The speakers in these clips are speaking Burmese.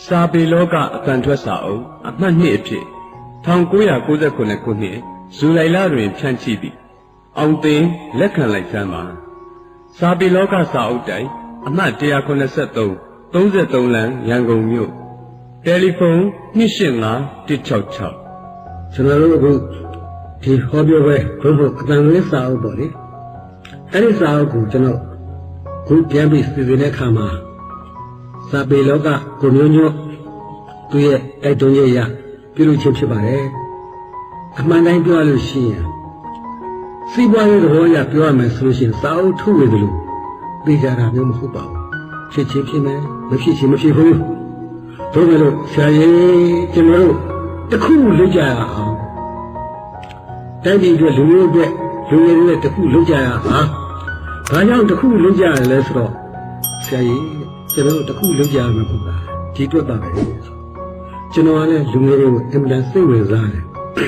စာပေလောကအတန်ထွက်စာအုပ်အမှတ်2အဖြစ်1999ခုနှစ်ဇူလိုင်လတွင်ဖြန့်ချိသည့်အောင်သိန်းလက်ခံလိုက်စမ်းပါစာပေလောကစာအုပ်တိုင်အမှတ်183 33လမ်းရန်ကုန်မြို့တယ်လီဖုန်း285166 ကျွန်တော်တို့အခုဒီဟောပြောပွဲဘုဖို့အတန်လေးစာအုပ်ပေါ့လေအဲ့ဒီစာအုပ်ကိုကျွန်တော်ခုပြန်ပြီးစီစဉ်တဲ့အခါမှာစာပေလောကကိုမျိုးမျိုးသူရဲ့တိုက်တွန်းရပြုလုပ်ခြင်းဖြစ်ပါတယ်အမှန်တိုင်းပြောလို့ရှိရင်စီးပွားရေးသဘောအရပြောရမယ်ဆိုလို့ရှိရင်စာအုပ်ထုတ်ရသလိုသိကြတာမျိုးမဟုတ်ပါဘူးဖြစ်ချင်းဖြစ်မယ်မဖြစ်ချင်းမဖြစ်ဘူးတို့ကလို့ဆရာကြီးကျွန်တော်တို့တခုလုပ်ကြရအောင်တိုင်းပြည်အတွက်လူမျိုးအတွက်လူငယ်တွေတခုလုပ်ကြရအောင်ဘာကြောင့်တခုလုပ်ကြရလဲဆိုတော့ဆရာကြီးကျွန်တော်တို့တခုလုပ်ကြရမှာပေါ့လားဒီအတွက်ပါပဲကျွန်တော်ကလည်းလူငယ်တွေကိုအင်မတန်စိတ်ဝင်စားတယ်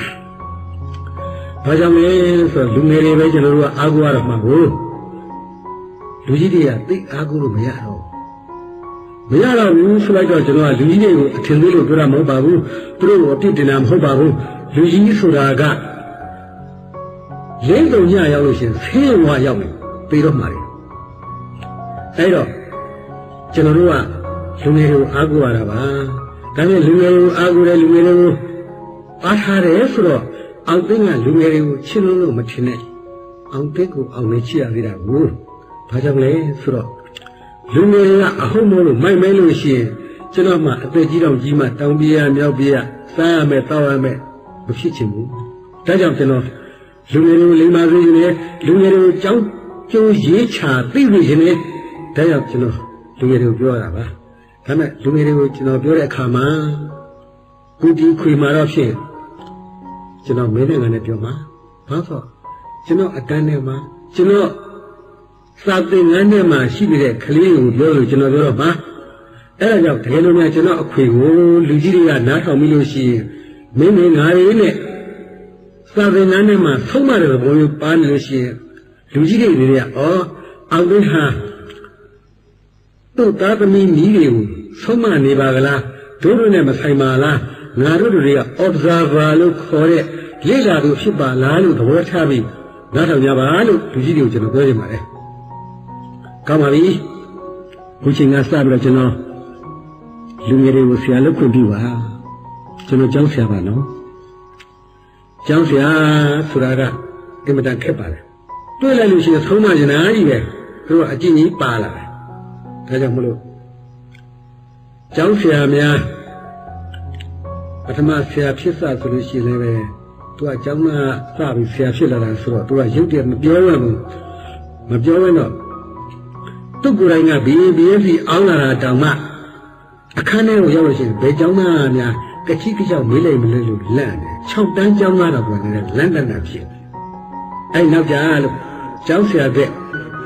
ဘာကြောင့်လဲဆိုတော့လူငယ်တွေပဲကျွန်တော်တို့ကအားကိုးရတော့မှာကိုလူကြီးတွေကသိအားကိုးလို့မရတော့ဘူးဆိုလိုက်တော့ကျွန်တော်ကလူကြီးတွေကိုအထင်သေးလို့ပြောတာမဟုတ်ပါဘူးသူတို့ကိုအပြစ်တင်တာမဟုတ်ပါဘူးလူကြီးဆိုတာကလင်းတုံညရောက်လို့ရှင်ဆေးဝါရောက်ပြီပြီးတော့မှာတယ်အဲ့တော့ကျွန်တော်တို့ကလူငယ်တွေကိုအားကိုးရတာပါဒါနဲ့လူငယ်တွေကိုအားကိုးတယ်လူငယ်တွေကိုအားထားတယ်ဆိုတော့အောင်သိန်းကလူငယ်တွေကိုချစ်လို့မထင်နဲ့အောင်သိန်းကိုအောင်နဲ့ချစ်ရသေးတာကိုဘာကြောင့်လဲဆိုတော့လူငယ်တွေကအဟုတ်မို့လို့မိုက်မဲလို့ရှိရင်ကျွန်တော်မှအသက်ကြီးတော့ကြီးမှတောင်ပြေးရမြောက်ပြေးရစားရမယ်တောက်ရမယ်မဖြစ်ချင်ဘူးဒါကြောင့်ကျွန်တော်လူငယ်တွေကိုလိမ္မာစေခြင်းနဲ့လူငယ်တွေကိုကြောင်းကျိုးရေးချသိစေခြင်းနဲ့ဒါကြောင့်ကျွန်တော်လူငယ်တွေကိုပြောရတာပါဒါမဲ့လူငယ်တွေကိုကျွန်တော်ပြောတဲ့အခါမှာကုတီခွေမှာတော့ဖြစ်ကျွန်တော်မင်းနဲ့ငါနဲ့ပြောမှာဘာလို့ကျွန်တော်အတန်းထဲမှာကျွန်တော်စာသင်ငန်းထဲမှာရှိနေတဲ့ကလေးကိုပြောလို့ကျွန်တော်ပြောတော့မှာအဲ့ဒါကြောင့်တကယ်လို့များကျွန်တော်အခွေကိုလူကြီးတွေကနားထောင်ပြီးလို့ရှိရင်မင်းနဲ့ငါတွေနဲ့စာသင်ငန်းထဲမှာဆုံးမတဲ့ဘုံမျိုးပါနေလို့ရှိရင်လူကြီးတွေကအောင်သိဟာသူ့သားသမီးမိတွေကိုဆုံးမနေပါကလားတို့နဲ့မဆိုင်ပါလားငါတို့တွေက observer လို့ခေါ်တဲ့လေ့လာသူဖြစ်ပါလားလို့သဘောထားပြီးနားထောင်ကြပါလို့လူကြီးတွေကိုကျွန်တော်ပြောချင်ပါတယ်ကောင်းပါပြီခုချိန်ကစပြီးတော့ကျွန်တော်လူငယ်တွေကိုဆရာလုပ်ခွင့်ပြုပါကျွန်တော်ကျောင်းဆရာပါနော်ကျောင်းဆရာဆိုတာကအင်မတန်ခက်ပါတယ်တွေ့လိုက်လို့ရှိရင်ဆုံးမကျင်တာကြီးပဲသူကအကြည့်ကြီးပါလာတယ်ဒါကြောင့်မလို့ကျောင်းဆရာများပထမဆရာဖြစ်စဆိုလို့ရှိရင်လည်းသူကကျောင်းမှာစပြီးဆရာဖြစ်လာတာဆိုတော့သူကရုပ်တရက်မပြောရဘူးမပြောရင်တော့သူ့ကိုယ်တိုင်ကBFCအောင်းလာတာတောင်မှအခန်းထဲကိုရောက်လို့ရှိရင်ဘယ်ကျောင်းသားများကချိကကြောက်မေးလိုက်မလဲလို့လန့်တယ်6တန်းကျောင်းသားတော့ပြောနေတယ်လန့်တတ်တာဖြစ်အဲ့နောက်ကြလို့ကျောင်းဆရာတဲ့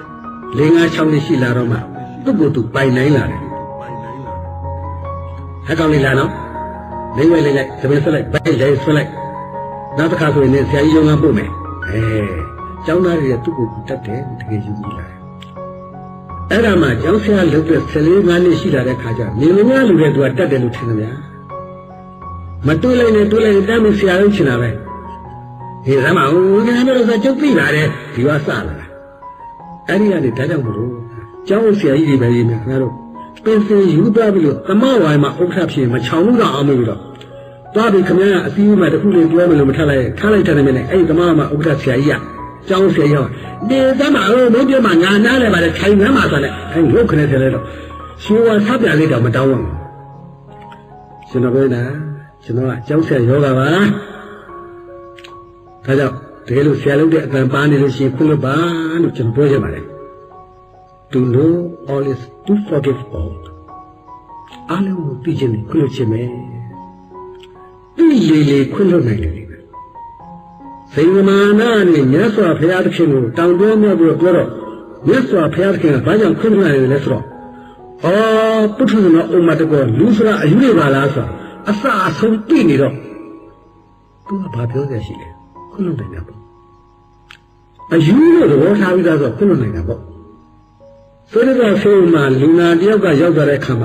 5-6နှစ်ရှိလာတော့မှသူ့ကိုယ်သူပိုင်နိုင်လာတယ်ဟဲ့ကောင်းလေးလားနော်လိမ့်ဝဲလိုက်သမင်းဆွလိုက်ဘိုက်လဲဆွလိုက်နောက်တစ်ခါဆိုရင်ဆရာကြီးရုံးကပို့မယ်ကျောင်းသားတွေကသူ့ကိုတတ်တယ်တကယ်ယူကြည့်လာအဲ့ဒါမှကျောင်းဆရာလုပ်တဲ့14-5နှစ်ရှိလာတဲ့ခါကျမြင်မြင်လူတွေသူကတတ်တယ်လို့ထင်တယ်ဗျာမတွေးလိုက်နဲ့တမ်းမဆရာလုံးချင်တာပဲဒီသမားဦးကျွန်တော်တို့ဆိုကျုပ်သိလာတယ်ဒီကစလာတာအဲ့ဒီကနေဒါကြောင့်မလို့ကျောင်းဆရာကြီးတွေပဲရေးမယ်ခင်ဗျားတို့ပင်စင်ယူသွားပြီးလို့သမဝိုင်းမှာဥက္ကဋ္ဌဖြစ်မချောင်လို့တော့အောင်မလို့တော့သွားပြီးခင်ဗျားအစည်းအဝေးမှာတခုလေးပြောမယ်လို့မထားလိုက်ထားလိုက်တယ်နဲ့အဲ့ဒီသမမှာဥက္ကဋ္ဌဆရာကြီးကကျောင်းဆရာကြီးကဒီသမမင်းပြောမှငါနားလဲပါလေခိုင်နှမ်းမှာဆိုတဲ့အဲ့ရုပ်ခနဲ့ထည့်လိုက်တော့ရှိဝါဆပ်ပြလေးတော့မတောင်းဘူးကျွန်တော်ပြောနေတာကျွန်တော်ကကျောင်းဆရာယောဂပါဒါကြောင့်တကယ်လို့ဆရာလုပ်တဲ့အတန်ပါနေလို့ရှိရင်ခွင့်လွတ်ပါလို့ကျွန်တော်ပြောချင်ပါတယ် To know all is to forgive all အားလုံးကိုသိခြင်းခွင့်လွတ်ခြင်းပဲဒီလေခွင့်လွတ်နိုင်တယ်စိန်မာနာနဲ့မြတ်စွာဘုရားသခင်ကိုတောင်းတမြောက်ပြီးပြောတော့မြတ်စွာဘုရားသခင်ကဘာကြောင့်ခွင့်လွှတ်ရတယ်လဲဆိုတော့ပုထုဇဉ်တော်ဥမ္မာတကောလူစရာအယူရပါလားဆိုအစအဆုံးသိနေတော့သူကဘာပြောရရှိလဲခွင့်လွှတ်နိုင်တာပေါ့အယူလို့သဘောထားပြီးသားဆိုခွင့်လွှတ်နိုင်တာပေါ့ဆိုတော့ဆိုမှလူနာတယောက်ကရောက်သွားတဲ့အခါမှာ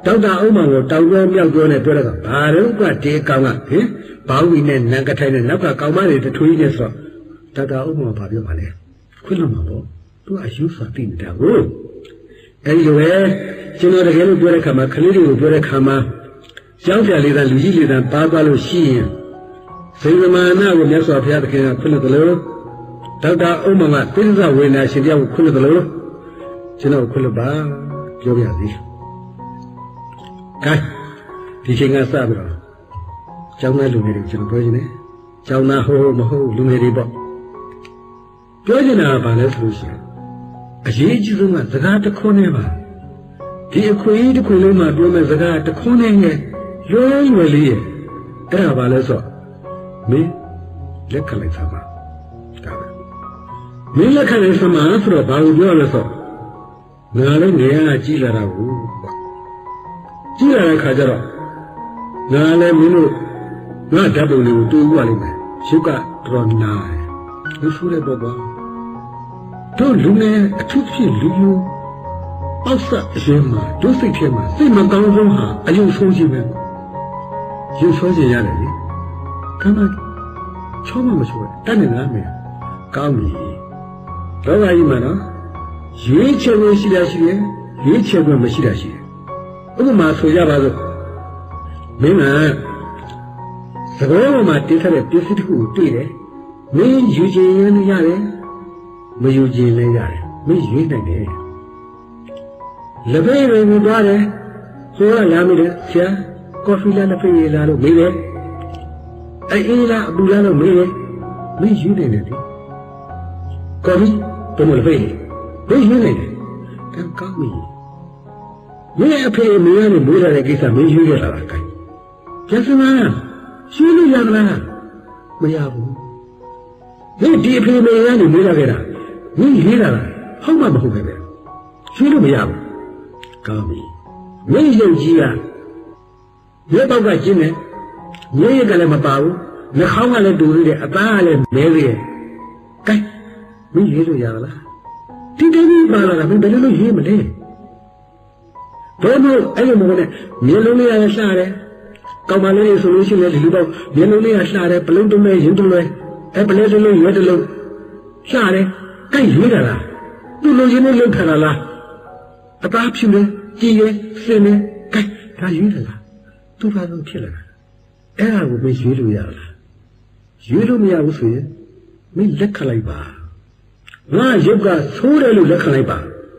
တောက်တာအုံးမောင်ကိုတောင်ပြောမြောက်ပြောနဲ့ပြောတဲ့ကဘာတော့ကတေကောင်ကဟင်ဘောင်းကြီးနဲ့နန်းကထိုင်နဲ့နောက်ကကောင်မတွေတထွေးနဲ့ဆိုတောက်တာအုံးမောင်ဘာပြောပါလဲခွင့်လို့မှာပေါ့သူအယူဆိုသိနေတာကိုအဲဒီလိုပဲကျွန်တော်တကယ်လို့ပြောတဲ့ခါမှာခလေးတွေကိုပြောတဲ့ခါမှာကျောင်းပြလေးသားလူကြီးလေးသားပါသွားလို့ရှိရင်စိတ်မာနကိုမြတ်စွာဘုရားသခင်ကခွင့်လို့တယ်လို့ဒေါက်တာအုံးမောင်ကသစ္စာဝေဒနာရှင်တရားကိုခွင့်လို့တယ်လို့ကျွန်တော်ခွင့်လို့ပါပြောပြစီကဲဒီချိန်ကစပြီးတော့ကျောင်းသားလူငယ်တွေကျွန်တော်ပြောချင်တယ်ကျောင်းသားဟုတ်မဟုတ်လူငယ်တွေပေါ့ပြောချင်တာကဘာလဲဆိုလို့ရှိရင်အရေးကြီးဆုံးကစကားတစ်ခွန်းနဲ့ပါဒီအခွင့်အရေးတစ်ခုလုံးမှာပြောမဲ့စကားတစ်ခွန်းနဲ့ရဲ့လွယ်လွယ်လေးရဲ့အဲ့ဒါဘာလဲဆိုမင်းလက်ခံလိုက်သမှာဒါပဲမင်းလက်ခံလိုက်သမှာဆိုတော့ဘာကိုပြောလဲဆိုငါလည်းနေရာကြည့်လာတာကိုကြည့်ရတဲ့ခါကျတော့ငါလည်းမင်းတို့ငါဓာတ်ပုံလေးကိုတူးရလိမ့်မယ်ရုပ်ကတော်နာတယ်လူဆိုးတဲ့ဘောပါတို့လူငယ်အထူးဖြင့်လူယူအောက်ဆက်အရင်မှာတို့စိတ်ထဲမှာစိတ်မကောင်းဆုံးဟာအယုံဆုံးခြင်းပဲရုပ်ဆိုးခြင်းရတယ်လေခဏချောမမချိုးတတ်နေလားမင်းကောင်းပြီတော့ပါကြီးမှာနော်ရွေးချယ်ဝင်ရှိတာရှိတယ်ရွေးချယ်ဝင်မရှိတာရှိတယ်ဥပမာဆိုကြပါစို့မင်းကသဘောပေါ်မှာတင်ထားတဲ့ပစ္စည်းတစ်ခုကိုတွေ့တယ်မင်းယူခြင်းလည်းရတယ်မယူခြင်းလည်းရတယ်မင်းရွေးနိုင်တယ်လက်ဖေးဝင်သွားတယ်ဆိုတော့လာမိတယ်ဆရာကော်ဖီလားလက်ဖေးရလားလို့မေးတယ်အေးလားအပူလားလို့မေးတယ်မင်းယူနိုင်တယ်ဒီကော်ဖီဘယ်လိုလက်ဖေးမင်းယူနိုင်တယ်ကောင်းပြီမင်းအဖေမင်းနဲ့မိုးရတဲ့ကိစ္စမင်းရွေးရတာလားကဲကျစမရွှေလို့ရမလားမရဘူးမင်းဒီအဖေမင်းနဲ့မိုးရခဲ့တာမင်းရွေးတာလားဟုတ်မှမဟုတ်ပဲပဲရွှေလို့မရဘူးကောင်းပြီမင်းရုပ်ကြီးကမြေပေါက်ကကျင်းတယ်မြေရကလည်းမပါဘူးနှာခေါင်းကလည်းတူသေးတယ်အသားကလည်းမဲသေးတယ်ကဲမင်းရွေးလို့ရလားဒီတည်းကြီးပါလာတာမင်းဘယ်လိုလုပ်ရွေးမလဲဘယ်လိုအဲ့လိုမဟုတ်နဲ့မျက်လုံးလေးရလှတယ်ကောင်းပါလေဆိုလို့ရှိရင်ဒီလိုတော့မျက်လုံးလေးရလှတယ်ပလုံးတုံးနဲ့ရုပ်တုံးလဲအဲ့ပလဲတုံးလို့ရွက်တုံးလို့လှတယ်ကြိုက်ရွေးတာလားသူ့လိုချင်လို့လုပ်ခါတာလားအသားဖြူနေကြည်ရဲစင်နေကြိုက်ဒါရွေးတယ်လားသူ့ဘာလို့ဖြစ်လာတာအဲ့ဒါကိုမရွေးလို့ရလားရွေးလို့မရဘူးဆိုရင်မင်းလက်ခံလိုက်ပါငါရုပ်ကသိုးတယ်လို့လက်ခံလိုက်ပါ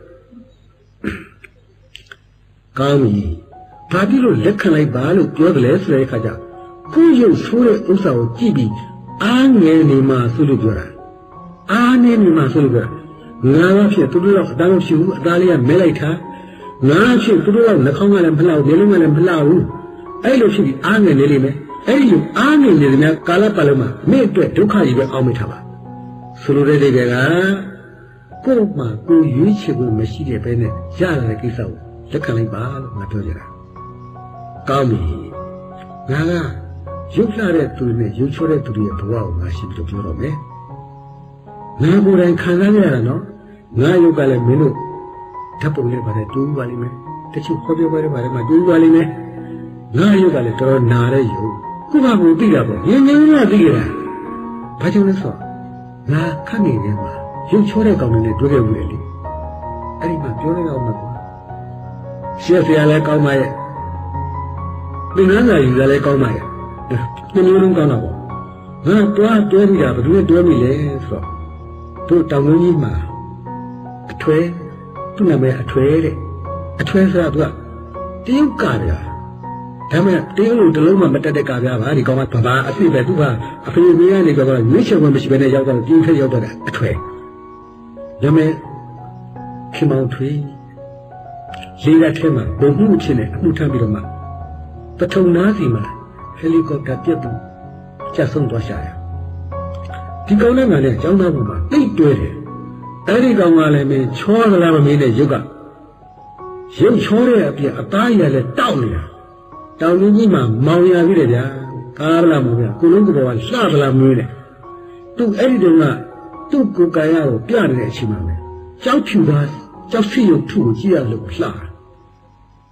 ကောင်းပြီဘာဖြစ်လို့လက်ခံလိုက်ပါလို့ပြောတယ်လဲဆိုတဲ့အခါကျကိုယ်ရုပ်ဆိုးတဲ့ဥစ္စာကိုကြည့်ပြီးအားငယ်နေမှဆိုလို့ပြောတာအားနေနေမှဆိုလို့ပြောတာငါကဖြစ်သူတို့တော့အသားမရှိဘူးအသားလေးကမဲလိုက်တာငါဖြစ်သူတို့တော့နှာခေါင်းကလည်းမလှဘူးမျက်လုံးကလည်းမလှဘူးအဲ့လိုဖြစ်ပြီးအားငယ်နေလိမ့်မယ်အဲ့ဒီလိုအားငယ်နေတဲ့များကာလပတ်လုံးမှာမင်းအတွက်ဒုက္ခကြီးပဲအောင်းမိထားပါဆိုလိုတဲ့အိဗယ်ကကိုယ်မှကိုယ်ရွေးချယ်ဖို့မရှိတဲ့ဘဲနဲ့ရလာတဲ့ကိစ္စကိုလက်ခံလိုက်ပါလို့ငါပြောကြတာကောင်းပြီငါကရုပ်လှတဲ့သူနဲ့ရုပ်ချောတဲ့သူတွေရဲ့ဘဝကိုငါရှင်းပြီးပြောတော့မယ်ငါကိုယ်တိုင်ခံစားရတာနော်ငါရုပ်ကလည်းမင်းတို့ဓာတ်ပုံလေးပါတယ်တူးပါလိမ့်မယ်တချို့ခေါ်ပြောပါတယ်ပါတယ်မှာတူးပါလိမ့်မယ်ငါရုပ်ကလည်းတော်တော်နာတဲ့ရုပ်ခုမှကိုသိတာပေါ့ငင်းငင်းကသိကြတာဘာကြောင့်လဲဆိုငါခန့်နေတယ်မှာရုပ်ချောတဲ့ကောင်တွေနဲ့တွေ့ခဲ့ဘူးလေအဲ့ဒီမှာပြောလိုက်အောင်မှာရှက်စရာလည်းကောင်းပါရဲ့သင်္ကန်းစာယူရလည်းကောင်းပါရဲ့ဒီမျိုးလုံးကောင်းတာပေါ့ငါတွားတွဲပြီးတာဘယ်သူနဲ့တွဲမိလဲဆိုတော့တို့တောင်လုံးကြီးမှာအထွဲသူ့နာမည်အထွဲတဲ့အထွဲဆိုတာသူကတရုတ်ကဗျာဒါမဲ့တရုတ်လိုတလုံးမှမတက်တဲ့ကဗျာပါဒီကောင်ကဘာအဖြစ်ပဲသူကအဖေမေးကနေပြောတော့ရွေးချယ်ခွင့်မရှိဘဲနဲ့ရောက်တော့ပြင်းထက်ရောက်တော့တဲ့အထွဲဒါမဲ့ခင်မောင်ထွေးလေးရထဲမှာဘုံမှုဖြစ်နေအမှုထမ်းပြီးတော့မှပထုံနားစီမှာဟယ်လီကော်ပတာပြတ်သူကျဆုံးသွားရှာရဒီကောင်နဲ့ငါနဲ့ကျောင်းသားဘုံမှာတိတ်တွဲတယ်အဲ့ဒီကောင်ကလည်းမင်းချောသလားမမင်းနဲ့ရုပ်ကရုပ်ချောတဲ့အပြင်အသားရလည်းတောက်နေတာတောင်ကြီးမှာမောင်ရပြီလေဗျာကားလားမဟုတ်ဗျာကိုလုံးကဘောကလှသလားမွေးတယ်သူအဲ့ဒီတုန်းကသူ့ကိုယ်ကာယကိုပြနေတဲ့အချိန်မှာပဲကြောက်ဖြူသားကြောက်စီရုပ်ထုကိုကြည့်ရလို့လှ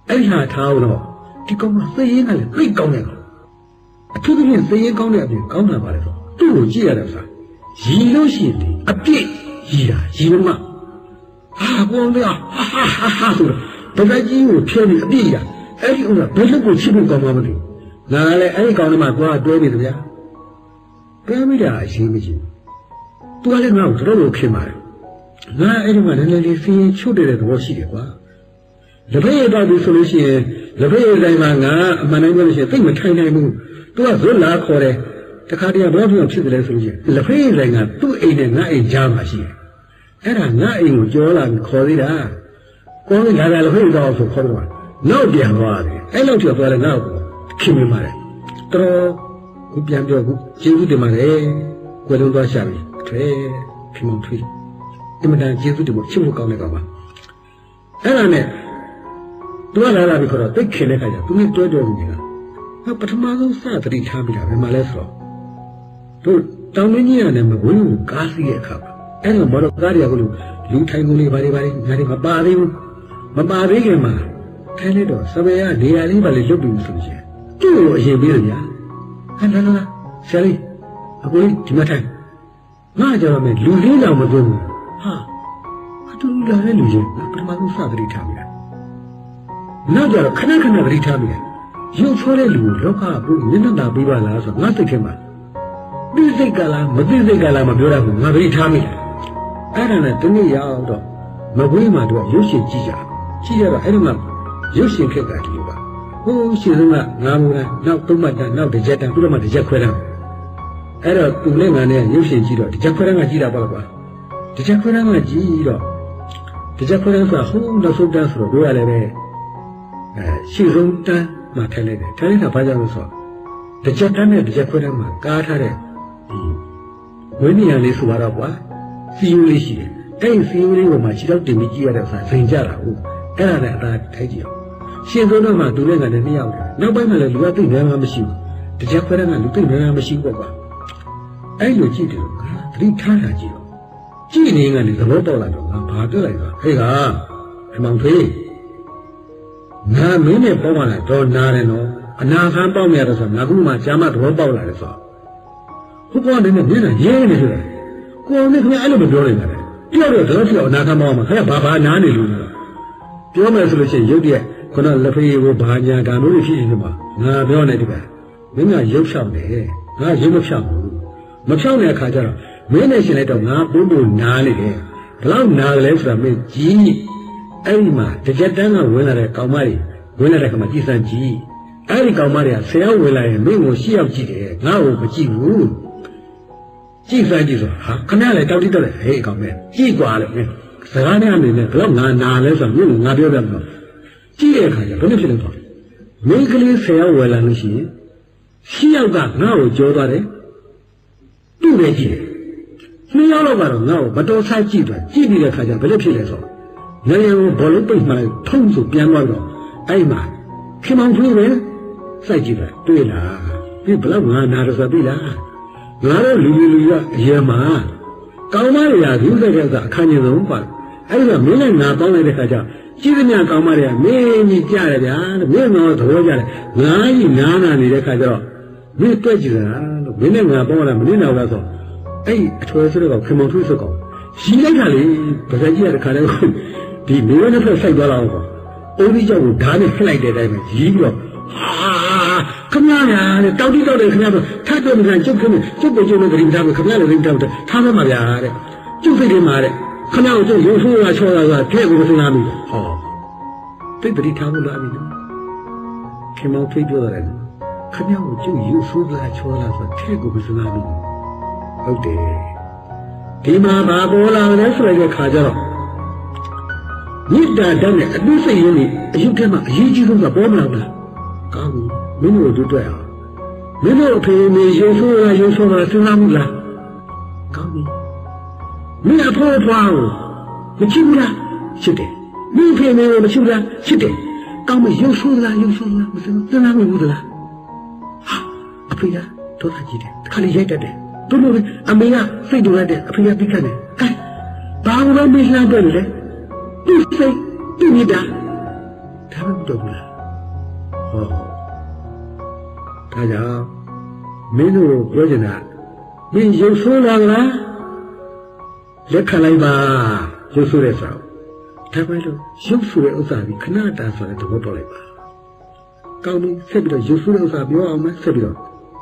အဲ့ဟာထားတော့ဒီကောင်ကသိရင်ကလည်းသိကောင်းတယ်အထူးသဖြင့်သိရင်ကောင်းတဲ့အပြင်ကောင်းတာပါလေတော့သူ့ကိုကြည့်ရတဲ့ဥစ္စာရည်လို့ရှိရင်အပြည့်ရည်တာရည်လုံးမဟာကောင်းတယ်ဟာဆိုတော့ဗဒကြီးကိုဖြဲပြီးအပြည့်ရအဲ့ဒီဥစ္စာဘယ်လိုကိုချစ်ဖို့ကောင်းမှမသိငါလည်းအဲ့ဒီကောင်ထဲမှာသွားတွဲနေတယ်ဗျာတွဲမိတာအရှင်းမရှိသူကလည်းငါ့ကိုတော်တော်ခင်ပါတယ်ငါအဲ့ဒီမှာလည်းလေးစင်းချွတ်တဲ့သဘောရှိတယ်ကွာလက်ဖက်ရည်တော့ဒီဆိုလို့ရှိရင်လက်ဖက်ရည်တိုင်းမှာငါအမှန်တိုင်းပြောလို့ရှိရင်သိမထိုင်နိုင်ဘူးသူကဇွတ်လာခေါ်တယ်တခါတည်းဘယ်လိုဖြစ်တယ်လဲဆိုလို့ရှိရင်လက်ဖက်ရည်တိုင်းကသူ့အိမ်နဲ့ငါအိမ်ကြားမှာရှိတယ်အဲ့ဒါငါအိမ်ကိုကြောလာပြီးခေါ်သေးတာကိုယ်ကလာလက်ဖက်ရည်တော့ဆိုခေါ်တော့နောက်ပြန်သွားတယ်အဲ့လောက်ကျော်သွားတယ်ငါ့ကိုခင်မိပါတယ်တော်ခုပြန်ပြောခုကျေးဇူးတင်ပါတယ်ကိုယ်လုံးသွားရှာပြီအထွေခင်မောင်ထွေးအမှန်တန်ကျေးဇူးတင်ဖို့ချစ်ဖို့ကောင်းတဲ့ကောင်ပါအဲ့ဒါနဲ့သူကလာပြီးခေါ်တော့တိတ်ခင်တဲ့ခါကျသူနဲ့တွဲနေတာပထမဆုံးစသတိထားပြီးတာဘယ်မှာလဲဆိုတော့တို့တောင်မင်းကြီးကနေမဝင်းကိုကားစီးရဲ့အခါပါအဲ့လိုမော်တော်ကားတွေကလို့လူထိုင်ကုန်လေးဘာတွေငါတွေမပါသေးဘူးမပါသေးခင်မှာခဲလိုက်တော့စပယ်ကနေရာလေးပါလေလွတ်ပြီးဆိုရင်သူ့ကိုအရင်ပေးတယ်ညာဟာလာဆရာလေးအခုလေးဒီမှာထိုင်ငါကြောက်မယ်လူလေးတောင်မသွင်းဘူးဟာအတူလာတဲ့လူချင်းပထမဆုံးစသတိထားပြီးတာနောက်ကြတော့ခဏသတိထားမိတယ်ရုပ်ချောတဲ့လူကိုလောကကိုမျက်နှာသာပေးပါလားဆိုငါသိခင်မှာသိစိတ်ကလားမသိစိတ်ကလားမပြောရဘူးငါသတိထားမိတယ်အဲ့ဒါနဲ့တနေ့ရောက်တော့မဝေးမှာတော့ရုပ်ရှင်ကြည့်ကြတော့အဲ့ဒီမှာရုပ်ရှင်ခက်ကတူပါဟိုးရှင်ဆုံးကငါမူလားနောက်သုံးမှတ်တန်းနောက်တစ်ချက်တန်းပြီးတော့မှတစ်ချက်ခွဲတန်းအဲ့တော့သူနဲ့ငါနဲ့ရုပ်ရှင်ကြည့်တော့တစ်ချက်ခွဲတန်းကကြည့်တာပေါ့ကွာတစ်ချက်ခွဲတန်းကကြည့်တော့တစ်ချက်ခွဲတန်းဆိုတာဟိုးနောက်ဆုံးတန်းဆိုတော့တို့ရလည်းပဲရှေ့ဆုံးတန်းမှာထိုင်လိုက်တယ်ထိုင်လိုက်တာဘာကြောင့်လဲဆိုတော့တစ်ချက်တန်းနဲ့တစ်ချက်ခွဲတန်းမှာကားထားတဲ့ဒီဝင်းနေရလေးဆိုတော့ကွာစီယိုလေးရှိတယ်အဲ့ဒီစီယိုလေးပေါ်မှာခြေထောက်တင်ပြီးကြည့်ရတဲ့ဥစ္စာဇင်ကြတာဟုတ်အဲ့ဒါနဲ့အသာထိုက်ကြည့်အောင်ရှင်းဆုံးတော့မှသူနဲ့ကလည်းနှစ်ယောက်တယ်နောက်ပိုင်းမှာလည်းလူကသိနေမှမရှိဘူးတစ်ချက်ခွဲတန်းကလူသိနေမှမရှိဘူးကွာအဲ့လိုကြည့်တယ်လို့ငါသတိထားတာကြည့်တော့ကြည့်နေကလည်းသဘောပေါက်လာတော့ငါဘာပြောလိုက်တာဟေ့ကအမောင်ဖေးငါမင်းနဲ့ပေါက်လာတော့နားတယ်နော်အနာခံပေါက်နေရတယ်ဆိုတော့ငါကမှကြာမှသဘောပေါက်လာတယ်ဆိုတော့ဟိုကောင်နဲ့မျက်နှာရဲနေတယ်ကိုယ်နဲ့ခင်ဗျအဲ့လိုမပြောနိုင်ဘူးပြောတော့တော့အနာခံပေါက်မှာခင်ဗျဘာနားနေလို့ပြောမယ်ဆိုလို့ရှိရင်ရုပ်တရက်ခုနလက်ဖေးကိုဘာညာဒါမျိုးဖြစ်နေမှာငါပြောနေတယ်ဗျမင်းကရုပ်ဖြောင်းတယ်ငါရုပ်မဖြောင်းဘူးမဖြောင်းတဲ့အခါကျတော့မင်းနဲ့ရှင်လိုက်တော့ငါပို့ဖို့နားနေတယ်ဘလောက်နားလဲဆိုတာမင်းကြီးအဲ့ဒီမှာတစ်ချက်တန်းကဝင်လာတဲ့ကောင်မလေးဝင်လာတဲ့ခါမှာကြည်စမ်းကြည့်အဲ့ဒီကောင်မလေးကဆရာဝင်လာရင်မင်းကိုရှေ့ရောက်ကြည့်တယ်ငါ့ကိုမကြည့်ဘူးကြည့်စမ်းကြည့်ဆိုဟာခဏလေးတောက်တိတော့လေဟေးကောင်မကြည့်ကွာလေမင်းစကားနဲ့အနေနဲ့ဘလောက်ငါနာလဲဆိုတော့မင်းငါပြောပြမှာကြည့်တဲ့အခါကျဘယ်လိုဖြစ်လဲတော့မင်းကလေးဆရာဝင်လာလို့ရှိရင်ရှေ့ယောက်ကငါ့ကိုကြောသွားတယ်သူ့ပဲကြည့်တယ်နှစ်ယောက်တော့ကတော့ငါ့ကိုမတော်ဆိုင်ကြည့်တယ်ကြည့်ပြီးတဲ့အခါကျဘယ်လိုဖြစ်လဲဆိုတော့ငယ်ငယ်ကိုဘောလုံးပိတ်မှလိုက်ထုံးဆိုပြန်သွားတော့အဲ့မှာခင်မောင်ထွေးပဲစိုက်ကြည့်တယ်တွေ့လားဒီဘလောက်ငါနာတော့ဆိုပြီလားငါတို့လူရအရင်မှာကောင်းမရရာဒီဥစ္စာကအခန်းကြီးဆုံးပါအဲ့ဒါမင်းနဲ့ငါပေါင်းလိုက်တဲ့ခါကျကြည့်သမျှကောင်းမရရာမင်းကြီးကြရတယ်ဗျာလို့မင်းတော့သဘောကျတယ်ငါကြီးနားနာနေတဲ့ခါကျတော့မင်းတွေ့ကြည့်တာလို့မင်းနဲ့ငါပေါင်းလာမင်းနောက်လာဆိုအဲ့အထွေဆိုတော့ခင်မောင်ထွေးဆိုကောင်ရှိလိုက်တာလေဗဇက်ကြီးကတခါတည်းဒီမေဝနဲ့ဖက်ဆိုင်သွားတော့ပေါ့အိုးဒီကြောက်ကိုဓာတ်နဲ့ဖက်လိုက်တဲ့အတိုင်းပဲကြီးပြီးတော့ခမရတဲ့တောက်တိတောက်တယ်ခမရတော့ထပ်တော့မြန်ကျုပ်ကကျုပ်ကိုကျုပ်နဲ့ဂရိထားမယ်ခမရလည်းဂရိထားတယ်ထားမှမှာဗျာတဲ့ကျုပ်စိတ်ထဲမှာတဲ့ခမရကိုကျုပ်ရုပ်ဆိုးတာချောတာကထဲကိုမစနာမိဟောသိဂရိထားလို့လာပြီနော်ခင်မောင်ဖိတ်ပြောတယ်ခမရကိုကျုပ်ရုပ်ဆိုးတာချောတာဆိုထဲကိုမစနာမိဟုတ်တယ်ဒီမှာဘာပေါ်လာလဲဆိုတဲ့ခါကျတော့မြစ်တာတန်းနဲ့အတူစိတ်ရင်းနေအယုတ်ထဲမှာအရေးကြီးဆုံးကပေါ်မလာဘူးကောင်းပြီမင်းတို့တွေ့အောင်မင်းတို့အဖေမေရုပ်ဆိုးတာစဉ်းစားမှုလားကောင်းပြီမင်းအဖေဖွားကိုမချစ်ဘူးလားချစ်တယ်မင်းအဖေမေကိုမချစ်ဘူးလားချစ်တယ်ကောင်းပြီရုပ်ဆိုးလားမစဉ်းစားမှုဘူးလားဟာအဖေကဒေါသကြီးတယ်ခါလေးရိုက်တတ်တယ်တို့လိုအမေကစိတ်တူလိုက်တယ်အဖေကသိခတ်တယ်အဲဘာလို့မင်းလှမ်းတယ်လဲသူစိတ်သူမိတာဒါမှမဟုတ်ဘူးလားဟောဒါကြောင့်မင်းတို့ပြောချင်တာမင်းရုပ်ဆိုးလာလားလက်ခံလိုက်ပါရုပ်ဆိုးတဲ့ဆောက်ဒါပဲလို့ရုပ်ဆိုးတဲ့ဥစ္စာကြီးခဏတာဆိုတဲ့သဘောပေါက်လိုက်ပါကောင်းပြီဆက်ပြီးတော့ရုပ်ဆိုးတဲ့ဥစ္စာပြောအောင်မဆက်ပြီးတော့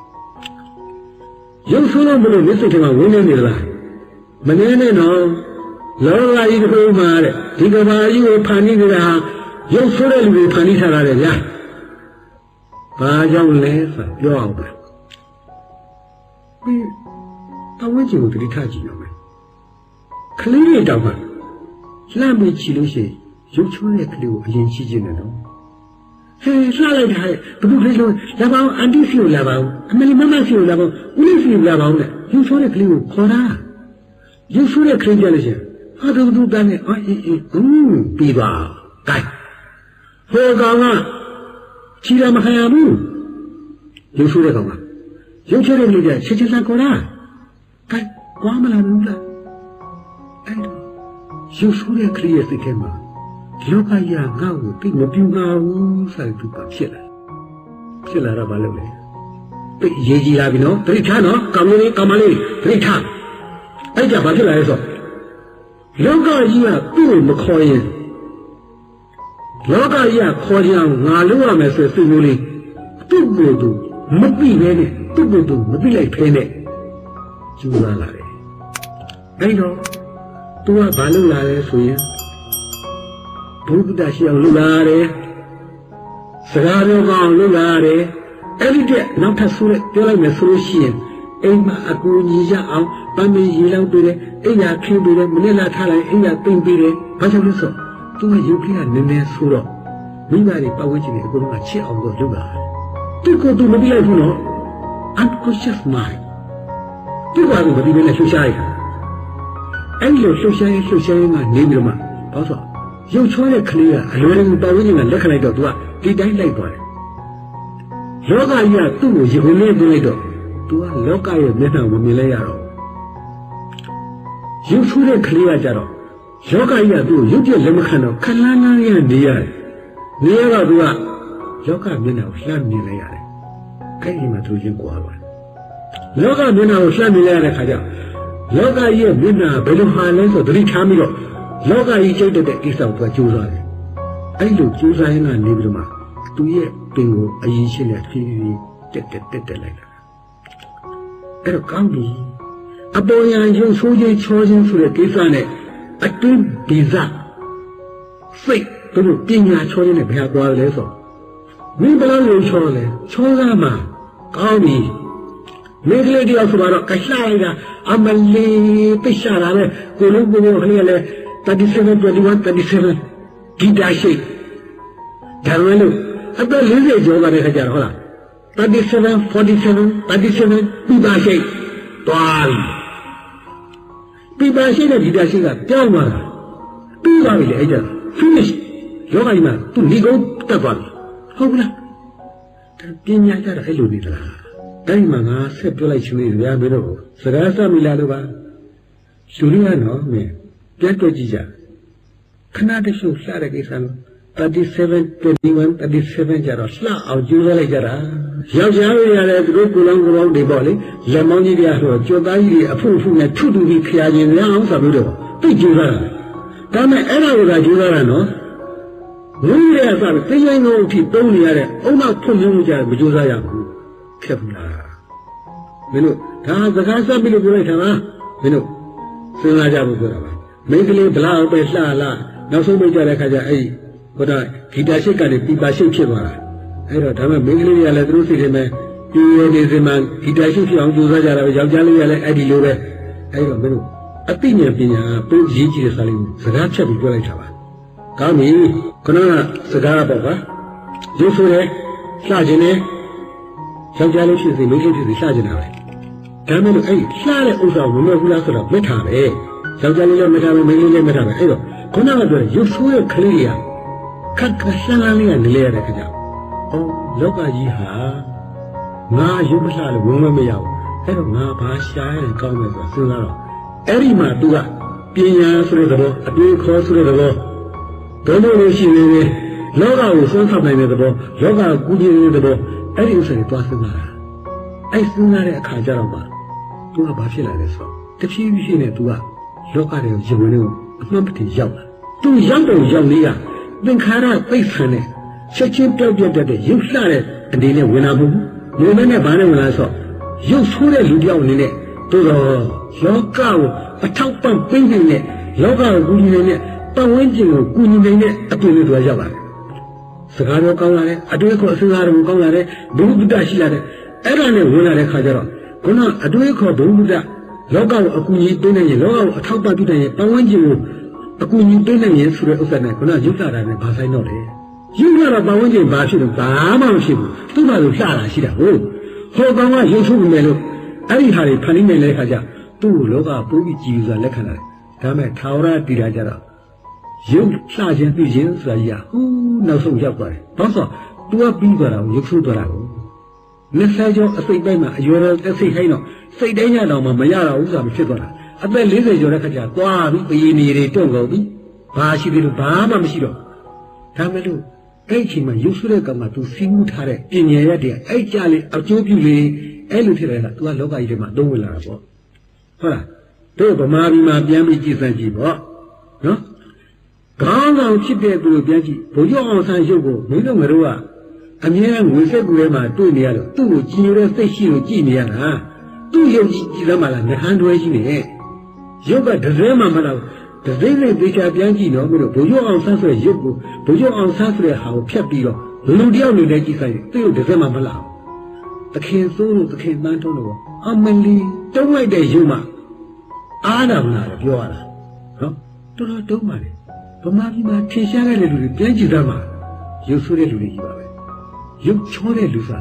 ရုပ်ဆိုးလို့မလို့မျက်စိထဲမှာဝင်နေလားမနေနဲ့နော်လောကကြီးတစ်ခုမှာတဲ့ဒီကဘာကြီးကိုဖန်တီးနေတာရုပ်ဆိုးတဲ့လူတွေဖန်တီးထားတာလေဗျာဘာကြောင့်လဲဆိုပြောအောင်ပါပြီးအဝိဇ္ဇာကိုတတိထကြည့်ရမယ်ခလေးတွေတောင်မှလှမ်းပြီးချီလို့ရှိရင်ရုပ်ချိုးတဲ့ကလေးကိုအရင်ချီခြင်းနဲ့တော့ဟဲ့လှလိုက်တာဘယ်သူလဲလို့လာပါအောင်အန်တီစီကိုလာပါအောင်အမလီမမစီကိုလာပါအောင်ဦးလေးစီကိုလာပါအောင်လေရုပ်ချိုးတဲ့ကလေးကိုခေါ်တာရုပ်ချိုးတဲ့ကလေးကြလို့ရှိရင်ဟာသူတန်းနဲ့အေးပြီးပါကဲဟိုကောင်ကချီရမခံရဘူးရုပ်ချိုးတဲ့ကောင်ကရုပ်ချိုးတဲ့ကလေးကချစ်ချစ်စားခေါ်တာကဲကွာမလာဘူးလားအဲ့တော့ရုပ်ဆိုးတဲ့ကလေးရဲ့စိတ်ထဲမှာလောကကြီးကငါ့ကိုသိမပြူပါဘူးဆိုတဲ့သူကဖြစ်လာတော့မလုပ်လေသိရေးကြည့်လာပြီနော်ပြိထားနော်ကောင်မလေးပြိထားအဲ့ကြဘာဖြစ်လာလဲဆိုလောကကြီးကသူ့ကိုမခေါ်ရင်လောကကြီးကခေါ်ကြအောင်ငါလုပ်ရမယ်ဆိုစိတ်မျိုးလေးသူ့ကိုယ်သူမသိပဲနဲ့သူ့ကိုယ်သူမသိလိုက်ဖဲနဲ့ကျူလာလာတယ်အဲ့တော့သူကဘာလုပ်လာလဲဆိုရင်ဘုရားရှိအောင်လုပ်လာတယ်စကားပြောကောင်းလုပ်လာတယ်အဲ့ဒီတဲ့နောက်ထပ်ဆိုရက်ပြောလိုက်မယ်ဆိုလို့ရှိရင်အိမ်မှာအကူညီရအောင်ပန်းမီရေလောင်းပေးတယ်အိမ်ရခင်းပေးတယ်မနေ့ကထားလိုက်အိမ်ရသိမ့်ပေးတယ်ဘာကြောင့်လဲဆိုသူကရုပ်ကြီးကနည်းနည်းဆိုတော့မိဘတွေပတ်ဝန်းကျင်တွေအကုန်လုံးကချစ်အောင်လုပ်လာတယ်သူကသူမသိလိုက်ဘူးနော် unconscious mind သူကသူမသိဘဲနဲ့လှုပ်ရှားရအဲ့လိုလှုပ်ရှားရင်ကနေပြီးတော့မှဘာလို့ရုပ်ချွဲတဲ့ကလေးကအလွယ်တကူပတ်ဝန်းကျင်ကလက်ခံလိုက်တော့သူကဒီတိုင်းလိုက်သွားတယ်လောကကြီးကသူ့ကိုရေဝင်လေးသွင်းလိုက်တော့သူကလောကရဲ့မျက်နှာကိုမြင်လဲရတော့ရုပ်ချွဲတဲ့ကလေးကကြတော့လောကကြီးကသူ့ကိုရုပ်ပြလက်မခံတော့ခလန်းလန်းရနေရတယ်နေရတော့သူကလောကမျက်နှာကိုလှမ်းမြင်လဲရတယ်အဲ့ဒီမှာသူချင်းကွာသွားတယ်လောကမျက်နှာကိုလှမ်းမြင်လဲရတဲ့ခါကျလောကကြီးရဲ့မျက်နှာဘယ်လိုဟာလဲဆိုသတိထားပြီးတော့လောကကြီးကျုပ်တဲ့ကိစ္စကိုကြိုးစားတယ်အဲ့လိုကြိုးစားရင်ကနေပြီးတော့မှသူရဲ့ပင်ကိုအရင်ရှင်းတဲ့ဖြည်းဖြည်းတက်လိုက်တာအဲ့တော့ကောင်းပြီအပေါ်ယံရုပ်ဆိုးခြင်းချောခြင်းဆိုတဲ့ကိစ္စနဲ့အတွင်းဒီဇစိတ်တို့ပညာချောခြင်းနဲ့ဘယ်ဟာသွားလဲဆိုမင်းဘယ်လိုရုပ်ချောလဲချောစားမှာကောင်းပြီမိကလေးတယောက်ဆိုတော့ကလှလိုက်တာအမလေးပိရှာတာပဲကိုလုံးကိုခလေးလေ37 ဂီတာရှိဒါမှမဟုတ်အသက်40ကျော်တဲ့ခါကျတော့ဟုတ်လား37 47ပြပါရှိတွားပြီပြပါရှိတဲ့ဂီတာရှိကပြောင်းသွားတာပြီးသွားပြီလေအဲ့ကျ finish လောကကြီးမှာသူဏီကုန်းတက်သွားပြီဟုတ်ဘူးလားပညာကြတော့အဲ့လိုနေသလားတိုင်းမှာငါဆက်ပြောလိုက်ရှင်နေဗျာမင်းတို့စကားစမိလာလို့ပါလူတွေကတော့မင်းပြတ်တော့ကြည့်ကြခဏတချို့လှတဲ့ကိစ္စလို့37 21 37ကျတော့လှအောင်ကျိုးလိုက်ကြတာယောက်ျားတွေရတယ်သူတို့ကိုယ်လုံးတွေပေါ့လေလက်မောင်းကြီးတွေဆိုကြော်သားကြီးတွေအဖုနဲ့ထုပြီးခရာကျင်ရအောင်ဆိုပြီးတော့သိကျိုးတာဒါမဲ့အဲ့ဒါကိုသာကျိုးတာနော်ငွေရဆိုတော့တင်းရင်ကုန်အထိတုံးနေရတဲ့အုံနောက်ဖွံ့ဖြိုးမှုကြမကျိုးစားရဘူးခက်ဘူးလားမင်းတို့ဒါစကားဆက်ပြီးလို့ပြောလိုက်တာပါမင်းတို့စဉ်းစားကြဖို့ပြောတာပါမိန်းကလေးဘလောက်ပဲလှလာနောက်ဆုံးပိတ်ကြတဲ့ခါကျအဲ့ဟိုတော့ဂီတာရှိတ်ကနေပြပါရှိတ်ဖြစ်သွားတာအဲ့တော့ဒါမှမိန်းကလေးတွေကလည်းသူတို့စိတ်ထဲမှာပြည့်ရနေစမှဂီတာရှိတ်ဖြစ်အောင်ကြိုးစားကြတာပဲယောက်ျားလေးကလည်းအဲ့ဒီလိုပဲအဲ့တော့မင်းတို့အသိဉာဏ်ပညာကပိုရေးကြည့်တဲ့စာလေးကိုစကားဖြတ်ပြီးပြောလိုက်တာပါကောင်းပြီခုနကစကားပေါ့ကွာရုပ်ဆိုရဲလှခြင်းနဲ့ယောက်ျားလေးဖြစ်စီမိန်းကလေးဖြစ်စီလှခြင်းတာပဲဒါမှမဟုတ်အဲ့လှတဲ့ဥစ္စာကိုမလွယ်ဘူးလားဆိုတော့မက်ထားပဲယောက်ျားလေးလည်းမထားဘူးမိန်းကလေးလည်းမထားဘူးအဲ့တော့ခုနကပြောရုပ်ဆိုးရဲ့ကလေးတွေကခက်ခက်လှမ်းလေးကနေလဲရတဲ့ခါကျအော်လောကကြီးဟာငါရုပ်မလှလို့ဝင်မရဘူးအဲ့တော့ငါဘာရှားရင်ကောင်းမယ်ဆိုတော့စဉ်းစားတော့အဲ့ဒီမှာသူကပညာဆိုတဲ့သဘောအတွေ့ခေါ်ဆိုတဲ့သဘောဘယ်လိုလဲရှိနေလဲလောကကိုဆုံးဆောင်နိုင်တဲ့သဘောလောကကိုကူညီနေတဲ့သဘောအဲ့ဒီဥစ္စာတွေသွားစဉ်းစားတာအဲ့စဉ်းစားတဲ့အခါကျတော့မှသူကဘာဖြစ်လာလဲဆိုတော့တဖြည်းဖြည်းနဲ့သူကလောကတွေကိုရင်ဝင်လို့အမှန်တည်းရောက်လာသူရောက်တော့ရောက်လေးကသင်္ခါရသိပ်ဆန်တဲ့ချက်ချင်းပြောက်ပြတ်တဲ့ရုပ်လှတဲ့အနေနဲ့ဝင်လာမှုငုံနဲ့ဘာနဲ့ဝင်လာဆိုရုပ်ဆိုးတဲ့လူတစ်ယောက်အနေနဲ့တို့တော့လောကကိုအထောက်ပံ့ပေးနေတဲ့လောကကိုကူညီနေတဲ့ပတ်ဝန်းကျင်ကိုကူညီနေတဲ့အတူတူရောက်လာတယ်စကားပြောကောင်းလာတယ်အတွေ့အခေါ်အစကားတော်ကောင်းလာတယ်ဘုဒ္ဓရှိလာတယ်အဲ့ဒါနဲ့ဝင်လာတဲ့ခါကျတော့ခုနအတွေ့အခေါ်ဘုဒ္ဓလောကကိုအကူအညီပေးနိုင်ရင်လောကကိုအထောက်ပံ့ပြုနိုင်ရင်ပတ်ဝန်းကျင်ကိုအကူအညီပေးနိုင်ရင်ဆိုတဲ့ဥစ္စာနဲ့ခုနရုပ်လာတာနဲ့ဘာဆိုင်တော့လဲရုပ်လာတော့ပတ်ဝန်းကျင်ဘာဖြစ်လို့ဘာမှမဖြစ်ဘူးသူ့ဘာလို့လှတာရှိတာဟုတ်ဟောကောင်ကရုပ်ထုတ်နေလို့အဲ့ဒီဟာတွေဖန်တီးနိုင်တဲ့ခါကျသူ့လောကပိုးပြီးကြည်ယူစွာလက်ခံလာတယ်ဒါမဲ့ထာဝရတည်တာကြတော့ရုပ်လှခြင်းသိခြင်းဆိုတာကြီးဟူးနောက်ဆုံးရောက်သွားတယ်ဘာလို့ဆိုသူကပြီးသွားတာကိုရုပ်ဆိုးသွားတာကိုလက်ဆက်ကျော်အစိတ်ပိုင်းမှာအရွယ်တစ်စိတ်ခိုင်းတော့စိတ်တိုင်းရတော့မှမရတော့ဘူးဆိုတာဖြစ်သွားတာအသက်40ကျော်တဲ့ခါကျသွားပြီးပရင်နေတွေတွန့်ကုန်ပြီဘာရှိသေးလို့ဘာမှမရှိတော့ဒါမဲ့လို့အဲ့ချိန်မှာရုပ်ဆိုးတဲ့ကံမှာသူစီးမှုထားတဲ့ပညာရက်တွေအဲ့ကြလေအကျိုးပြုလေအဲ့လိုဖြစ်လာတာသူကလောကကြီးထဲမှာသုံးဝင်လာတာပေါ့ဟုတ်လားတို့ဗမာပြည်မှာပြန်ပြီးကြည်စမ်းကြည့်ပေါ့နော်ခေါင်းဆောင်ဖြစ်တဲ့သူကိုပြန်ကြည့်ဘုရားအောင်ဆန်းရုပ်ကိုမင်းတို့ငါတို့ကအမြဲငွေဆက်ကူထဲမှာတွေ့နေရတော့သူ့ကိုကြည်ညိုတဲ့စိတ်ရှိလို့ကြည်နေရတာသူ့ရုပ်ကြီးကြည်သမ်းမှလားနှဟန်တွဲရှိနေရုပ်ကဒဇဲမှမလားဒဇိမ့်နဲ့သေချာပြန်ကြည့်တော့မလို့ဘုရားအောင်ဆန်းဆိုတဲ့ရုပ်ကိုဘုရားအောင်ဆန်းဆိုတဲ့ဟာကိုဖြတ်ပြီးတော့လူတယောက်နေတဲ့ကြည့်ဆိုင်သူ့ကိုဒဇဲမှမလားသခင်စိုးလို့သခင်တန်းထုံးလို့အမလီတုံးလိုက်တဲ့ရုပ်မှအားနာမလားပြောရတာနော်တော်တော်တုံးပါလေဗမာပြည်မှာထင်ရှားတဲ့လူတွေပြန်ကြည့်သမ်းပါရုပ်ဆိုးတဲ့လူတွေကြီးပါပဲရုပ်ချောတဲ့လူစား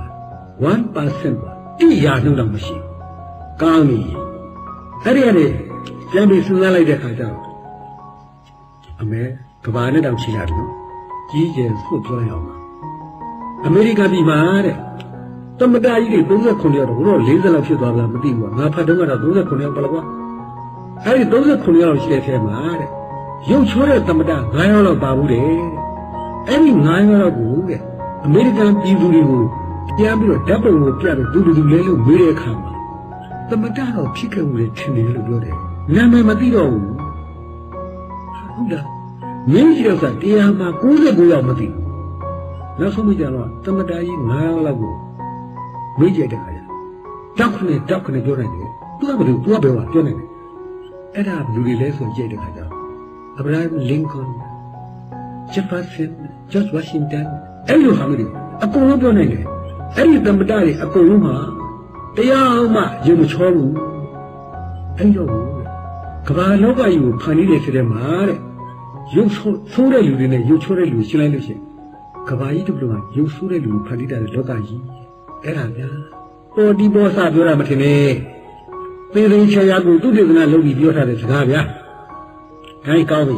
1% ပါ100နှုန်းတော့မရှိကောင်းပြီအဲ့ဒီကနေပြန်ပြီးစဉ်းစားလိုက်တဲ့ခါကျတော့အမေကဘာနဲ့တောင်ချီလာတယ်နော်ကြီးကျယ်ဆွတ်ပြောရအောင်ပါအမေရိကန်ပြည်မှာတဲ့တမတာကြီးတွေ39ယောက်တော့ဘုတော့40လောက်ဖြစ်သွားလားမသိဘူးငါဖတ်တော့ကတော့39ယောက်ပါလားကွာအဲ့ဒီ39ယောက်ရှိတဲ့ထဲမှာတဲ့ရုပ်ချောတဲ့တမတာ9ယောက်လောက်ပါဘူးတဲ့အဲ့ဒီ9ယောက်လောက်ကိုတဲ့အမေရိကန်ပြည်သူတွေကိုပြန်ပြီးတော့ဓာတ်ပုံကိုပြတော့တူလဲလို့မေးတဲ့အခါမှာတမတာတော့ဖြစ်ခဲ့မှုတွေထင်တယ်လို့ပြောတယ်နာမည်မသိတော့ဘူးဟုတ်လားမင်းကြီးတော့တရားမှာ99ယောက်မသိဘူးနောက်ဆုံးမကြတော့တမတာကြီး9ယောက်လောက်ကိုမေးကြတဲ့ခါကျတောက်ခနဲ့ပြောနိုင်တယ်သူကဘယ်လိုပြောနိုင်တယ်အဲ့ဒါဘယ်လိုလဲဆိုကြည့်တဲ့ခါကျအဗရာဟမ်လင်ကွန်ဂျက်ဖာဆင်ဂျော့ဝါရှင်တန်အဲ့လိုဟာမျိုးတွေအကုန်လုံးပြောနိုင်တယ်အဲ့ဒီသမ္မတတွေအကုန်လုံးမှာတရားမှရုံမချောဘူးအဲ့တော့ကဘာလောကကြီးကိုဖန်တီးတယ်ဆိုတဲ့မှာတဲ့ရုပ်ဆိုးတဲ့လူတွေနဲ့ရုပ်ချောတဲ့လူရှင်းလိုက်လို့ရှိရင်ကဘာကြီးတို့ကရုပ်ဆိုးတဲ့လူကိုဖန်တီးတဲ့လောကကြီးအဲ့ဒါဗျာပေါ်ဒီပေါ်စပြောတာမထင်နဲ့သေသေးချာချာကိုသူတေသနာလုပ်ပြီးပြောထားတဲ့စကားဗျာဒါကြီးကောင်းပြီ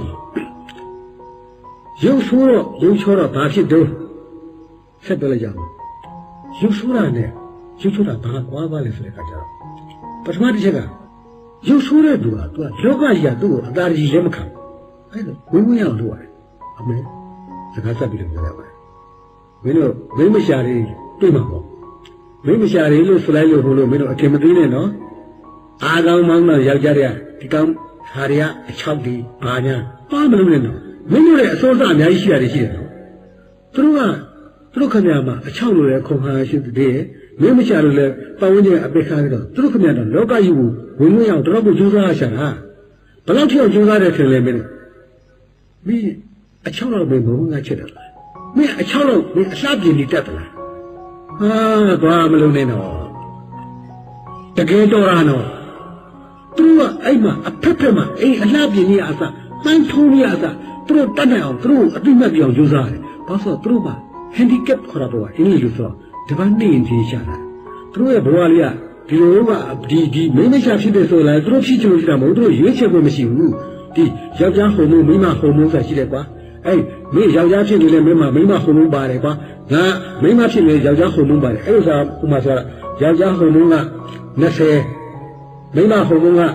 ရုပ်ဆိုးတော့ရုပ်ချောတော့ဘာဖြစ်တော့ဆက်ပြောလိုက်ကြအောင်ရုပ်ဆိုးတာနဲ့ရုပ်ချောတာဘာကွာပါလဲဆိုတဲ့အခါကျတော့ပထမတစ်ချက်ကရုပ်ဆိုးတဲ့သူကသူကလောကကြီးကသူ့ကိုအသာကြီးလက်မခံအဲ့ဒါဝင်းအောင်လုပ်ရတယ်အမေစကားဆက်ပြီးတော့ပြောရပါတယ်မင်းတို့မင်းမရှာလေးတွေ့မှာပေါ့မင်းမရှာလေးလို့ဆိုလိုက်လို့ဟိုလိုမင်းတို့အထင်မသေးနဲ့နော်အားကောင်းမောင်းတော့ယောက်ျားတွေကဒီကောင်ဟာတွေကအချောက်တွေဘာညာပါမလို့နဲ့နော်မင်းတို့ရဲ့အစိုးရအများကြီးရှိရတယ်ရှိတယ်နော်သူတို့ခင်ဗျာမှာအချောက်လိုတဲ့ခုံခါရှိတဲ့မင်းမရှာလို့လဲပတ်ဝန်းကျင်အပိတ်ခါပြီးတော့သူတို့ခင်ဗျာတော့လောကကြီးကိုဝင်ဝင်အောင်တော့ကိုကြိုးစားရှာတာဘယ်လောက်ထိအောင်ကြိုးစားတယ်ထင်လဲမင်းအချောက်လောက်ပဲဘုံငါချစ်တယ်လားမင်းအချောက်လောက်မင်းအလှပြင်းနေတတ်သလားဟာဘာမလုံးနဲ့တော့တကယ်တော့ရနော်သူကအဲ့မှာအဖက်ဖက်မှာအိမ်အလှပြင်းကြီးအစမှန်းထုံးကြီးအစသူတို့တတ်နိုင်အောင်သူတို့အတိမတ်ပြောင်းကြိုးစားတယ်ဘာလို့သူတို့က handicap ခေါ်တာပေါ့အင်္ဂလိပ်လိုဆိုတော့ဒီဘာနေရင်ချင်းရှာတာသူတို့ရဲ့ဘဝလေးကဒီလိုကဒီမင်းမရှာဖြစ်တယ်ဆိုလားသူတို့ဖြစ်ချင်လို့したမဟုတ်သူတို့ရွေးချယ်ခွင့်မရှိဘူးဒီယောက်ျားဟိုမုန်းမိန်းမဟိုမုန်းဆိုတာရှိတယ်ကွာအဲ့မင်းယောက်ျားဖြစ်နေလဲမိန်းမဟိုမုန်းပါတယ်ကွာငါမိန်းမဖြစ်နေယောက်ျားဟိုမုန်းပါတယ်အဲ့လိုဆိုဥမာဆိုတာယောက်ျားဟိုမုန်းက20မိန်းမဟိုမုန်းက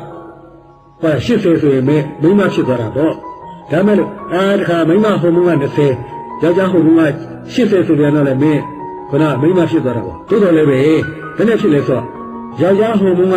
80ဆိုရင်မိန်းမဖြစ်သွားတာပေါ့ဒါမဲ့လို့တခါမိန်းမဟိုမုန်းက20 ယောက်ျားဟိုဘုံက80ဆိုပြန်တော့လေမင်းခဏမိန်းမဖြစ်သွားတာပေါ့တိုးတော်လည်းပဲဘယ်နဲ့ဖြစ်လဲဆိုတော့ယောက်ျားဟိုဘုံက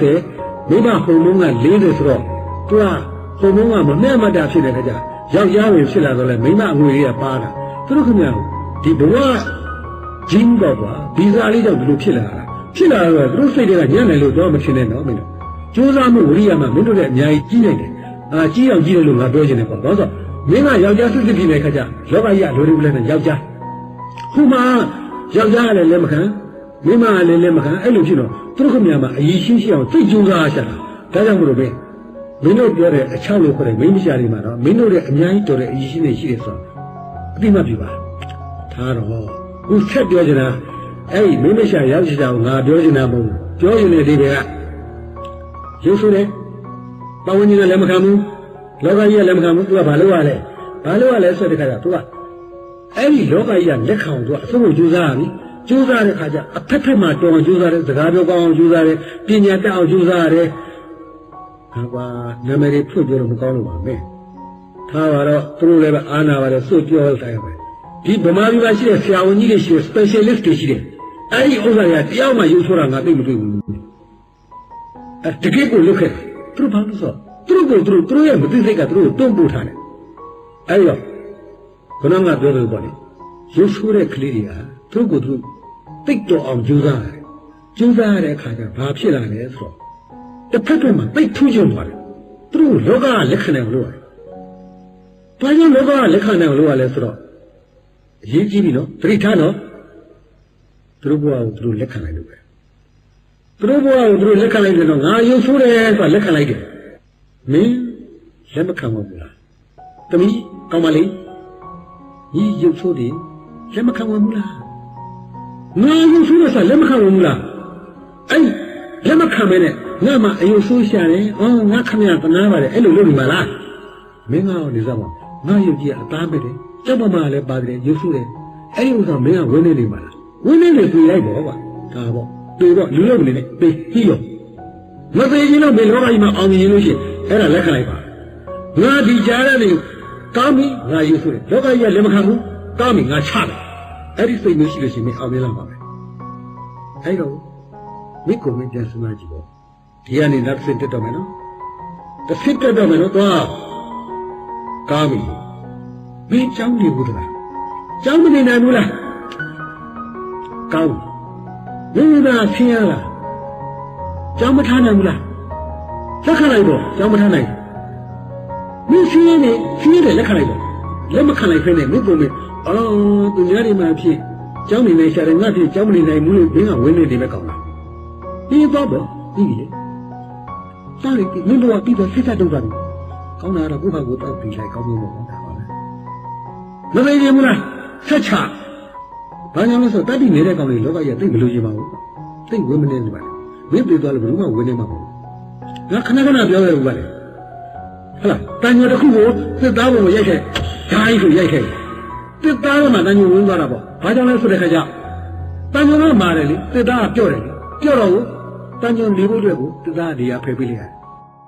60မိန်းမဟိုဘုံက40ဆိုတော့သူကဟိုဘုံကမနဲ့မတာဖြစ်တဲ့ခါကျယောက်ျားဝင်ဖြစ်လာတော့လေမိန်းမအငွေတွေကပါတာသူတို့ခင်ဗျာဒီဘဝဂျင်းတော့ကွာဗီဇာလေးကြောင့်ဘယ်လိုဖြစ်လာတာဖြစ်လာတော့သူတို့စိတ်တွေကညံ့တယ်လို့တော့မထင်နဲ့နော်မင်းတို့ကြိုးစားမှုဝိရိယမှမင်းတို့လည်းအများကြီးကြီးနိုင်တယ်ကြီးအောင်ကြီးတယ်လို့ငါပြောချင်တယ်ပေါ့ဘာလို့ဆိုမင်းကယောက်ျားစစ်စစ်ဖြစ်နေခါကျလောကကြီးကလိုလိုလဲနဲ့ယောက်ျားဟိုမှာယောက်ျားကလည်းလက်မခံမိန်းမကလည်းလက်မခံအဲ့လိုဖြစ်တော့သူတို့ခင်ဗျာမှာအရေးရှိရှိအောင်သိကြိုးစားရှာတာဒါကြောင့်မလို့ပဲမင်းတို့ပြောတဲ့အချောက်လို့ခေါ်တဲ့မိန်းမရှာတွေမှာတော့မင်းတို့ရဲ့အများကြီးတော်တဲ့အရေးရှိနေရှိတယ်ဆိုတော့အတိမပြပါထားတော့ခုဆက်ပြောချင်တာအဲ့ဒီမိန်းမရှာရောက်ချင်တာကိုငါပြောချင်တာမဟုတ်ဘူးပြောရင်လည်းဒီတွေကရုပ်ဆိုးတယ်ပဝန်းကျင်ကလည်းမခံဘူးလောကကြီးကလည်းမခံဘူးသူကဘာလို့ရလဲဆိုတဲ့ခါကျသူကအဲ့ဒီလောကကြီးကလက်ခံသူကအစိုးရကြိုးစားရပြီကြိုးစားတဲ့ခါကျအဖက်ဖက်မှာတော်အောင်ကြိုးစားတယ်စကားပြောကောင်းအောင်ကြိုးစားတယ်ပညာတတ်အောင်ကြိုးစားရတယ်ကွာနာမည်တွေဖွင့်ပြောလို့မကောင်းလို့ပါမယ်ထားပါတော့သူတို့လည်းပဲအာနာပါတယ်စွတ်ပြောတိုင်းပဲဒီဗမာပြည်မှာရှိတဲ့ဆရာဝန်ကြီးတွေရှိတဲ့ specialist တွေရှိတယ်အဲ့ဒီဥစ္စာတွေကတယောက်မှရုပ်ဆိုးတာငါသိမတွေ့ဘူးတကယ်ကိုလုခဲ့သူတို့ဘာလို့ဆိုသူတို့ရဲ့မသိစိတ်ကသူတို့တွန်းပို့ထားတယ်အဲ့တော့ခဏငါပြောလို့ပေါ့လေရုပ်ဆိုးတဲ့ကလေးတွေကသူတို့ကိုသူတိတ်တော်အောင်ကြိုးစားတယ်ကြိုးစားရတဲ့အခါကျဘာဖြစ်လာလဲဆိုတော့တစ်ဖက်တွင်မှာတိတ်ထူးချွန်သွားတယ်သူတို့လောကကလက်ခံနိုင်လို့ရတယ်ဘာကြောင့်လောကကလက်ခံနိုင်လို့ရလဲဆိုတော့အရေးကြီးပြီနော်သတိထားနော်သူတို့ဘဝကိုသူတို့လက်ခံနိုင်လို့ပဲသူတို့ဘဝကိုသူတို့လက်ခံလိုက်တယ်တော့ငါရုပ်ဆိုးတယ်ဆိုတာလက်ခံလိုက်တယ်မင်းလက်မခံဘူးလားတမီးကောင်းပါလေညီရုပ်ဆိုးတယ်လက်မခံဘူးလားငါရုပ်ဆိုးတယ်ဆိုတာလက်မခံဘူးလားအဲ့လက်မခံမဲနဲ့ငါမှအယုဆိုးရှာတယ်ငါခမရတနာပါတယ်အဲ့လိုလုပ်နေပါလားမင်းကနေစားပါငါရုပ်ကြီးအသားပဲတယ်ကျောက်ပမာလည်းပါတယ်ရုပ်ဆိုးတယ်အဲ့ဒီဥစ္စာမင်းကဝင်းနေနေပါလားဝင်းနေနေပြေးလိုက်ပေါ့ကွာဒါပေါ့ပြေတော့လူရုပ်နေနဲ့ပြေးဟီးရောမသေးရင်တော့မင်းလောကကြီးမှာအောင်မြင်လို့ရှိရင်အဲ့ဒါလက်ခံလိုက်ပါငါဒီကြားတဲ့နေကောင်းပြီငါရုပ်ဆိုးတယ်လောကကြီးကလည်းမခံဘူးကောင်းပြီငါချတယ်အဲ့ဒီစိတ်မျိုးရှိလို့ရှိရင်မင်းအောင်မြင်လာပါမယ်အဲ့တော့မိကိုမင်းပြန်စဉ်းစားကြည့်ပေါ့ဒီကနေနောက်တစ်တက်တော့မယ်နော်တစ်ဆက်တက်တော့မယ်နော်သွားကောင်းပြီမင်းကြောင်းနေဘူးလားကြောင်းမနေနိုင်ဘူးလားကောင်းပြီမင်းကဆင်းရလားကြောင်းမထားနိုင်ဘူးလားလက်ခံလိုက်တော့ကြောင်းမထားနိုင်မင်းဆင်းရဲလက်ခံလိုက်တော့လက်မခံလိုက်ဖ ೇನೆ မင်းကိုမင်းသူများတွေမှာဖြစ်ကြောင်းနေနေရှာတယ်ငါဖြစ်ကြောင်းမနေနိုင်ဘူးလို့မင်းကဝင်းနေတယ်ပဲကောင်းလားဒီတော့ပေါ့ဒီလေစားလိုက်မင်းတို့ကပြီးတော့စစ်ဆက်တုံးတာကောင်းတာတော့ကိုယ့်ဘာကိုတောက်ပြီးလိုက်ကောင်းလို့မဟုတ်တာပါပဲမသိရင်ဘူးလားဆက်ချဘာကြောင့်လဲဆိုတတ်ပြီးနေတဲ့ကောင်လေးလောကကြီးသိမလို့ရပါဘူးသိဝင်းမနေနေပါနဲ့မင်းပြေသွားလို့ဘယ်သူမှဝင်းနေမှာမဟုတ်ငါခဏပြောရဘူးပါလေဟုတ်လားတန်ညိုတစ်ခုကိုစစ်သားဘုံကိုရိုက်ခဲ့ဓာတ်ဆိုရိုက်ခဲ့စစ်သားကမှတန်ညိုဝင်းသွားတာပေါ့ဘာကြောင့်လဲဆိုတဲ့ခါကျတန်ညိုကမာတယ်လေစစ်သားကပြော့တယ်ပြော့တော့ကိုတန်ညိုနေဖို့အတွက်ကိုစစ်သားကနေရာဖယ်ပေးလိုက်ရတယ်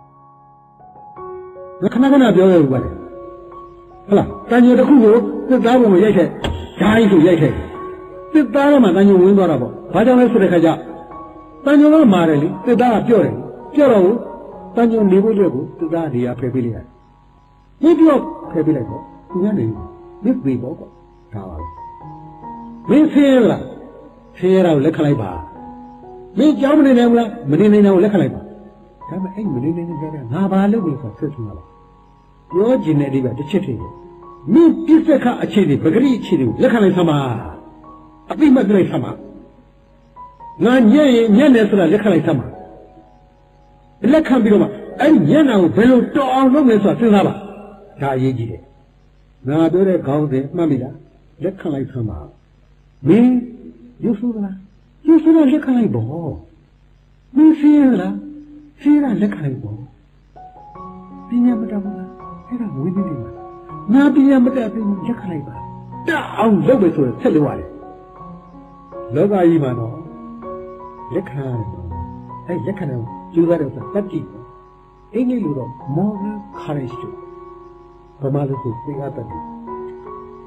ငါခဏပြောရဘူးပါလေဟုတ်လားတန်ညိုတစ်ခုကိုစစ်သားဘုံကိုရိုက်ခဲ့ဓာတ်ဆိုရိုက်ခဲ့စစ်သားကမှတန်ညိုဝင်းသွားတာပေါ့ဘာကြောင့်လဲဆိုတဲ့ခါကျတန်ညိုကမာတယ်လေစစ်သားကပြော့တယ်ပြော့တော့ကိုတန်ညိုနေဖို့အတွက်ကိုစစ်သားနေရာဖယ်ပေးလိုက်ရတယ်ဒီပြော့ဖယ်ပေးလိုက်တော့သူကနေမြစ်ပေပေါ့ကွာဒါပါပဲမင်းဆင်းရလားဆင်းရတာကိုလက်ခံလိုက်ပါမင်းကြောင်းမနေနိုင်ဘူးလားမနေနိုင်တာကိုလက်ခံလိုက်ပါဒါပေမဲ့အဲ့မနေနိုင်တဲ့ငါဘာလုပ်လို့ဆိုဆက်ဆုံးတာပါပြောကျင်တဲ့အိဗယ်တစ်ချက်တည်းမင်းပြစ္ဆခအခြေတွေပဂရိအခြေတွေကိုလက်ခံလိုက်သမှာအပိမတ်လိုက်သမှာငါညံ့ရင်ညံ့တယ်ဆိုတာလက်ခံလိုက်သမှာလက်ခံပြီးတော့မှအဲ့ညံ့တာကိုဘယ်လိုတော်အောင်လုပ်လဲဆိုတာစဉ်းစားပါဒါအရေးကြီးတယ်ငါပြောတဲ့ခေါင်းစဉ်မှတ်မိလားလက်ခံလိုက်သမှာမင်းရုပ်ဆိုးလားရုပ်ဆိုးတော့လက်ခံလိုက်ပေါ့မင်းရှင်းရလားရှင်းရလက်ခံလိုက်ပေါ့ပညာမတတ်ဘူးလားအဲ့ဒါဝိနည်းတွေမှာငါပညာမတတ်ဘူးလက်ခံလိုက်ပါတအောင်လုပ်ပဲဆိုတော့ဆက်လို့ရတယ်လောကကြီးမှာတော့လက်ခံရတယ်အဲ့လက်ခံတယ်ကျူးသားတယ်ဆိုတာတတိအင်္ဂလိပ်လိုတော့ moral courage ဗမာလိုဆိုသိအပ်တယ်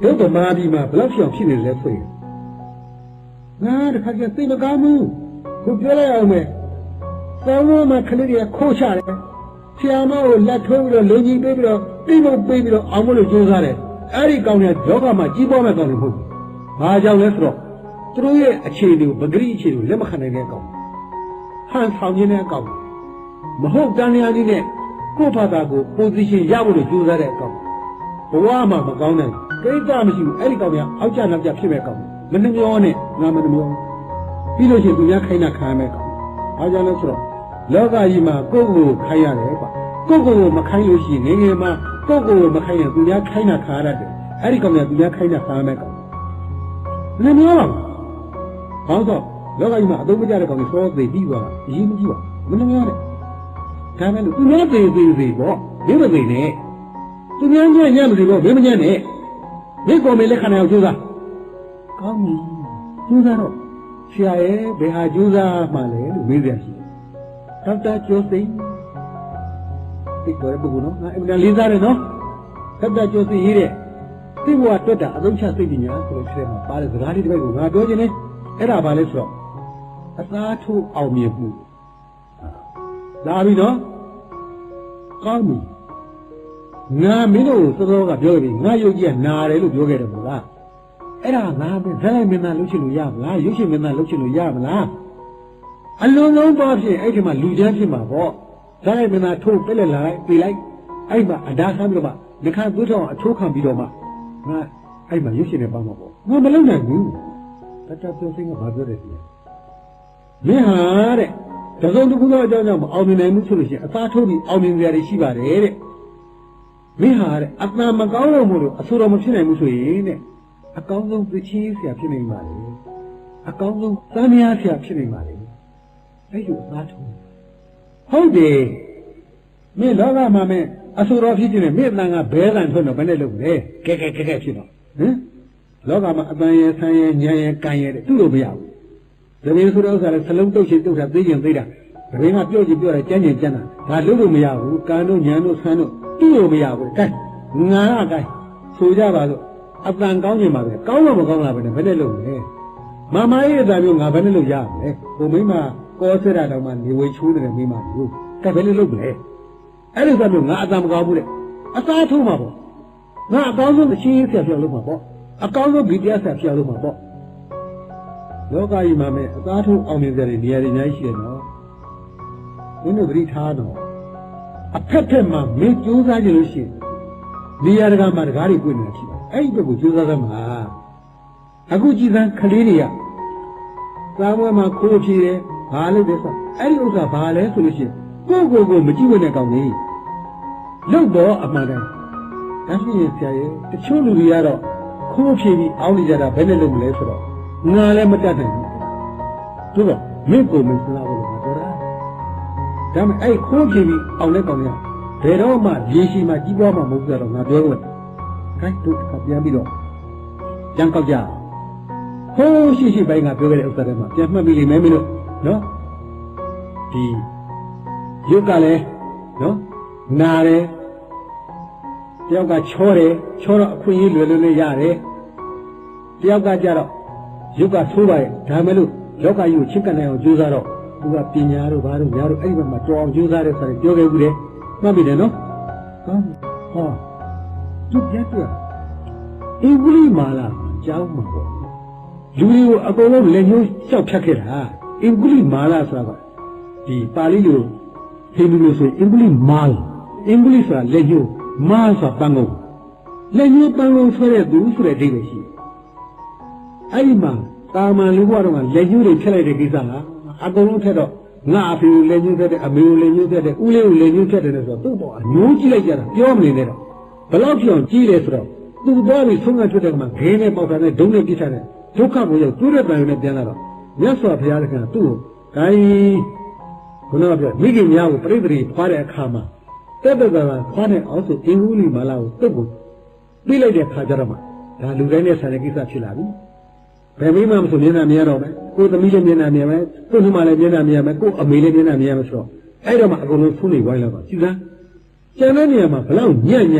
တို့ဗမာပြည်မှာဘယ်လောက်ပြောင်ဖြစ်နေလဲဆိုရင်ငါတခါကျသိမကောင်းဘူးခုပြောလိုက်အောင်မယ်သောင်းလုံးမှာခလေးတွေကခိုးချတယ်ဆရာမကိုလက်ထိုးပြီးတော့လုံကြီးပေးပြီးတော့တိတ်ဖို့ပေးပြီးတော့အောင်မလို့ကြိုးစားတယ်အဲ့ဒီကောင်တွေကလောကမှာကြီးပွားမဲ့ကောင်တွေမဟုတ်ဘူးဘာကြောင့်လဲဆိုတော့သူတို့ရဲ့အခြေအနေကိုပဂရိအခြေအနေကိုလက်မခံနိုင်တဲ့ကောင်ဟန်ဆောင်ခြင်းတဲ့အကောင်မဟုတ်တန်လျာကြီးနဲ့ကိုယ့်ဘာသာကို position ရဖို့လို့ကြိုးစားတဲ့အကောင်ဘဝမှာမကောင်းနိုင်ကိစ္စမရှိဘူးအဲ့ဒီကောင်ကအောက်ကျနောက်ကျဖြစ်မဲ့ကောင်မနှမျောနဲ့ငါမနှမျောပြီးလို့ရှိရင်သူများခိုင်းတာခံရမဲ့ကောင်ဘာကြောင့်လဲဆိုတော့လောကကြီးမှာကိုယ့်ကိုယ်ခိုင်းရတယ်ကွာကိုယ့်ကိုယ်မခိုင်းလို့ရှိရင်ငယ်မှာကိုယ့်ကိုယ်မခိုင်းရင်သူများခိုင်းတာခံရတယ်အဲ့ဒီကောင်ကသူများခိုင်းတာခံရမဲ့ကောင်မနှမျောပါဘူးဘာလို့လောကကြီးမှာအသုံးမကျတဲ့ကောင်တွေစောသေးပြီးသွားတာအရေးမကြီးပါမနှမျောနဲ့ဒါမဲ့လို့သူများသေးပေါ့မင်းမသေးနဲ့သူများညံ့မသေးပေါ့မင်းမညံ့နဲ့မင်းကိုယ်မလက်ခံရအောင်ကြိုးစားကောင်းပြီကြိုးစားတော့ဆရာရဲ့ဘယ်ဟာကြိုးစားမှလဲလို့မေးကြရှိတယ်ဒေါက်တာကျော်စိန်သိတော်ပုဂ္ဂိုလ်နော်ငါအင်မတန်လေးစားတယ်နော်ဒေါက်တာကျော်စိန်ရေးတဲ့သိဘဝတွတ်တာအသုံးချစိတ်ပညာဆိုတဲ့ထဲမှာပါတဲ့စကားလေးတစ်ပိုက်ကိုငါပြောခြင်းနဲ့အဲ့ဒါဘာလဲဆိုတော့အသားထိုးအောင်မြင်မှုလာပြီနော်ကောင်းပြီငါမင်းတို့စောစောကပြောခဲ့ပြီငါယုတ်ကြီးကနာတယ်လို့ပြောခဲ့တယ်မို့လားအဲ့ဒါငါပဲဇက်လိုက်မင်းသားလှုပ်ချင်လို့ရမလားရုပ်ရှင်မင်းသားလှုပ်ချင်လို့ရမလားအလုံးလုံးပါဖြင့်အဲ့ဒီမှာလူချမ်းဖြစ်မှာပေါ့ဇက်လိုက်မင်းသားထိုးပြက်လက်လိုက်ပြေးလိုက်အဲ့မှာအဒါဆမ်းပြီးတော့မှဒီခါသွေးထောင်အထိုးခံပြီးတော့မှငါအဲ့မှာရုပ်ရှင်နဲ့ပါမှာပေါ့ငါမလုပ်နိုင်ဘူးတတပြောစင်းကဘာပြောတယ်လဲမင်းဟာတဲ့တစုံတစ်ခုသောအကြောင်းကြောင့်မအောင်မြင်နိုင်မှုဆိုလို့ရှိရင်အသာထိုးပြီးအောင်မြင်ကြရရှိပါတယ်တဲ့မင်းဟာတဲ့အတန်မကောင်းလို့မို့လို့အဆိုတော်မဖြစ်နိုင်ဘူးဆိုရင်တဲ့အကောင်းဆုံးသချင်းဆရာဖြစ်နိုင်ပါလေအကောင်းဆုံးသံဃာဆရာဖြစ်နိုင်ပါလေအဲ့လိုအသာထိုးဟုတ်တယ်မင်းလောကမှာမင်းအဆိုတော်ဖြစ်ခြင်းနဲ့မင်းအတန်ကဘဲတန်ထွက်တော့ဘယ်နဲ့လုပ်လဲကဲဖြစ်တော့ဟင်လောကမှာအတန်ရယ်ဆံရယ်ဉာဏ်ရယ်ကံရယ်သူ့လိုမရဘူးတပင်းဆိုတဲ့ဥစ္စာလည်းစလုံးတုတ်ချင်တုတ်တာသိကျင်သိတာတပင်းကပြော့ချင်ပြောတယ်ကြမ်းကျင်ကြမ်းတာဒါလုပ်လို့မရဘူးကံတို့ဉာဏ်တို့ဆန်းတို့သူ့လိုမရဘူးကဲငါကဲဆိုကြပါစို့အတန်ကောင်းခြင်းပါပဲကောင်းလို့မကောင်းတာပဲနဲ့ဘယ်နဲ့လုပ်လဲမမရဲ့အတန်မျိုးငါဘယ်နဲ့လုပ်ရမလဲဟိုမိမကောစရတာတော့မှနေဝေချိုးနေတဲ့မိမမျိုးကဲဘယ်နဲ့လုပ်မလဲအဲ့ဒီဆိုမျိုးငါအတန်မကောင်းဘူးတဲ့အသားထိုးမှာပေါ့ငါအကောင်းဆုံးအချင်းဆရာပြောလို့မှာပေါ့အကောင်းဆုံးဗီတရားဆရာပြောလို့မှာပေါ့လောကကြီးမှာမဲ့အသားထိုးအောင်မြင်ကြတဲ့နေရာတွေအများကြီးရှိတယ်နော်မင်းတို့သတိထားတော့အဖက်ဖက်မှာမင်းကြိုးစားကြလို့ရှိရင်နေရာတကာမှာတကားတွေပြည့်နေတာရှိတယ်အဲ့ဒီဘက်ကိုကြိုးစားသမှာအခုကြည်စမ်းကလေးတွေကသာမွေးမှာခိုးဖြေတယ်ဘာလို့လဲဆိုအဲ့ဒီဥစ္စာဘာလဲဆိုလို့ရှိရင်ကိုမကြည့်ဝင်တဲ့ကောင်လေးလုတ်တော့အမှန်တိုင်းဒါရှိရင်ဆရာရဲ့တချို့လူတွေကတော့ခိုးဖြေပြီးအောင်းနေကြတာဘယ်နဲ့လုပ်မလဲဆိုတော့ငါလည်းမတတ်နိုင်ဘူးသူကမင်းကိုမစလာဘူးလို့ပြောတာဒါမှအဲ့ခိုးဖြေပြီးအောင်တဲ့ကောင်ကဘယ်တော့မှရေရှိမှကြီးပွားမှမဟုတ်ကြတော့ငါပြောလို့ခိုင်းတို့ကပြန်ပြီးတော့ကြံကောက်ကြဟိုးရှိပိုင်းကပြောခဲ့တဲ့ဥစ္စာတွေမှာပြန်မှတ်ပြီးလိမ့်မယ်မင်းတို့နော်ဒီရုပ်ကလည်းနော်နာတယ်တယောက်ကချောတယ်ချောတော့အခွင့်အရေးလွယ်လွယ်လေးရတယ်တယောက်ကကြတော့ရုပ်ကဆိုးပါရဲ့ဒါမဲ့လို့လောကကြီးကိုချစ်ကပ်နိုင်အောင်ကြိုးစားတော့သူကပညာတို့ဘာတို့ညာတို့အဲ့ဒီဘက်မှာတော်အောင်ကြိုးစားတယ်ဆိုရင်ပြောခဲ့ဘူးတယ်မှတ်ပြီတယ်နော်ဟောသူပြတ်ပြအင်္ဂလိပ်မာလာကျောင်းမှာပေါ့လူတွေကိုအကုန်လုံးလက်ညှိုးလျှောက်ဖြတ်ခဲ့တာအင်္ဂလိပ်မာလာဆိုတာကဒီပါဠိလိုဟိန္ဒူလိုဆိုရင်အင်္ဂလိပ်မာလအင်္ဂလိပ်ဆိုတာလက်ညှိုးမာဆိုတာပန်းကုန်လက်ညှိုးပန်းကုန်ဆွဲတဲ့သူဆိုတဲ့အဓိပ္ပာယ်ရှိတယ်အဲ့ဒီမှာတာမန်လူဘဝတော့လက်ညှိုးတွေဖြတ်လိုက်တဲ့ကိစ္စလားအကုန်လုံးထက်တော့ငါအဖေကိုလက်ညှိုးဖြတ်တဲ့အမေကိုလက်ညှိုးဖြတ်တဲ့ဦးလေးကိုလက်ညှိုးဖြတ်တယ်ဆိုတော့သူ့ဘောအညိုးကြည့်လိုက်ကြတာပြောမနေနဲ့တော့ဘယ်လောက်ပြောင်ကြည့်လဲဆိုတော့သူ့ဘောပြီးဆုံးကထွက်တဲ့ကမှာဂင်းနဲ့ပေါက်တာနဲ့ဒုံနဲ့ပြစ်ထားတဲ့ဒုက္ခကိုရောက်တွေးတဲ့တန်ရုံနဲ့ပြန်လာတော့မြတ်စွာဘုရားကသူ့ကိုဂိုင်းခုနကပြောမိခင်များကိုပြိတ္တိဖွားတဲ့အခါမှာတက်တက်တာဖွားတဲ့အောင်ဆိုအင်္ဂုလိမာလာကိုတုတ်ကိုပြီးလိုက်တဲ့ခါကျတော့မှဒါလူတိုင်းနဲ့ဆိုင်တဲ့ကိစ္စဖြစ်လာပြီဘယ်မိမှမဆိုမျက်နှာမြင်ရတော့မယ်ကိုသမီးလည်းမျက်နှာမြင်မယ်ကို့နှမလည်းမျက်နှာမြင်ရမယ်ကို့အမေလည်းမျက်နှာမြင်ရမယ်ဆိုတော့အဲ့တော့မှအကုန်လုံးဖုန်းနေဝိုင်းလာပါကြည်စမ်းကျန်တဲ့နေရာမှာဘလောက်ညံ့ညံ့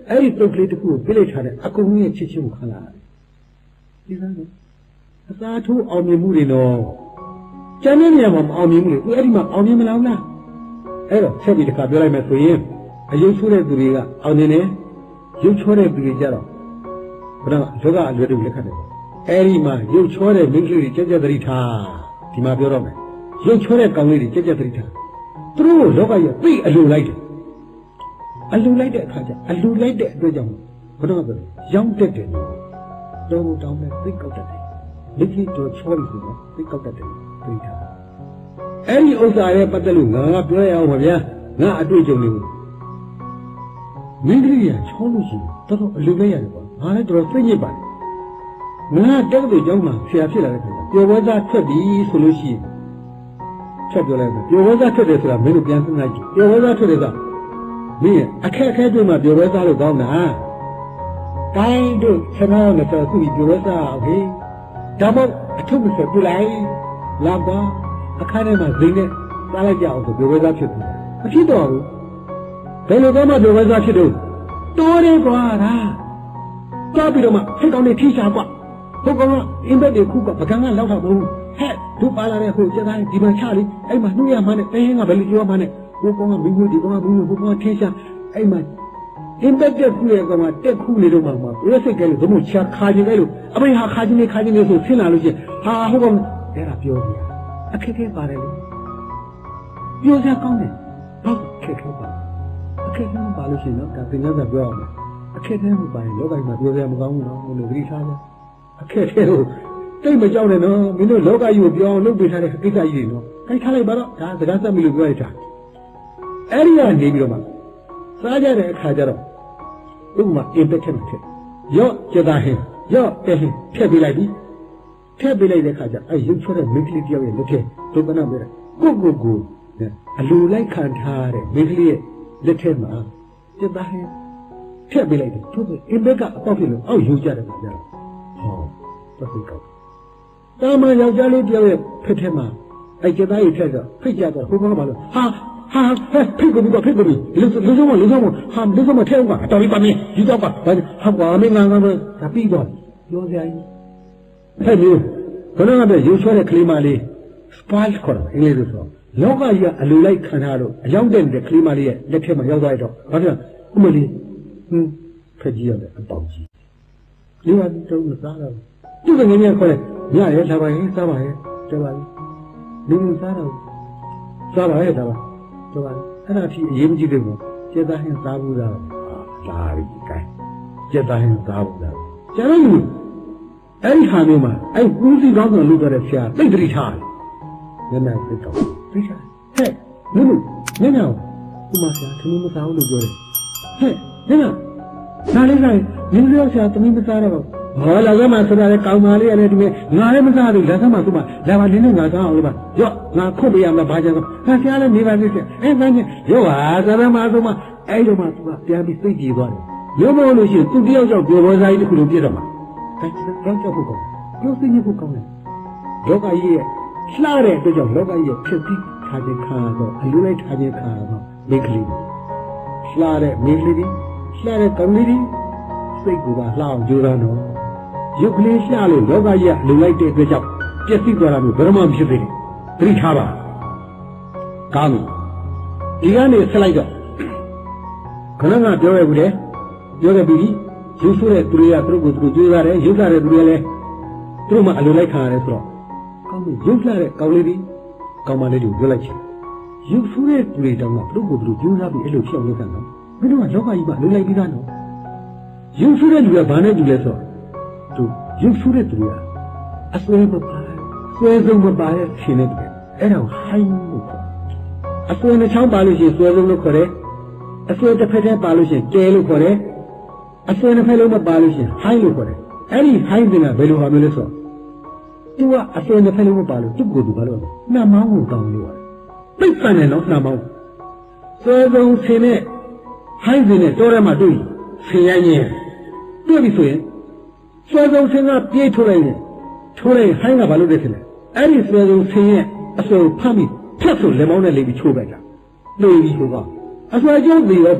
အဲ့ဒီတုတ်ကလေးတစ်ခုကိုပြလိုက်ထားတဲ့အကုန်ကြီးရဲ့ချစ်ချင်းကိုခံလာရတယ်ဒီသားကအသာထိုးအောင်မြင်မှုတွေတော့ကျန်တဲ့နေရာမှာမအောင်မြင်ဘူးလေသူအဲ့ဒီမှာအောင်မြင်မလားအဲ့တော့ဆက်ပြီးတစ်ခါပြောလိုက်မယ်ဆိုရင်အယုံဆိုးတဲ့သူတွေကအောင်နေတယ်ရုပ်ချောတဲ့သူတွေကြတော့ဘုရားယောဂအလွယ်တကူလက်ခံတယ်အဲ့ဒီမှာရုပ်ချောတဲ့မိန်းကလေးတွေကြက်ကြက်သတိထားဒီမှာပြောတော့မယ်ရုပ်ချောတဲ့ကောင်လေးတွေကြက်ကြက်သတိထားသူတို့လောကကြီးသိအလိုလိုက်တယ်အလိုလိုက်တဲ့အခါကျအလိုလိုက်တဲ့အတွက်ကြောင့်ဘုရားပြောရောင်းတက်တယ်တော့တောင်းတဲ့သိကောက်တတ်တယ်လက်ကြီးတော့ချောပြီဆိုတော့သိကောက်တတ်တယ်သိထားအဲ့ဒီဥစ္စာရဲ့ပတ်သက်လို့ငါပြောရအောင်ပါဗျာငါအတွေ့အကြုံလေးကိုမင်းကြီးကချောလို့ရှိရင်တော်တော်အလိုလိုက်ရတယ်ပေါ့ငါလည်းတော်တော်သိညစ်ပါတယ်ငါတက်တဲ့ကြောင်းမှာဆရာဖြစ်လာတဲ့ခါကျပျော်ပွဲစားထွက်ပြီဆိုလို့ရှိရင်ချက်ပြောလိုက်မယ်ပျော်ပွဲစားထွက်တယ်ဆိုတာမင်းတို့ပြန်စဉ်းစားကြည့်ပျော်ပွဲစားထွက်တယ်ဆိုမင်းအခက်အခဲတွေမှာပျော်ပွဲစားလို့ကောင်းတာတိုင်းတို့ဆရာနဲ့ဆိုသူ့ပျော်ပွဲစားโอเคဒါမှအထုပ်မဆက်ပြလိုက်လာပါအခါထဲမှာဇိမ်နဲ့စားလိုက်ကြအောင်ဆိုပျော်ပွဲစားဖြစ်တယ်အဖြစ်တော်ဘူးဘယ်လိုတော့မှပျော်ပွဲစားဖြစ်တော့တိုးတယ်ကွာလားကြားပြီးတော့မှစိတ်ကောင်းနေထိချာကွာဟုတ်ကောင်ကအင်းဘက်တွေခုကပကံကလောက်တော့မဟုတ်ဟဲ့တို့ပါလာတဲ့ဟိုကျတိုင်းဒီမှာချလိအဲ့မှာနှုတ်ရမှနဲ့တင်းကဘယ်လိုပြောမှနဲ့ဟိုကောင်ကမင်းတို့ဒီကောင်ကမင်းတို့ဟိုကောင်ထိချာအဲ့မှာအင်းဘက်တဲ့ခုရဲ့ကောင်ကတက်ခုနေတော့မှဘယ်စိတ်ကလေးဘုံချာခါကြည့်လိုက်လို့အမေဟာခါကြည့်နေဆိုဆင်းလာလို့ချင်းဟာဟုတ်ကောင်အဲ့ဒါပြောပြအခက်ခဲပါတယ်လေပြောစရာကောင်းတယ်ဟုတ်ခက်ခဲပါအခက်ခဲပါလို့ရှိရင်တော့ဒါသင်္ကန်းကပြောအောင်အခက်ခဲမပါရင်လောကကြီးမှာပြောစရာမကောင်းဘူးနော်လို့ဂရိထားကြအခက်ခဲကိုတိတ်မကြောက်နဲ့နော်မင်းတို့လောကကြီးကိုပြောအောင်လုပ်ပေးထားတဲ့ကိစ္စကြီးတွေနော်ခိုင်းထားလိုက်ပါတော့ဒါစကားဆက်ပြီလို့ပြောလိုက်တာအဲ့ဒီကနေပြီးတော့မှစားကြတဲ့အခါကျတော့ဥပမာအင်ပက်ထက်မှာထက်ရော့ကြတာဟင်းရော့တဲ့ဟင်းထည့်ပေးလိုက်ပြီထည့်ပေးလိုက်တဲ့အခါကျအဲ့ရုပ်ချောတဲ့မိန်းကလေးတယောက်ရဲ့လက်ထက်ဒုက္ခနာပဲကိုအလိုလိုက်ခံထားတဲ့မိန်းကလေးရဲ့လက်ထက်မှာကြတာဟင်းထည့်ပေးလိုက်တယ်သူကအင်ပက်ကအပေါက်ဖြစ်လို့အောက်ယူကြတယ်ဗျာဟောပတ်သိကောက်တာမန်ယောက်ျားလေးတယောက်ရဲ့ဖက်ထက်မှာအဲ့ကြသားရဲ့ထက်ကဖိတ်ကြတော့ဘုရားကဘာလို့ဟာဖိတ်ကုန်ပြီလူစုံမဟာလူစုံမထဲဦးကအတော်ကြီးပါမင်းဒီတော့ပါဟာကွာမင်းငါဒါပြီးတော့ပြောစရာကြီးဖက်မျိုးဘယ်တော့မှရုပ်ချွဲတဲ့ကလေးမလေး spoil ခေါ်တယ်အင်္ဂလိပ်လိုဆိုလောကကြီးကအလိုလိုက်ခံထားတော့အရောက်တဲ့ကလေးမလေးရဲ့လက်ထက်မှာရောက်သွားတော့ဘာဖြစ်လဲဥမလေးဖက်ကြီးရတဲ့အပေါက်ကြီးဒီမှာတုံးမစားတော့သူကငင်းငယ်ခေါ်တယ်ညရဲလာပါရင်စားပါရဲ့တော်ပါလူစားတော့စားပါရဲ့ဒါပါတော်ပါအဲ့ဒါထိအရေးမကြီးတဲ့ကိုကျက်သားဟင်းစားဘူးလားလာပြီကိုင်းကျက်သားဟင်းစားဘူးလားကျန်တဲ့လူအဲ့ဒီဟာမျိုးမှာအဲ့ကူးစီကောင်းဆောင်လုပ်တဲ့ဆရာသိတိထားတယ်ညနေသိတော့သိချာဟဲ့လူညနေဥမာဆရာသမီးမစားဘူးလို့ပြောတယ်ဟဲ့ညနေဒါလေးဆိုင်ရင်းရောဆရာသမီးမစားတော့ဟောလာကမှဆိုတာလေကောင်းပါလေအဲ့ဒီမဲ့ငါလည်းမစားဘူးလက်ဆက်မှသူ့မှာလာပါလင်းနဲ့ငါစားအောင်လို့ပါရော့ငါခုတ်ပေးရမှာဘာကြောင့်ငါဆရာလည်းနေပါသေးတယ်အဲ့ဒါနဲ့ရော့ပါသရမဆိုမှအဲ့လိုမှသူကပြန်ပြီးသိကြည့်သွားတယ်ရုံးမလို့ရှိရင်သူတယောက်ကြောင့်ပြောပေါ်စားကြီးတစ်ခုလုံးပြည့်တော့မှာအဲ့ဒါကြောင့်ဖို့ကောင်းပြောသိနေဖို့ကောင်းတယ်လောကကြီးရဲ့လှတဲ့အတွက်ကြောင့်လောကကြီးရဲ့ဖြစ်ပြီးထားခြင်းခါတော့အလူလိုက်ထားခြင်းခါတော့မိကလေးလှတဲ့မိကလေးလှတဲ့ကောင်းလေးစိတ်ကလှအောင်ကြိုးစားတော့ရုပ်ကလေးရှာလို့လောကကြီးကလုံလိုက်တဲ့အတွက်ကြောင့်ပျက်စီးသွားတာမျိုးဘယ်မှမဖြစ်သေးဘူးသတိထားပါကောင်းပြီဒီကနေဆက်လိုက်တော့ခဏကပြောရဘူးလေပြောခဲ့ပြီရုပ်ဆိုးတဲ့သူတွေကသူတို့ကိုသူတို့ကြွေးရတယ်ရုပ်လာတဲ့သူတွေကလည်းသူတို့မှအလိုလိုက်ခံရတယ်ဆိုတော့ကောင်းပြီရုပ်လာတဲ့ကောင်းလေးတွေကောင်းမလေးတွေကိုပြောလိုက်ချင်ရုပ်ဆိုးတဲ့သူတွေတောင်မှသူတို့ကိုသူတို့ကြိုးစားပြီးအဲ့လိုဖြောင်းလုပ်တာနော်မင်းတို့ကလောကကြီးမှာလုံလိုက်ပြီးသားနော်ရုပ်ဆိုးတဲ့လူကဘာနဲ့တူလဲဆိုတော့သူရုပ်ဆိုးတဲ့သူကအစွဲမပါဆွဲဆုံးမပါတဲ့ရှင်နေတယ်အဲ့ဒါကိုဟိုင်းလို့ခေါ်အစွဲနှချောင်းပါလို့ရှိရင်ဆွဲဆုံးလို့ခေါ်တယ်အစွဲတစ်ဖက်တည်းပါလို့ရှိရင်ကျဲလို့ခေါ်တယ်အစွဲနှစ်ဖက်လုံးမပါလို့ရှိရင်ဟိုင်းလို့ခေါ်တယ်အဲ့ဒီဟိုင်းတင်ကဘယ်လိုဟာမျိုးလဲဆိုတော့သူကအစွဲနှစ်ဖက်လုံးမပါလို့သူ့ကိုယ်သူဘာလို့လဲနှမောင်းကိုတောင်းလို့ရတယ်ပိတ်ပန်တယ်နော်နှမောင်းဆွဲဆုံးဆင်းနဲ့ဟိုင်းတင်နဲ့တောထဲမှာတွေ့ဆင်းရင်းတွေ့ပြီဆိုရင်ဆွဲဆုံးဆင်းကပြေးထိုးလိုက်တယ်ထိုးလိုက်ဟိုင်းကဘာလို့လဲဆိုလဲအဲ့ဒီဆွဲဆုံးဆင်းရဲ့အစွဲဖမ်းပြီးဖြတ်ဆိုလက်မောင်းနဲ့လိပ်ပြီးချိုးလိုက်တာလို့ပြီးဆိုတော့အစွဲကျုံးပြီးတော့ပေါ့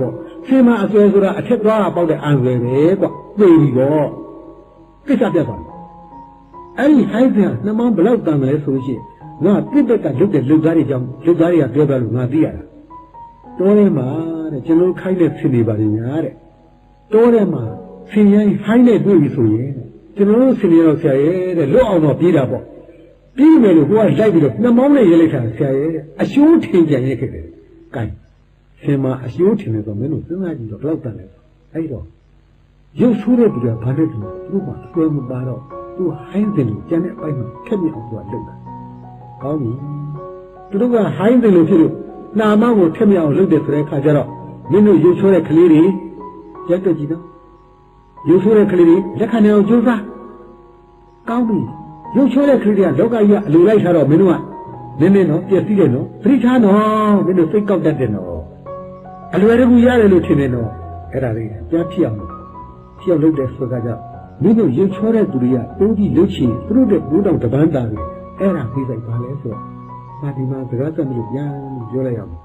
ဆင်မအစွဲဆိုတာအထက်သွားပေါက်တဲ့အံဆွဲပဲကွာသိပြီပေါ့ကိစ္စပြတ်သွားအဲ့ဒီဟိုင်းစင်နှမောင်းဘလောက်တန်တယ်လဲဆိုလို့ရှိရင်ငါပြစ်ပက်ကလုတ်တဲ့လုတ်သားတွေကြောင့်လုတ်သားတွေကပြောပြလို့ငါသိရတာတောထဲမှာတဲ့ကျွန်တော်ခိုင်းတဲ့ဆင်တွေပါနေများတဲ့တောထဲမှာဆင်ရိုင်းဟိုင်းနဲ့တွေ့ပြီဆိုရင်ကျွန်တော်တို့ဆင်တွေတော့ဆရာရဲ့တဲ့လွတ်အောင်တော့ပြေးတာပေါ့ပြီးမယ်လို့ကိုကလိုက်ပြီးတော့နှမောင်းနဲ့ရေးလိုက်တာဆရာရဲ့တဲ့အရှိုးထင်ကြရဲ့ခဲ့တယ်။ကဲဆင်မအရှိုးထင်တယ်ဆိုမင်းတို့စဉ်းစားကြည့်တော့ဘယ်လောက်တန်လဲအဲ့တော့ရုပ်ဆိုးတဲ့သူကဘာလဲသူတို့ကအစွဲမပါတော့သူဟိုင်းတယ်လို့ကျန်တဲ့အပိုင်းမှာခက်မြအောင်သူကလုပ်တာ။ကောင်းပြီ။သူတို့ကဟိုင်းတယ်လို့ဖြစ်လို့နာမကိုထက်မြအောင်လုပ်တယ်ဆိုတဲ့အခါကျတော့မင်းတို့ရုပ်ဆိုးတဲ့ကလေးတွေရက်တော့ကြည့်တော့ရုပ်ဆိုးတဲ့ကလေးတွေလက်ခံနေအောင်ကြိုးစားကောင်းပြီရုပ်ချိုးတဲ့ကလေးတွေကလောကကြီးကအလိုလိုက်ထားတော့မင်းတို့ကနည်းနည်းနော်ပြည့်စည်တယ်နော်သတိထားနော်မင်းတို့စိတ်ကောက်တတ်တယ်နော်အလွယ်တကူရတယ်လို့ထင်တယ်နော်အဲ့ဒါလေးပြန်ဖြစ်အောင်လုပ်တဲ့ဆိုတာကြောင့်မင်းတို့ရုပ်ချိုးတဲ့သူတွေကတိုးကြည့်လုပ်ချင်သူတို့တဲ့ဘိုးတော်တပန်းတာတွေအဲ့ဒါသိဆိုင်ပါလဲဆိုတော့ဒါဒီမှာစကားသက်မလို့ပြန်ပြောလိုက်အောင်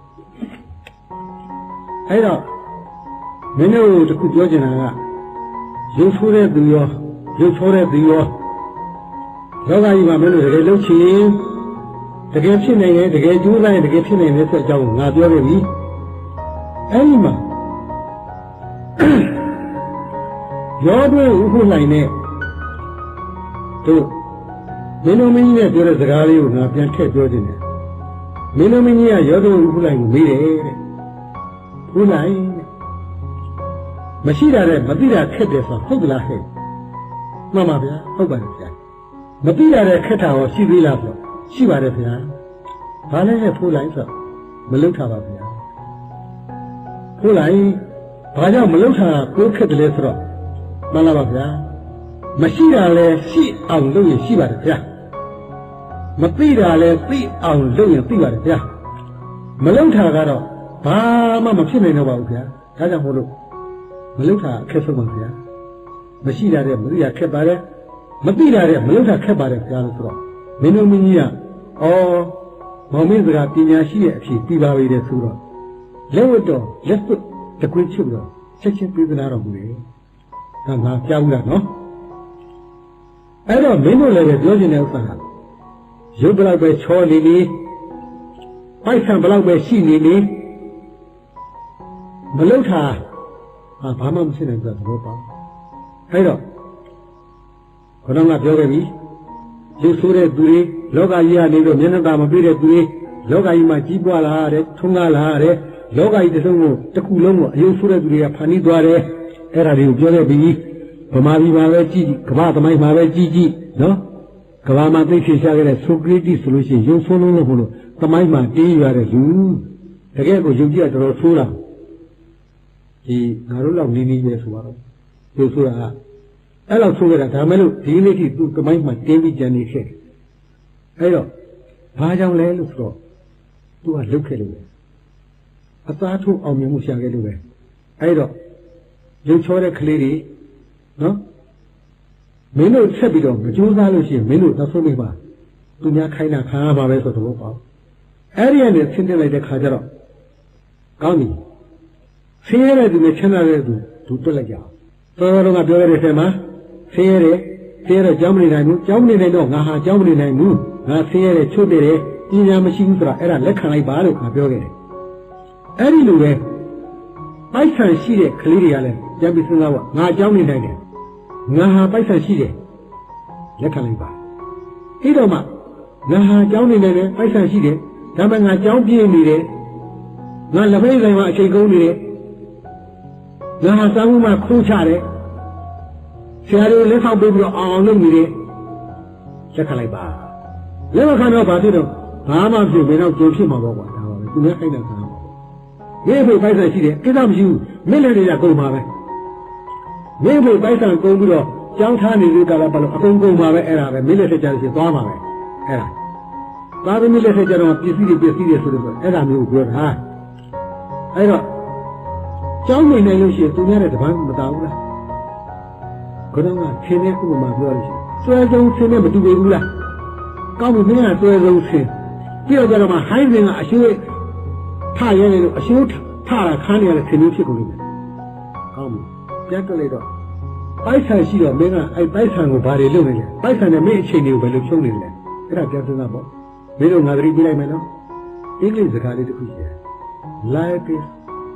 အဲ့တော့မင်းတို့တခုပြောချင်တာကရုပ်ချိုးတဲ့သူရောရုပ်ချိုးတဲ့သူရောလောကကြီးမှာမင်းတို့တကယ်လုပ်ချင်တကယ်ဖြစ်နိုင်တယ်တကယ်ကြိုးစားရင်တကယ်ဖြစ်နိုင်တယ်ဆိုတဲ့အကြောင်းငါပြောခဲ့ပြီအဲဒီမှာရောတွင်းဥဖို့နိုင်တဲ့တို့မင်းတို့မင်းကြီးနဲ့ပြောတဲ့စကားလေးကိုငါပြန်ထည့်ပြောခြင်းတယ်မင်းတို့မင်းကြီးကရောတွင်းဥဖို့နိုင်ကိုမေးတယ်တဲ့ဥနိုင်မရှိတာတဲ့မသိတာခက်တယ်ဆိုဟုတ်ကလားဟဲ့မှန်ပါဗျာဟုတ်ပါတယ်ဗျာမသိရတဲ့ခက်တာရောရှိသေးလားဆိုရှိပါတယ်ဗျာဘာလဲနဲ့ဖိုးလိုက်ဆိုမလုထားပါဗျာဖိုးလိုက်ဘာကြောင့်မလုထားကိုခက်တယ်လဲဆိုတော့မှန်လားပါဗျာမရှိတာလဲရှိအောင်လုပ်ရင်ရှိပါတယ်ဗျာမသိတာလဲသိအောင်လုပ်ရင်သိပါတယ်ဗျာမလုထားကတော့ဘာမှမဖြစ်နိုင်တော့ပါဘူးဗျာဒါကြောင့်မို့လို့မလုထားအခက်ဆုံးပါဗျာမရှိတာတဲ့မသိတာခက်ပါတယ်မသိတာတဲ့မလုပ်တာခက်ပါတယ်ဗျာလို့ဆိုတော့မင်းတို့မင်းကြီးကမောင်မင်းစကားပညာရှိတဲ့အဖြစ်ပြီးပါပြီတဲ့ဆိုတော့လက်ဝတ်တော်လက်စွပ်တကွင်းချုပ်တော့ချက်ချင်းပြေးသနာတော်မူတယ်ဒါငါကြားဘူးလားနော်အဲ့တော့မင်းတို့လည်းပြောချင်တဲ့ဥစ္စာကရုပ်ဘလောက်ပဲချောနေနေပိုက်ဆံဘလောက်ပဲရှိနေနေမလုပ်တာဘာမှမရှိနိုင်ဘူးသဘောပေါက်အဲ့တော့ခဏကပြောခဲ့ပြီရုပ်ဆိုးတဲ့သူတွေလောကကြီးကနေတော့မျက်နှာသာမပြည့်တဲ့သူတွေလောကကြီးမှာကြီးပွားလာတဲ့ထုံးကားလာတဲ့လောကကြီးတစ်စုံကိုတစ်ခုလုံးကိုအယုဆိုးတဲ့သူတွေကဖန်တီးသွားတယ်အဲ့ဒါတွေကိုပြောခဲ့ပြီဗမာပြည်မှာပဲကြည့်ကမ္ဘာသမိုင်းမှာပဲကြည့်နော်ကမ္ဘာမှာသိဖြစ်ရှားခဲ့တဲ့ဆိုကရတီဆိုလို့ရှိရင်ရုပ်ဆိုးလုံးလို့ဘလို့သမိုင်းမှာတေးရတဲ့လူတကယ်ကိုယုံကြည်ရတော်ဆိုးတာဒီငါတို့လောက်နေနေပဲဆိုတော့ရုပ်ဆိုးတာအဲ့လောက်ဆိုးကြတာဒါမဲ့လို့ဒီနေ့ထိသူ့ကမိုင်းမှာတင်းပြီးကြံနေခဲ့အဲ့တော့ဘာကြောင့်လဲလို့ဆိုတော့သူကလုတ်ခဲ့လို့ပဲအသားထုတ်အောင်မြင်မှုရှာခဲ့လို့ပဲအဲ့တော့ရုပ်ချောတဲ့ကလေးတွေနော်မင်းတို့ဆက်ပြီးတော့မကြိုးစားလို့ရှိရင်မင်းတို့နောက်ဆုံးမိပါသူများခိုင်းတာခံရမှာပဲဆိုတော့ပေါ့အဲ့ဒီကနေဆင်းတက်လိုက်တဲ့ခါကျတော့ကောင်းပြီဆင်းရဲတဲ့သူနဲ့ချမ်းသာတဲ့သူတွက်လိုက်ကြအောင်တော်တော်ကပြောရတဲ့ဆင်မှာဆင်းရဲတော့ကြောင်းမနေနိုင်ဘူးကြောင်းမနေနိုင်တော့ငါဟာကြောင်းမနေနိုင်ဘူးငါဆင်းရဲတယ်ချုပ်တယ်ပညာမရှိဘူးဆိုတာအဲ့ဒါလက်ခံလိုက်ပါလို့ငါပြောခဲ့တယ်အဲ့ဒီလိုပဲပိုက်ဆံရှိတဲ့ကလေးတွေကလည်းကြံပြီးစဉ်းစားပါငါကြောင်းနေနိုင်တယ်ငါဟာပိုက်ဆံရှိတယ်လက်ခံလိုက်ပါအဲ့တော့မှငါဟာကြောင်းနေနိုင်တယ်ပိုက်ဆံရှိတယ်ဒါမှငါကြောင်းပြင်းနေတယ်ငါလက်ဖိတ်ဆိုင်မှာအချိန်ကုန်နေတယ်ငါဟာစာမှုမှာခိုးချတယ်ဆရာတွေလက်ဆောင်ပေးပြီးတော့အောင်လုပ်နေတယ်လက်ခံလိုက်ပါလက်မခံတော့ဘာဖြစ်တော့ဘာမှဖြစ်ဘယ်တော့ကြုံဖြစ်မှာပေါ့ကွာဒါပါပဲသူလည်းခိုင်းတာခံပါမင်းဖေပိုက်ဆံရှိတယ်ကိစ္စမရှိဘူးမင်းလည်းတွေကကုန်ပါပဲမင်းဖေပိုက်ဆံကုန်ပြီးတော့ကြောင်းထားနေတဲ့ကလာဘာလို့အကုန်ကုန်ပါပဲအဲ့ဒါပဲမင်းလည်းထက်ကြလို့ရှိရင်သွားမှာပဲအဲ့ဒါသာသမီလက်ထက်ကြတော့ပစ္စည်းတွေဆိုတော့အဲ့ဒါမျိုးကိုပြောတာအဲ့တော့ကျောင်းနေနိုင်လို့ရှိရင်သူများတဲ့တပန်းမတောင်းဘူးလားခဏကဆင်းတဲ့ဥပမာပြောလို့ရှိရင်ဆွဲဆုံးဆင်းတဲ့မတူဘူးလားကောင်းပြီမင်းကဆွဲဆုံးဆင်းပြီးတော့ကြတော့မှဟိုင်းစင်ကအရှိုးထရဲတယ်လို့အရှိုးထတာခန်းနေရတဲ့ဆင်းလို့ဖြစ်ကုန်တယ်ကောင်းပြီပြန်တက်လိုက်တော့ပိုက်ဆံရှိတော့မင်းကအဲ့ပိုက်ဆံကိုဘာတွေလုပ်နေလဲပိုက်ဆံနဲ့မင်းအချိန်တွေကိုဘယ်လိုဖြုံးနေလဲအဲ့ဒါပြန်စဉ်းစားပေါ့မင်းတို့ငါသတိပေးလိုက်မယ်နော်အင်္ဂလိပ်စကားလေးတစ်ခုရှိတယ် life is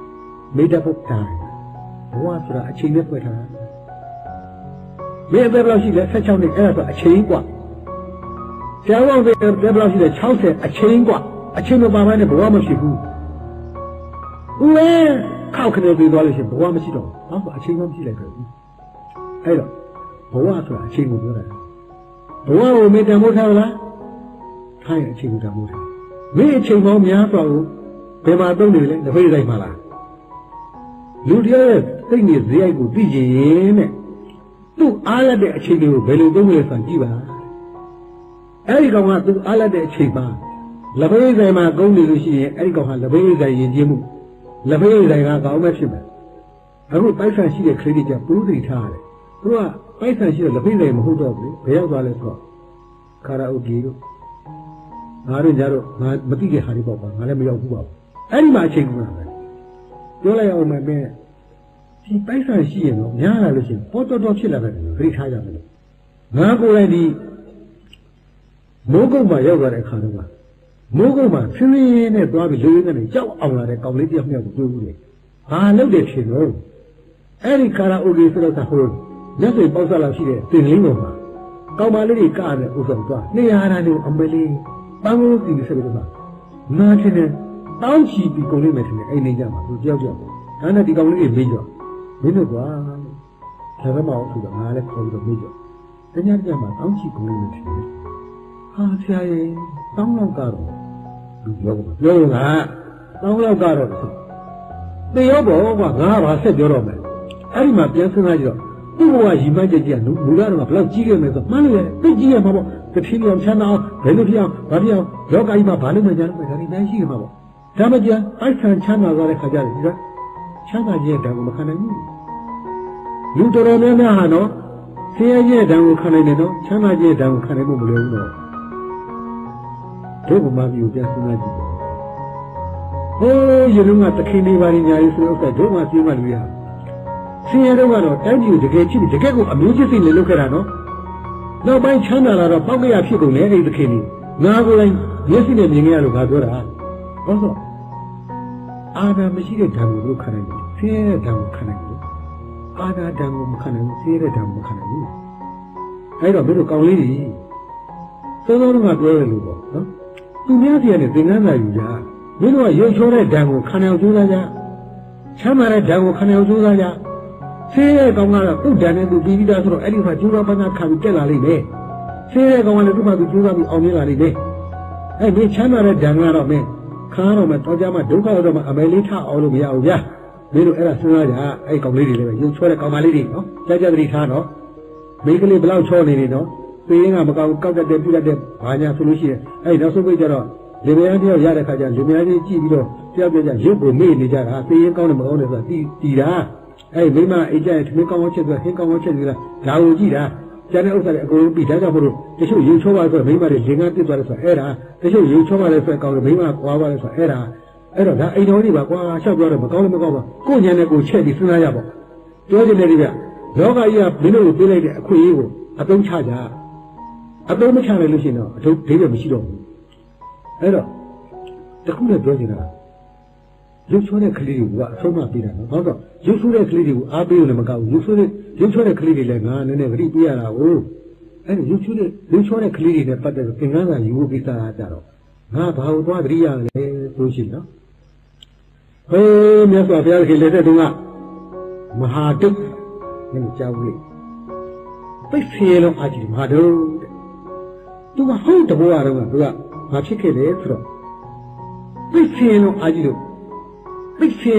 made up of time ဘဝဆိုတာအချိန်နဲ့ဖွဲ့ထားတာမင်းအသက်ဘယ်လောက်ရှိလဲ16နှစ်အဲ့ဒါဆိုအချိန်กว่าဆရာဝန်တွေဘယ်လောက်ရှိလဲ60အချိန်กว่าအချိန်မပါဘဲနဲ့ဘဝမဖြစ်ဘူးဦးဝဲခောက်ခနေပြီးသွားလို့ရှိရင်ဘဝမရှိတော့ဘူးဘာလို့အချိန်မှမရှိလိုက်ဘူးအဲ့တော့ဘဝဆိုတာအချိန်ကိုပြောတာဘဝကိုမေတ္တာမို့ထားလားထားရင်အချိန်ကိုတမို့ထားမင်းအချိန်ပေါင်းများစွာကိုဘယ်မှာသုံးနေလဲတစ်ဖက်တိုင်းမှာလားလူတယောက်ရဲ့စိတ်နဲ့ဇေယိုက်ကိုသိချင်ရင်တဲ့သူ့အားရတဲ့အချိန်တွေကိုဘယ်လိုသုံးလဲဆိုတာကြည့်ပါအဲ့ဒီကောင်ကသူ့အားရတဲ့အချိန်မှာလက်ဖေးဆိုင်မှာကုန်းနေလို့ရှိရင်အဲ့ဒီကောင်ဟာလက်ဖေးဆိုင်ယဉ်ကျေးမှုလက်ဖေးဆိုင်ကကောင်းမဲ့ဖြစ်မယ်အခုပိုက်ဆံရှိတဲ့ခရစ်ယာန်ပူးသိထားတယ်သူကပိုက်ဆံရှိတဲ့လက်ဖေးဆိုင်မဟုတ်တော့ဘူးဘယ်ရောက်သွားလဲဆိုတော့ကာရာအိုကေတို့ငါတို့ညတော့ငါမသိတဲ့ဟာတွေပေါ့ကွာငါလည်းမရောက်ဘူးပါဘူးအဲ့ဒီမှာအချိန်ကပဲပြောလိုက်အောင်မယ်ဒီပိုက်ဆံရှိရင်တော့များလာလို့ရှိရင်ပေါ်တော်ဖြစ်လာတယ်ခရီးထားကြမယ်ငါကိုယ်တိုင်ဒီမိုးကုတ်မှာရောက်သွားတဲ့အခါတော့မိုးကုတ်မှာဆင်းရဲနဲ့သွားပြီးလူရင်းကနေကြောက်အောင်လာတဲ့ကောင်လေးတယောက်မြောက်ကိုတွေ့ဘူးလေဘာလုပ်တယ်ဖြစ်လို့အဲ့ဒီကာရာအိုကေဆိုတော့ဟိုညစိပေါက်စားလာရှိတဲ့တင်လင်းပေါ်မှာကောင်မလေးတွေကတဲ့ဥဆောင်သွားနေရာတာမျိုးအမလေးပန်းကိုစီပြီးဆက်ပြီးတော့နားချင်းနဲ့တောင်းချီပြီးကုန်လိမ့်မယ်ထင်တယ်အိမ်နေကြမှာသူကြောက်ကြောက်ဒါနဲ့ဒီကောင်လေးတွေမေးကြမင်းတို့ကွာဒါကမှအောင်ဆိုတော့ငါလည်းခေါ်ပြီးတော့မေးကြတညညမှာတောင်းချီကုန်လိမ့်မယ်ထင်တယ်ဟာဆရာကြီးတောင်းလောက်ကတော့လူပြောကတောင်းလောက်ကတော့တေရောပေါ့ကွာငါကဘာဆက်ပြောတော့မယ်အဲ့ဒီမှာပြန်စဉ်းစားကြည့်တော့သူ့ဘဝရီမန်းချက်ကြီးကလူကတော့ဘယ်လောက်ကြီးခဲ့မယ်ဆိုမှန်းလို့သိကြီးရမှာပေါ့တတိယအောင်ချမ်းသာအောင်ဘယ်လိုဖြစ်အောင်ဘာဖြစ်အောင်လောကကြီးမှာဘာလို့မကြမ်းလဲဒါတွေနိုင်ရှိမှာပေါ့ဒါမှကြအိုက်ဆန်ချမ်းသာသွားတဲ့ခါကျတယ်ဒီကချမ်းသာခြင်းရဲ့ဓာတ်ကိုမခံနိုင်ဘူးလူတော်တော်များများဟာနော်ဆင်းရဲခြင်းရဲ့ဓာတ်ကိုခံနိုင်တယ်နော်ချမ်းသာခြင်းရဲ့ဓာတ်ကိုခံနိုင်ဖို့မလွယ်ဘူးတော့တို့ကမှပြီးကိုပြန်စဉ်းစားကြည့်ဟိုးရေလုံးကတခင်လေးပါးညာရေးဆိုတော့တို့မှပြေးမှလူရဆင်းရဲတော့ကတော့တိုင်းပြည်ကိုတကယ်ချစ်ပြီးတကယ်ကိုအမျိုးချစ်စိတ်နဲ့လုပ်ခဲ့တာနော်နောက်ပိုင်းချမ်းသာလာတော့ပောက်ကရဖြစ်ကုန်လေအဲ့ဒီတခင်လေးငါကိုယ်တိုင်မျက်စိနဲ့မြင်ခဲ့ရလို့ငါပြောတာဟုတ်ဆိုအာနာမရှိတဲ့ဓာတ်ကိုတို့ခံနိုင်တယ်ဆင်းရဲတဲ့ဓာတ်ကိုခံနိုင်တယ်အာနာဓာတ်ကိုမခံနိုင်ဘူးဆင်းရဲတဲ့ဓာတ်ကိုမခံနိုင်ဘူးအဲ့တော့မင်းတို့ကောင်းလေးကြီးစောစောကပြောရလို့ပေါ့နော်သူများစီကနေသင်္ကန်းစာယူကြမင်းတို့ကရုပ်ချောတဲ့ဓာတ်ကိုခံနိုင်အောင်ကြိုးစားကြချမ်းသာတဲ့ဓာတ်ကိုခံနိုင်အောင်ကြိုးစားကြဆင်းရဲကောင်ကတော့သူ့ဓာတ်နဲ့သူပြီးပြီးသားဆိုတော့အဲ့ဒီမှာကျိုးတော်ပန်းသားခံပြီးတက်လာလိမ့်မယ်ဆင်းရဲကောင်ကလည်းသူ့မှာသူကျိုးစားပြီးအောင်မြင်လာလိမ့်မယ်အဲ့ဒီချမ်းသာတဲ့ဓာတ်ကတော့မင်းခါတော့မှတော့ကြမှာဒုက္ခတော့မှအမယ်လေးထအောင်လို့မရဘူးဗျာမင်းတို့အဲ့ဒါစဉ်းစားကြအဲ့ကောင်လေးတွေလည်းပဲရုပ်ချောတဲ့ကောင်မလေးတွေနော်ကြကြတတိထားနော်မိန်းကလေးဘလောက်ချောနေနေနော်သေရင်ကမကောက်ကောက်တတ်တယ်ပြတတ်တယ်ဘာညာဆိုလို့ရှိရင်အဲ့နောက်ဆုံးပိတ်ကြတော့လေမယားတယောက်ရတဲ့ခါကျလေမယားကြီးကြည့်ပြီးတော့တယောက်ပြကြရုပ်ကိုမေ့နေကြတာသေရင်ကောင်းတယ်မကောင်းတယ်ဆိုတာတီတာအဲ့မိမအိတ်ကြရဲ့ထမင်းကောင်းကောင်းချက်ဆိုဟင်းကောင်းကောင်းချက်ဆိုတာဒါကိုကြည့်တာကျန်တဲ့ဥစ္စာတွေအကုန်လုံးပြီးဒါကြောင့်မို့လို့တချို့ရုပ်ချောပါဆိုမိမတွေလင်္ကာပြစ်သွားတယ်ဆိုအဲ့ဒါတချို့ရုပ်ချောပါလဲဆိုကောင်းတယ်မိမကွာပါလဲဆိုအဲ့ဒါဒါအိမ်တော်ကြီးပါကွာရှောက်ပြောတယ်မကောင်းလည်းမကောင်းပါကိုယ်ညံနဲ့ကိုချက်ပြီးစဉ်းစားရပေါ့ပြောချင်တယ်ဒီဗျလောကကြီးကမင်းတို့ကိုပေးလိုက်တဲ့အခွင့်အရေးကိုအသုံးချကြအသုံးမချနိုင်လို့ရှိရင်တော့အထုပ်ဒိဗေမရှိတော့ဘူးအဲ့တော့တခုနဲ့ပြောချင်တာရုပ်ချောတဲ့ကလေးတွေကအဆုံးမပေးတာနော်ဟုတ်တော့ရုပ်ဆိုးတဲ့ကလေးတွေကိုအားပေးလို့လည်းမကောက်ဘူးရုပ်ချောတဲ့ကလေးတွေလည်းငါနည်းနည်းဂရိပေးရတာကိုအဲ့ဒီရုပ်ချောတဲ့ကလေးတွေနဲ့ပတ်သက်ပြီးသင်္ကန်းစာယူဖို့ကိစ္စအားကြတော့ငါဘာလို့သွားဂရိရလဲဆိုရှင်နော်ဟေးမြတ်စွာဘုရားခင်လက်ထက်တုန်းကမဟာတုတ်နည်းကြောက်လို့ပိတ်ဖျဲလုံးအာကြီးမဟာတုတ်သူကဟုတ်တဘောရတော့သူကဘာဖြစ်ခဲ့လဲဆိုတော့ပိတ်ဖျဲလုံးအာကြီးလို့ဒီဘု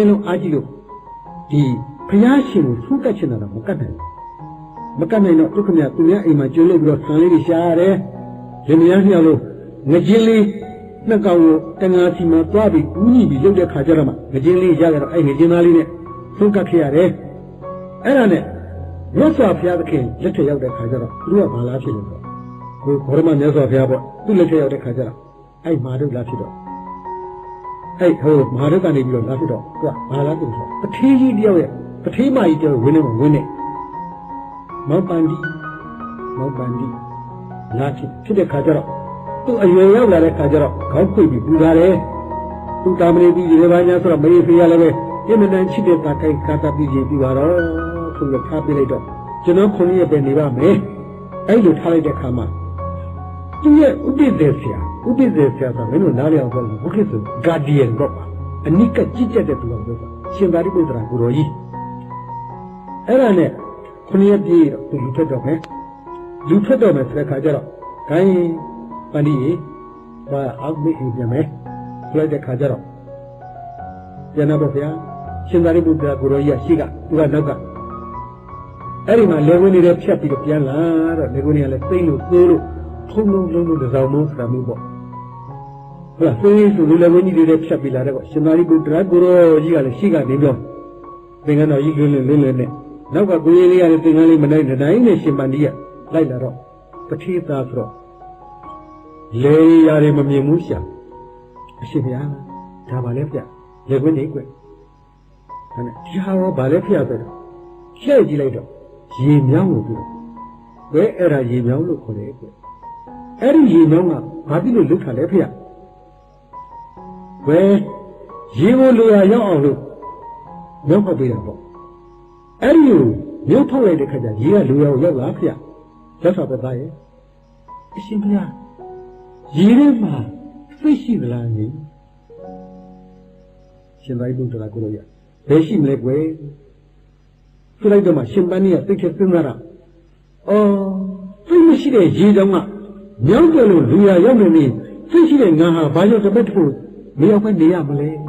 ရားရှင်ကိုဖူးကတ်ချင်တာတော့မကတ်နိုင်တော့သူခင်ဗျာသူများအိမ်မှာကျွေးလို့ပြီးတော့ဆံလေးတွေရှာရတယ်လင်မယားနှစ်ယောက်လုံးငကြင်းလေးနှစ်ကောင်ကိုတငါစီမှာသွားပြီးဦးညီပြီးလုပ်တဲ့ခါကျတော့မှငကြင်းလေးရကြတော့အဲ့ငကြင်းသားလေးနဲ့ဖူးကတ်ခဲ့ရတယ်အဲ့ဒါနဲ့မြတ်စွာဘုရားသခင်လက်ထက်ရောက်တဲ့ခါကျတော့သူကဘာလားဖြစ်လို့ဆိုကိုဘောရမမြတ်စွာဘုရားပေါ့သူ့လက်ထက်ရောက်တဲ့ခါကျတော့အဲ့မာတို့လားဖြစ်တော့အဲ့ဟိုမဟာရုပ်ကနေပြီးတော့လာဖြစ်တော့သူကဘာလားဆိုတော့တထေးကြီးတယောက်ရဲ့တထေးမကြီးတော့ဝင်းနေမောင်ပန်ဒီလာဖြစ်တဲ့ခါကျတော့သူ့အရွယ်ရောက်လာတဲ့ခါကျတော့ခေါင်းခွေပြီးပူလာတယ်သူတာမဏေပြီးဒီဘာညာဆိုတော့မေးဖေးရလည်းပဲအင်မတန်ချစ်တဲ့တာကိုင်ကာတာပြီးရင်ပြီးပါတော့ဆိုတော့ထားပြလိုက်တော့ကျွန်တော်ခုနှစ်ရက်ပဲနေပါမယ်အဲ့လိုထားလိုက်တဲ့ခါမှာသူရဲ့ဥပိ္ပဇေဆရာဆိုမင်းတို့နားလည်အောင်ပြောလို့ဘုခေတ်ဆိုဂါဒီယန်တော့ပါအနိကကြည့်ကြတဲ့သူတော်ပြောရှင်သာရိပုတ္တရာကိုရောကြီးအဲ့ဒါနဲ့ခုနှစ်ရက်ပြည့်တော့သူလူထွက်တော့မယ်ဆိုတဲ့ခါကျတော့ဂိုင်းပဏိရေဘာအောက်မေ့ပြန်မယ်ဆိုလိုက်တဲ့ခါကျတော့ပြန်တော့ဗျာရှင်သာရိပုတ္တရာကိုရောကြီးရှိကသူကနောက်ကအဲ့ဒီမှာလေဝင်းနေတဲ့ဖြတ်ပြီးတော့ပြန်လာတော့လေဝင်းတွေကလည်းသိမ့်လို့သိုးလို့ထုံလုံးတစောင်းမုန်းဆိုတာမျိုးပေါ့ဟုတ်လားသိဆိုလူလေဝင်းကြီးတွေဖြတ်ပြီးလာတဲ့ပေါ့ရှင်သာရိပုတ္တရာကိုရောကြီးကလည်းရှိကနေပြောသင်္ကန်းတော်ကြီးလွန်းနဲ့နောက်ကကိုကြီးလေးကလည်းသင်္ကန်းလေးမနိုင်တိုင်းနဲ့ရှင်ပန္တိကလိုက်လာတော့ပတိသားဆိုတော့လေရတယ်မမြင်ဘူးရှာအရှင်ဘုရားဒါပါလေဗျလေဝင်းကြီးကွဒါနဲ့ဒီဟာရောဗာလဲဖျက်ပဲတော့လှည့်ကြည့်လိုက်တော့ရေမြောင်းလို့ပြောဘယ်အဲ့ဒါရေမြောင်းလို့ခေါ်တယ်ကွအဲ့ဒီရေမြောင်းကဘာဖြစ်လို့လုထားလဲဖျက်ဘယ်ရေကိုလိုရရောက်အောင်လို့မြောင်းဖောက်ပေးတာပေါ့အဲ့ဒီကိုမြောင်းဖောက်လိုက်တဲ့ခါကျရေကလိုရရောက်လာဖျက်ရောက်တာပဲသားရဲ့အရှင်ဘုရားရေထဲမှာသိရှိသလားညီရှင်သာရိပုတ္တရာကိုလိုရဘယ်ရှိမလဲကွယ်ဆိုလိုက်တော့မှရှင်ပန်းကြီးကသိချက်စဉ်းစားတာသိမရှိတဲ့ရေတောင်ကမြောက်တယ်လို့လူရရောက်နေနေသိရှိတဲ့ငါဟာဘာကြောင့်တပတ်တခုမရောက်ပဲနေရမလဲ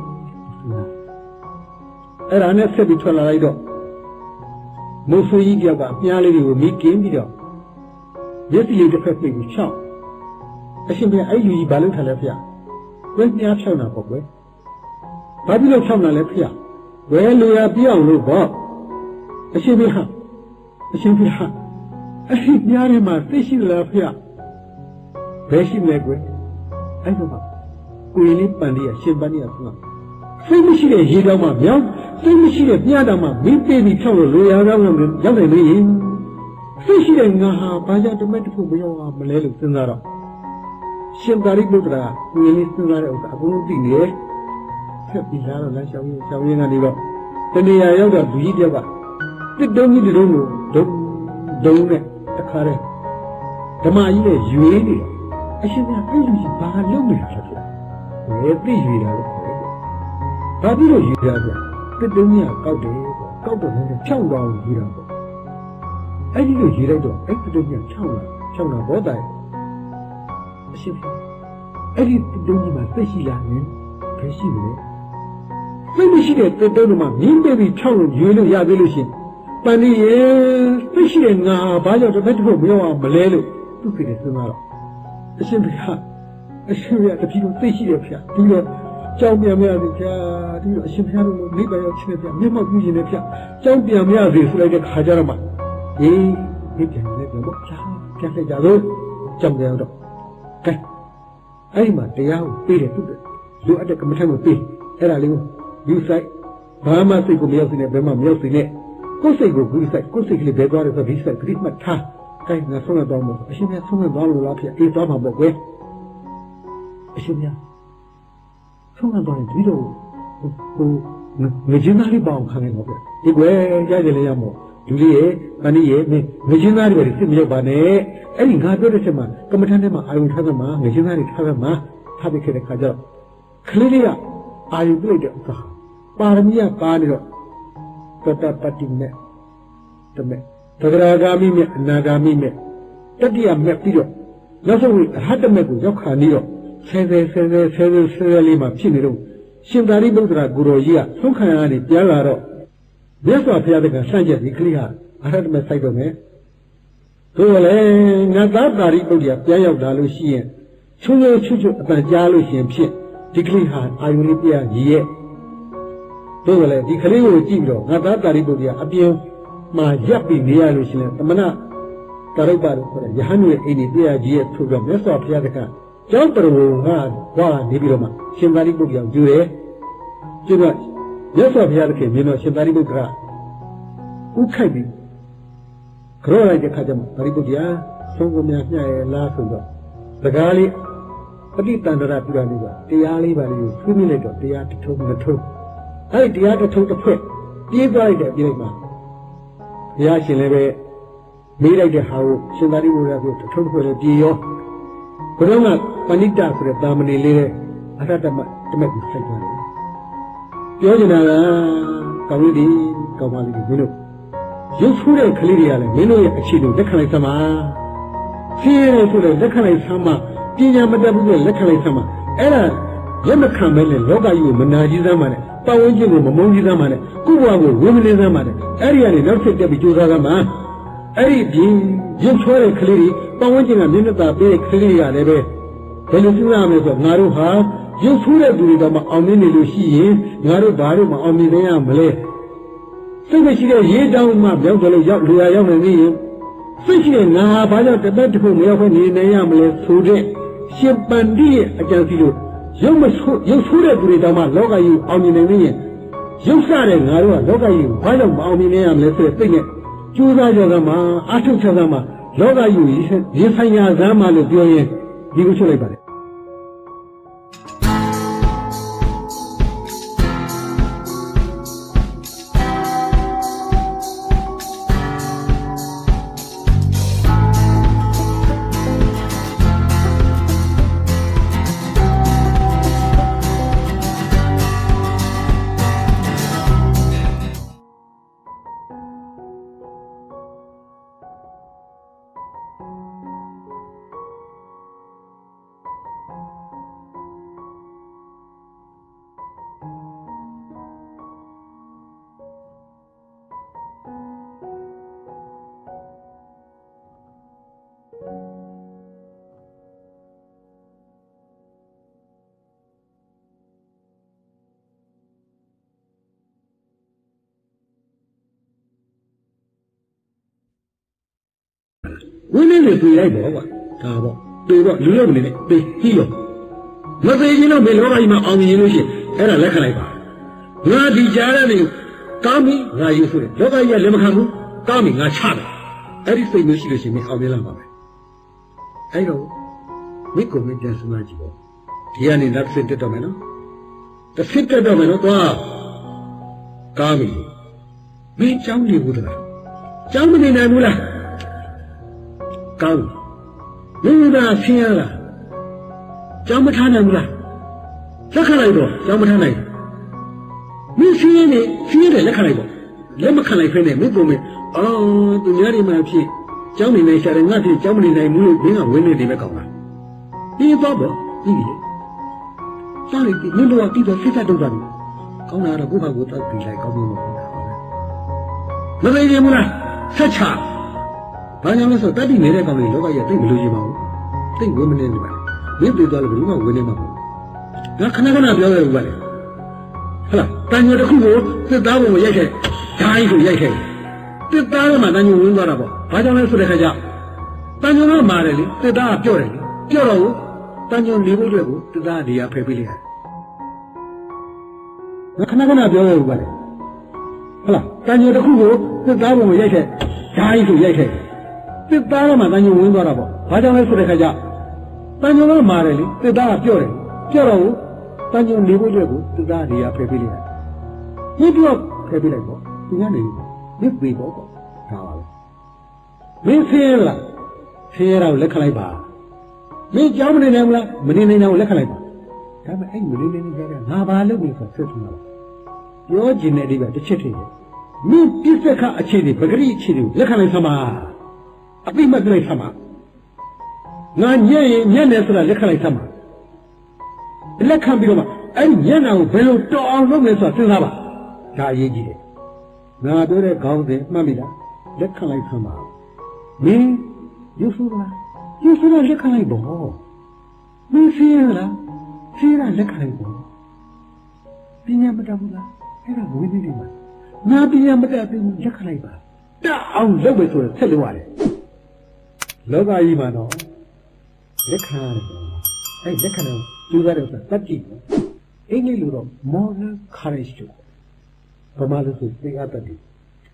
အဲ့ဒါနဲ့ဆက်ပြီးထွက်လာလိုက်တော့မုတ်ဆိုးကြီးတယောက်ကပြားလေးတွေကိုမိကင်းပြီးတော့မျက်စိလေးတစ်ဖက်ပိတ်ပြီးချောင်းအရှင်ဘုရားအဲ့လူကြီးဘာလုပ်ထားလဲဖေ။ဝဲပြားဖြောင်းတာပေါ့ကွယ်။ဘာဖြစ်လို့ဖြောင်းတာလဲဖေ။ဝဲလူရပြအောင်လို့ပေါ့။အရှင်ဘုရားအဲ့ဒီပြားထဲမှာသိရှိလားဖေ။ဘယ်ရှိမလဲကွယ်။အဲ့တော့ကိုရင်လေးပန်လေးကရှင်ပန်လေးကဆိုစိတ်မရှိတဲ့ရေတောင်မှမြောင်းစိတ်မရှိတဲ့ပြားတောင်မှမင်းပေးပြီးဖြောင်းလို့လူရကောင်းလို့ရောက်နိုင်မင်းစိတ်ရှိတဲ့ငါဟာဘာကြောင့်တမက်တစ်ခုမရောက်အောင်မလဲလို့စဉ်းစားတော့ရှင်သာရိပုတ္တရာကိုယ်လေးစဉ်းစားတဲ့ဥစ္စာအကုန်လုံးသိနေတယ်ဆက်ပြီးလာတော့လမ်းလျှောက်ရင်းကနေတော့တဏှာရောက်တော့လူကြီးတယောက်ကတစ်တုံးကြီးတုံးကိုဒုံနဲ့တခါတည်းဓမ္မကြီးနဲ့ရွေးနေတယ်အရှင်ကအဲ့လူကြီးဘာလုပ်နေတာလဲဆိုဘယ်သိရွေးတာလဲဘာဖြစ်လို့ရွေးတာလဲတစ်တုံးကြီးကောက်တယ်ကောက်တော့လည်းဖြောင်းသွားလို့ရွေးတာပေါ့အဲ့ဒီလိုရွေးလိုက်တော့အဲ့တစ်တုံးကြီးဖြောင်းလာဘောတိုင်အရှင်အဲ့ဒီတုံးကြီးမှာသိရှိလာရင်ဘယ်ရှိမလဲသိမရှိတဲ့တုံးမှာမြင်းပေးပြီးဖြောင်းလို့ရွေးလို့ရသေးလို့ရှင်ပန်ဒီရေသိရှိတဲ့ငါဘာကြောင့်တစ်ဖက်တစ်ဖက်မရောက်အောင်မလဲလို့သူ့စိတ်နဲ့စဉ်းစားတော့အရှင်ဘုရားတပည့်တော်သိရှိတယ်ဗျာဒီတော့ကြောင်းပြန်မရစေဗျာဒီတော့အရှင်ဘုရားတို့မိဘရောက်ချင်းဗျာမျက်မှောက်ပြုရှင်တယ်ဗျာကြောင်းပြန်မရစေဆိုလိုက်တဲ့ခါကြတော့မှဒီပြန်လဲပြန်တော့ကြာပြန်လိုက်ကြတော့ကြောင်းပြန်တော့ကဲအဲ့ဒီမှာတရားကိုပေးတယ်သူလိုအပ်တဲ့ကမ္မထံကိုပေးအဲ့ဒါလေးကိုယူဆိုင်ဘာမှစိတ်ကိုမရောက်စေနဲ့ဘယ်မှမရောက်စေနဲ့ကိုယ်စိတ်ကိုယူဆိုင်ကိုယ်စိတ်ကလေးဘယ်သွားလဲဆိုဒီဆိုင်ခရစ်မတ်ထားကဲငါဆုံးရတော့မလို့အရှင်မြတ်ဆုံးရသွားလို့လားဖေအေးသွားမှာပေါ့ကွယ်အရှင်မြတ်ဆုံးရတော့ဒီလိုငကြင်းသားလေးပေါအောင်ခံနေတော့ဗျဒီကွယ်ကြားကြလေရမို့လူလေးရဲ့ပဏိရဲ့ငကြင်းသားတွေစစ်မရောက်ပါနဲ့အဲ့ဒီငါပြောတဲ့ချက်မှာကမ္မထမ်းထဲမှာအာယုထားသမှာငကြင်းသားတွေထားသမှာထားပြီးခဲ့တဲ့ခါကျတော့ကလေးလေးကအာယုပြလိုက်တဲ့အခါပါရမီကပါနေတော့တတပတ္တိမဲ့တမဲ့သဂရာဂာမိမဲ့အနာဂာမိမဲ့တတိယမဲ့ပြီးတော့နောက်ဆုံးအဟတမဲ့ကိုရောက်ခါနေတော့ဆဲလေးမှာဖြစ်နေတော့ရှင်သာရိပုတ္တရာကိုရောကြီးကဆုံးခံရနေပြန်လာတော့မြတ်စွာဘုရားတကဆန့်ကျက်ဒီကလေးဟာအဟတမဲ့စိုက်တော့မယ်တို့လည်းငါသားသာရိပုတ္တရာပြန်ရောက်လာလို့ရှိရင်ချုံချွတ်အပန်ကြားလို့ရှိရင်ဖြစ်ဒီကလေးဟာအာယုလေးပြရည်ရဲ့တို့လည်းဒီကလေးကိုကြည့်ပြီးတော့ငါသားသာရိပုတ္တရာအပြင်မှာရပ်ပြီးနေရလို့ရှိရင်သမဏတရုပ်ပါလို့ခေါ်တဲ့ယဟန်ရဲ့အိမ်ကြီးတရားကြီးရဲ့ထို့တော့မြတ်စွာဘုရားတခါကျောင်းတော်ကနေပြီးတော့မှရှင်သာရိပုတ္တရာယူတယ်ကျတော့မြတ်စွာဘုရားတခင်မြင်တော့ရှင်သာရိပုတ္တရာခိုက်ပြီးကြောလိုက်တဲ့ခါကျမှပရိပုတ္တရာဆုံးကိုများညရဲ့လားဆိုတော့စကားလေးပဋိတန္တရပြုတာလေးကတရားလေးပါလေးကိုဆွေးနွေးလိုက်တော့တရားတစ်ထုံနှစ်ထုံအဲ့ဒီတရားတစ်ထုံတစ်ဖွဲ့ပြေးသွားလိုက်တဲ့ပြေးလိုက်မှာဘုရားရှင်လည်းပဲမေးလိုက်တဲ့ဟာကိုရှင်သာရိပုတ္တရာကတစ်ထုံတစ်ဖွဲ့လည်းပြေးရောဘုရားကပဏိတဆိုတဲ့တာမဏေလေးနဲ့အရတ္တမတမက်ကိုစိုက်သွားတယ်ပြောနေတာကကောင်းလေးကောင်းပါလိမ့်မင်းတို့ရုပ်ဆိုးတဲ့ကလေးတွေကလည်းမင်းတို့ရဲ့အခြေအနေလက်ခံလိုက်သမှာဆင်းရဲဆိုတဲ့လက်ခံလိုက်သမှာပညာမတတ်ဘူးတဲ့လက်ခံလိုက်သမှာအဲ့ဒါလက်မခံမဲနဲ့လောကကြီးကိုမနာကြီးသမ်းပါနဲ့ပတ်ဝန်းကျင်ကိုမမုန်းကြီးသမ်းပါနဲ့ကိုယ့်ဘဝကိုဝိမနေသမ်းပါနဲ့အဲ့ဒီကနေနောက်ဆက်တက်ပြီးကြိုးစားသမ်းပါအဲ့ဒီပြင်ရုပ်ဆိုးတဲ့ကလေးတွေပတ်ဝန်းကျင်ကမျက်နှာသာပေးတဲ့ကလေးတွေကလည်းပဲဘယ်လိုပြုရမလဲဆိုတော့ငါတို့ဟာရုပ်ဆိုးတဲ့သူတွေတော့မအောင်မြင်နေလို့ရှိရင်ငါတို့ဘာလို့မအောင်မြင်နိုင်ရမလဲစိတ်မရှိတဲ့ရေးတောင်းမှပြောင်းကြလို့ရောက်လူရရောက်နေပြီစိတ်ရှိတဲ့ငါဘာကြောင့်တပတ်တစ်ခုမရောက်ဘဲနေနိုင်ရမလဲဆိုတဲ့ရှင်ပန္တိရဲ့အကြံစီလို့ရုပ်ဆိုးတဲ့သူတွေတောင်မှလောကကြီးအောင်မြင်နေနေရင်ရုပ်ဆတဲ့ငါတို့ကလောကကြီးကိုဘာကြောင့်မအောင်မြင်နိုင်ရမလဲဆိုတဲ့စိတ်နဲ့ကြိုးစားကြတာမှအထုတ်ချတာမှလောကကြီးရင်ဆိုင်ရာဇာမှလို့ပြောရင်ဒီကိုချုပ်လိုက်ပါတယ်ဝင်းနေလေပြေးလိုက်ပေါ့ကွာဒါပေါ့ပြေးတော့လူရောက်နေတယ်ပြေးကြည့်ရောမသေးရင်တော့ဘယ်လောကကြီးမှာအောင်မြင်လို့ရှိရင်အဲ့ဒါလက်ခံလိုက်ပါငါဒီကြားတဲ့နေကောင်းပြီငါယူဆိုတယ်လောကကြီးကလက်မခံဘူးကောင်းပြီငါချတယ်အဲ့ဒီစိတ်မျိုးရှိလို့ရှိရင်မအောင်မြင်လာပါပဲအဲ့တော့မိကိုမင်းပြန်စမ်းကြည့်ပေါ့ဒီကနေလက်စစ်တက်တော့မယ်နော်တစ်စစ်တက်တော့မယ်နော်သွားကောင်းပြီမင်းကြောင်းနေဘူးတလားကြောင်းမနေနိုင်ဘူးလားကောင်းမင်းသာဆင်းရလားကြောင်းမထားနိုင်ဘူးလားလက်ခံလိုက်တော့ကြောင်းမထားနိုင်မင်းဆင်းရဲလက်ခံလိုက်ပေါ့လက်မခံလိုက်ဖ ೇನೆ မင်းပုံမင်းအော်သူများတွေမှဖြစ်ကြောင်းနေနေရှာတယ်ငါဖြစ်ကြောင်းမနေနိုင်ဘူးလို့မင်းကဝင်းနေတယ်ပဲကောင်းလားဒီတော့ပေါ့ဒီလေစားလိုက်မင်းတို့ကတိတော့စိတ်သက်တော့တယ်ကောင်းတာတော့ကိုယ့်ဘာကိုတောက်ပြီးလိုက်ကောင်းလို့မဟုတ်တာပါပဲမသိရင်ဘူးလားဆက်ချဘာကြောင့်လဲဆိုတတ်ပြီးနေတဲ့ကောင်တွေလောကကြီးသိမလို့ရှိပါဘူးသိဝင်းမနေနေပါလေမင်းပြေးသွားလို့ဘယ်လိုမှဝင်းနေမှာမဟုတ်ငါခဏခဏပြောရဘူးပါလေဟုတ်လားတန်ညိုတစ်ခုကိုစစ်သားပုံကိုရိုက်ခဲ့ဓာတ်ကြီးကိုရိုက်ခဲ့စစ်သားကမှတန်ညိုဝင်းသွားတာပေါ့ဘာကြောင့်လဲဆိုတဲ့ခါကျတန်ညိုကမာတယ်လေစစ်သားကပြော့တယ်လေပြော့တော့တန်ညိုနေဖို့အတွက်ကိုစစ်သားကဒီဟာဖယ်ပေးလိုက်ရတယ်ငါခဏခဏပြောရဘူးပါလေဟုတ်လားတန်ညိုတစ်ခုကိုစစ်သားပုံကိုရိုက်ခဲ့ဓာတ်ကြီးကိုရိုက်ခဲ့စစ်သားကမှတန်ညိုဝင်သွားတာပေါ့ဘာကြောင့်လဲဆိုတဲ့ခါကျတန်ညိုကမာတယ်လေစစ်သားကပြော့တယ်ပြော့တော့တန်ညိုနေဖို့အတွက်ကိုစစ်သားတွေကဖယ်ပေးလိုက်တယ်ဒီတော့ဖယ်ပေးလိုက်ပေါ့သူကနေမစ်ပေပေါ့ဒါပါပဲမင်းဆင်းရလားဆင်းရတော့လက်ခံလိုက်ပါမင်းကြောင်းမနေနိုင်ဘူးလားမနေနိုင်တော့လက်ခံလိုက်ပါဒါပေမဲ့အဲ့မနေနိုင်ကြတဲ့ငါဘာလုပ်နေဆိုဆက်ထူတာပြောကျင်တဲ့အဓိပ္ပာယ်တစ်ချက်ထည့်မင်းပြစ္ဆခအခြေအနေပဂရိအခြေအနေကိုလက်ခံလိုက်သမှာအပိမတ်လိုက်သမှာငါညံ့ရင်ညံ့တယ်ဆိုတာလက်ခံလိုက်သမှာလက်ခံပြီးတော့မှအဲ့ညံ့တာကိုဘယ်လိုတော်အောင်လုပ်လဲဆိုတာစဉ်းစားပါဒါအရေးကြီးတယ်ငါပြောတဲ့ခေါင်းစဉ်မှတ်မိလားလက်ခံလိုက်သမှာမင်းယူဆလားလက်ခံလိုက်ပေါ့မင်းရှင်းလားလက်ခံလိုက်ပေါ့ပညာမတတ်ဘူးလားအဲ့ဒါဝိနည်းတွေမှာငါပညာမတတ်ဘူးလက်ခံလိုက်ပါတအောင်လုပ်ပဲဆိုတော့ဆက်လို့ရတယ်လောကကြီးမှာတော့လက်ခံရတယ်အဲ့လက်ခံတော့ကျူးရတယ်ဆိုတာတတ်ကြည့်အင်္ဂလိပ်လိုတော့ moral courage လို့ဘာမှလို့ဆိုသိအပ်တတ်တယ်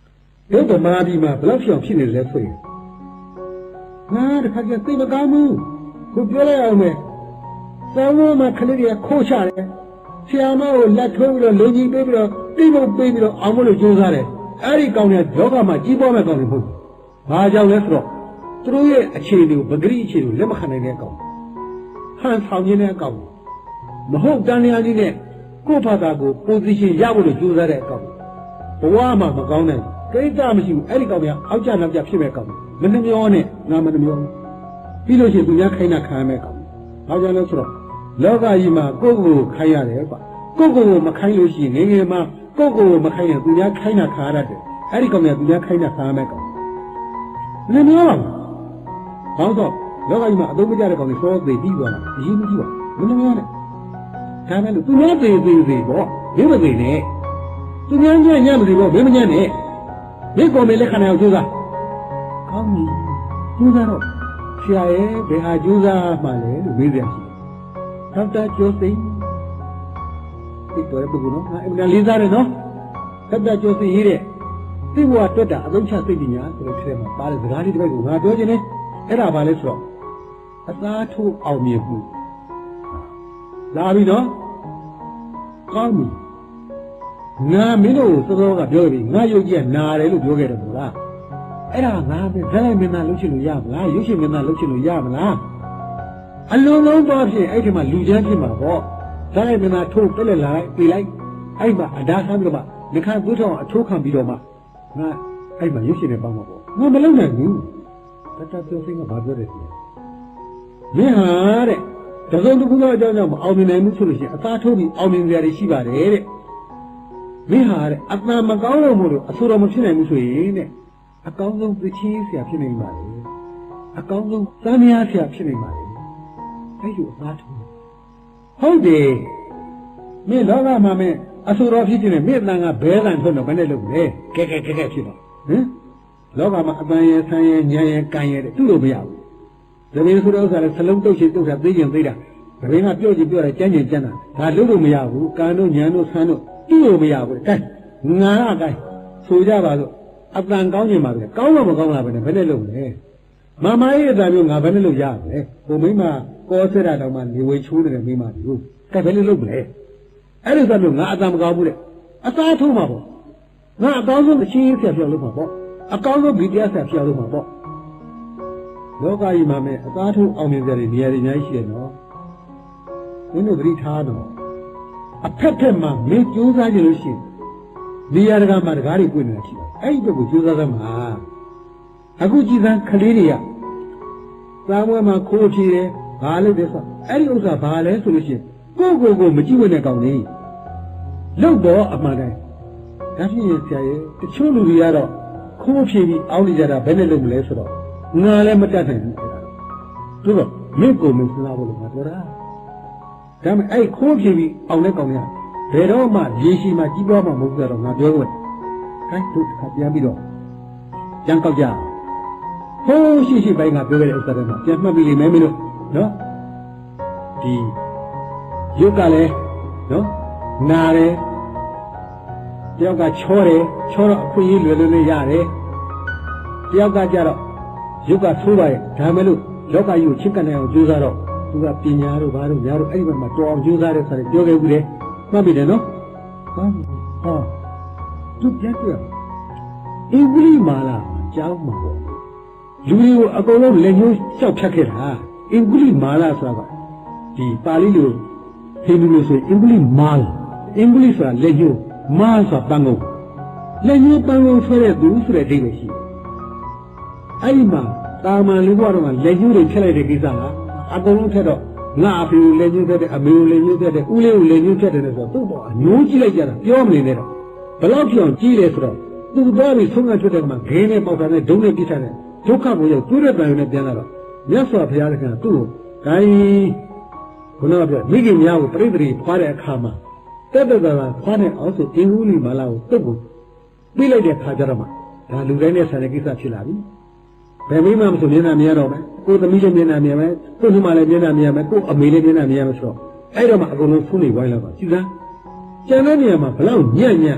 တို့ဗမာပြည်မှာဘယ်လောက်ရှောင်ဖြစ်နေလဲဆိုရင်ငါတခါကျသိမကောင်းဘူးကိုပြောလိုက်အောင်မယ်စောင်းလုံးမှာခလေးတွေကခိုးချတယ်ဆရာမကိုလက်ထိုးပြီးတော့လူကြီးပေးပြီးတော့တိမုတ်ပေးပြီးတော့အောင်မလို့ကြိုးစားတယ်အဲ့ဒီကောင်တွေလောကမှာကြီးပွားမဲ့ကောင်တွေမဟုတ်ဘူးဘာကြောင့်လဲဆိုတော့သူတို့ရဲ့အခြေအနေကိုပဂရိအခြေအနေကိုလက်မခံနိုင်တဲ့အကောင်ဟန်ဆောင်ခြင်းတဲ့အကောင်မဟုတ်တန်လျာကြီးနဲ့ကိုယ့်ဘာသာကို position ရဖို့လို့ကြိုးစားတဲ့အကောင်ဘဝမှာမကောင်းနိုင်ကိစ္စမရှိဘူးအဲ့ဒီကောင်ကအောက်ကျနောက်ကျဖြစ်မဲ့ကောင်မနှမျောနဲ့ငါမနှမျောပြီးလို့ရှိရင်သူများခိုင်းတာခံရမဲ့ကောင်ဘာကြောင့်လဲဆိုတော့လောကကြီးမှာကိုယ့်ကိုယ်ခိုင်းရတယ်ကွာကိုယ့်ကိုယ်မခိုင်းလို့ရှိရင်ငယ်မှာကိုယ့်ကိုယ်မခိုင်းရင်သူများခိုင်းတာခံရတယ်အဲ့ဒီကောင်ကသူများခိုင်းတာခံရမဲ့ကောင်မနှမျောပါဘူးဘာလို့လောကကြီးမှာအသုံးမကျတဲ့ကောင်တွေစောသေးပြီးသွားတာအရေးမကြီးပါမနှမျောနဲ့ဒါမဲ့လို့သူများသေးပေါ့မင်းမသေးနဲ့သူများညံ့ညံ့မသေးပေါ့မင်းမညံ့နဲ့မင်းကောင်မလက်ခံနိုင်အောင်ကြိုးစားကောင်းပြီကြိုးစားတော့ဆရာရဲ့ဘယ်ဟာကြိုးစားမှလဲလို့မေးပြန်ရှိဒေါက်တာကျော်စိန်ဒီတော့ပုဂ္ဂိုလ်နော်အမှန်လေးစားတယ်နော်ဒေါက်တာကျော်စိန်ရေးတဲ့သိဘဝတွက်တာအသုံးချစိတ်ပညာဆိုတဲ့ထဲမှာပါတဲ့စကားလေးတစ်ပိုက်ကိုငါပြောခြင်းနဲ့အဲ့ဒါဘာလဲဆိုတော့အသားထိုးအောင်မြင်မှုလာပြီနော်ကောင်းပြီငါမင်းတို့စောစောကပြောပြီငါရုပ်ကြီးကနာတယ်လို့ပြောခဲ့တယ်မို့လားအဲ့ဒါငါပဲဇာတ်မင်းသားလှုပ်ရှင်လို့ရမလားရုပ်ရှင်မင်းသားလှုပ်ရှင်လို့ရမလားအလုံးလုံးတော့ဖြင့်အဲ့ဒီမှာလူချမ်းဖြစ်မှာပေါ့ဇာတ်မင်းသားထိုးတက်လက်လာလိုက်ပြေးလိုက်အဲ့မှာအဒါဆမ်းပြီးတော့မှနှခမ်းသွေးထောင်အထိုးခံပြီးတော့မှငါအဲ့မှာရုပ်ရှင်နဲ့ပေါင်းမှာပေါ့ငါမလုပ်နိုင်ဘူးတတပြောစိတ်ကဘာပြောတယ်မင်းဟာတဲ့တစုံတစ်ခုသောအကြောင်းကြောင့်မအောင်မြင်နိုင်ဘူးဆိုလို့ရှိရင်အသားထိုးပြီးအောင်မြင်ကြရရှိပါတယ်တဲ့မင်းဟာတဲ့အတန်မကောင်းလို့မို့လို့အဆိုတော်မဖြစ်နိုင်ဘူးဆိုရင်တဲ့အကောင်းဆုံးသချင်းဆရာဖြစ်နိုင်ပါလေအကောင်းဆုံးသံဃာဆရာဖြစ်နိုင်ပါလေအဲ့ဒီအသားထိုးဟုတ်တယ်မင်းလောကမှာမင်းအဆိုတော်ဖြစ်ခြင်းနဲ့မင်းအတန်ကဘဲတန်ထွက်တော့ဘယ်နဲ့လုပ်လဲကဲဖြစ်တော့ဟင်လောကမှာအတန်ရဲ့ဆန်းရဲ့ဉာဏ်ရဲ့ကံရဲ့သူ့လိုမရဘူးတပင်းဆိုတော့ဥစ္စာလည်းစလုံးတုတ်ချင်တုတ်တာသိကျင်သိတာတပင်းကပြော့ချင်ပြော့တယ်ကြမ်းချင်ကြမ်းတာဒါလုပ်လို့မရဘူးကံတို့ဉာဏ်တို့ဆန်းတို့သူ့လိုမရဘူးကဲငါကဲဆိုကြပါစို့အတန်ကောင်းချင်ပါပဲကောင်းတော့မကောင်းလားပဲနဲ့ဘယ်နဲ့လုပ်လဲမမရဲ့အတန်မျိုးငါဘယ်နဲ့လုပ်ရမလဲဟိုမိမကောဆဲတာတောင်မှနေဝေချိုးနေတဲ့မိမတို့ကဲဘယ်နဲ့လုပ်မလဲအဲ့ဒီဆိုလို့ငါအတန်မကောင်းဘူးတဲ့အသားထိုးမှာပေါ့ငါအကောင်းဆုံးအချင်းဆရာပြောလို့မှာပေါ့အကောင်းဆုံးဗီတရားဆရာပြောလို့မှာပေါ့လောကကြီးမှာမဲ့အသားထိုးအောင်မြင်ကြတဲ့နေရာတွေအများကြီးရှိတယ်နော်မင်းတို့သတိထားတော့အဖက်ဖက်မှာမင်းကြိုးစားကြလို့ရှိရင်နေရာတကာမှာတကားတွေပွင့်နေတာရှိတယ်အဲ့ဒီဘက်ကိုကြိုးစားသမှာအခုကြည်စမ်းကလေးတွေကသာမွေးမှာခိုးဖြေတယ်ဘာလို့လဲဆိုအဲ့ဒီဥစ္စာဘာလဲဆိုလို့ရှိရင်ကိုမကြည့်ဝင်တဲ့ကောင်လေးလုတ်တော့အမှန်တိုင်းဒါဖြစ်ရင်ဆရာရဲ့တချို့လူတွေကတော့ခိုးဖြေပြီးအောင်းနေကြတာဘယ်နဲ့လုပ်မလဲဆိုတော့ငါလည်းမတတ်နိုင်ဘူးသူတော့မင်းကိုမစဉ်းစားဖို့လို့ငါပြောတာဒါပေမဲ့အဲ့ခိုးဖြေပြီးအောင်တဲ့ကောင်ကဘယ်တော့မှရေရှိမှကြီးပွားမှမဟုတ်ကြတော့ငါပြောလို့ခိုင်းတို့ခါပြန်ပြီးတော့ကြံကောက်ကြဟိုးရှိပိုင်းကပြောခဲ့တဲ့ဥစ္စာတွေမှာပြန်မှတ်ပြီးလိမ့်မယ်မင်းတို့နော်ဒီရုပ်ကလည်းနော်နာတယ်တယောက်ကချောတော့အခွင့်အရေးလွယ်လွယ်လေးရတယ်တယောက်ကကြတော့ရုပ်ကဆိုးပါရဲ့ဒါမဲ့လို့လောကကြီးကိုချစ်ကပ်နိုင်အောင်ကြိုးစားတော့သူကပညာတို့ဘာတို့ညာတို့အဲ့ဒီဘက်မှာတော်အောင်ကြိုးစားတဲ့ဆိုရင်ပြောခဲ့ဘူးလေမှတ်ပြီတယ်နော်ဟောသူပြတ်တယ်အင်္ဂလိပ်မာလာကြောင်းမှာပေါ့လူတွေကိုအကုန်လုံးလက်ညှိုးလျှောက်ဖြတ်ခဲ့တာအင်္ဂလိပ်မာလာဆိုတာဒီပါဠိလိုဟိန္ဒူလိုဆိုအင်္ဂလိပ်မာလအင်္ဂလိပ်ဆိုတာလက်ညှိုးမာဆိုတာပန်းကုန်လက်ညှိုးပန်းကုန်ဆွဲတဲ့သူဆိုတဲ့အဓိပ္ပာယ်ရှိအဲ့ဒီမှာတာမန်လူဘဝတော့လက်ညှိုးတွေဖြတ်လိုက်တဲ့ကိစ္စကအကုန်လုံးဖြတ်တော့ငါအဖေကိုလက်ညှိုးဖြတ်တယ်အမေကိုလက်ညှိုးဖြတ်တယ်ဦးလေးကိုလက်ညှိုးဖြတ်တယ်ဆိုတော့သူ့ပေါ်အညှိုးကြည့်လိုက်ကြတာပြောမနေနဲ့တော့ဘယ်လောက်ပြောင်ကြည့်လဲဆိုတော့သူ့သားပြီးဆုံးကထွက်တဲ့ကမှဂင်းနဲ့ပေါက်တာနဲ့ဒုံနဲ့ပြစ်ထားတယ်ဒုက္ခကိုရောက်ကျွေးတဲ့တန်ရုံနဲ့ပြန်လာတော့မြတ်စွာဘုရားကသူ့ကိုဂိုင်းခုနကပြောမိခင်များကိုပြိတ္တိဖွာတဲ့အခါမှာတက်တက်တာဖွာတဲ့အောင်ဆိုအင်္ဂုလိမာလာကိုတုတ်ကိုပြီးလိုက်တဲ့ခါကျတော့မှဒါလူတိုင်းနဲ့ဆန်တဲ့ကိစ္စဖြစ်လာပြီဘယ်မိမှမဆိုမျက်နှာမြင်ရတော့မယ်ကိုသမီးလည်းမျက်နှာမြင်မယ်ကိုနှမလည်းမျက်နှာမြင်မယ်ကိုအမေလည်းမျက်နှာမြင်ရမယ်ဆိုတော့အဲ့တော့မှအကုန်လုံးဖုန်းနေဝိုင်းလာပါကြည်စမ်းကျန်တဲ့နေရာမှာဘလောက်ညံ့ညံ့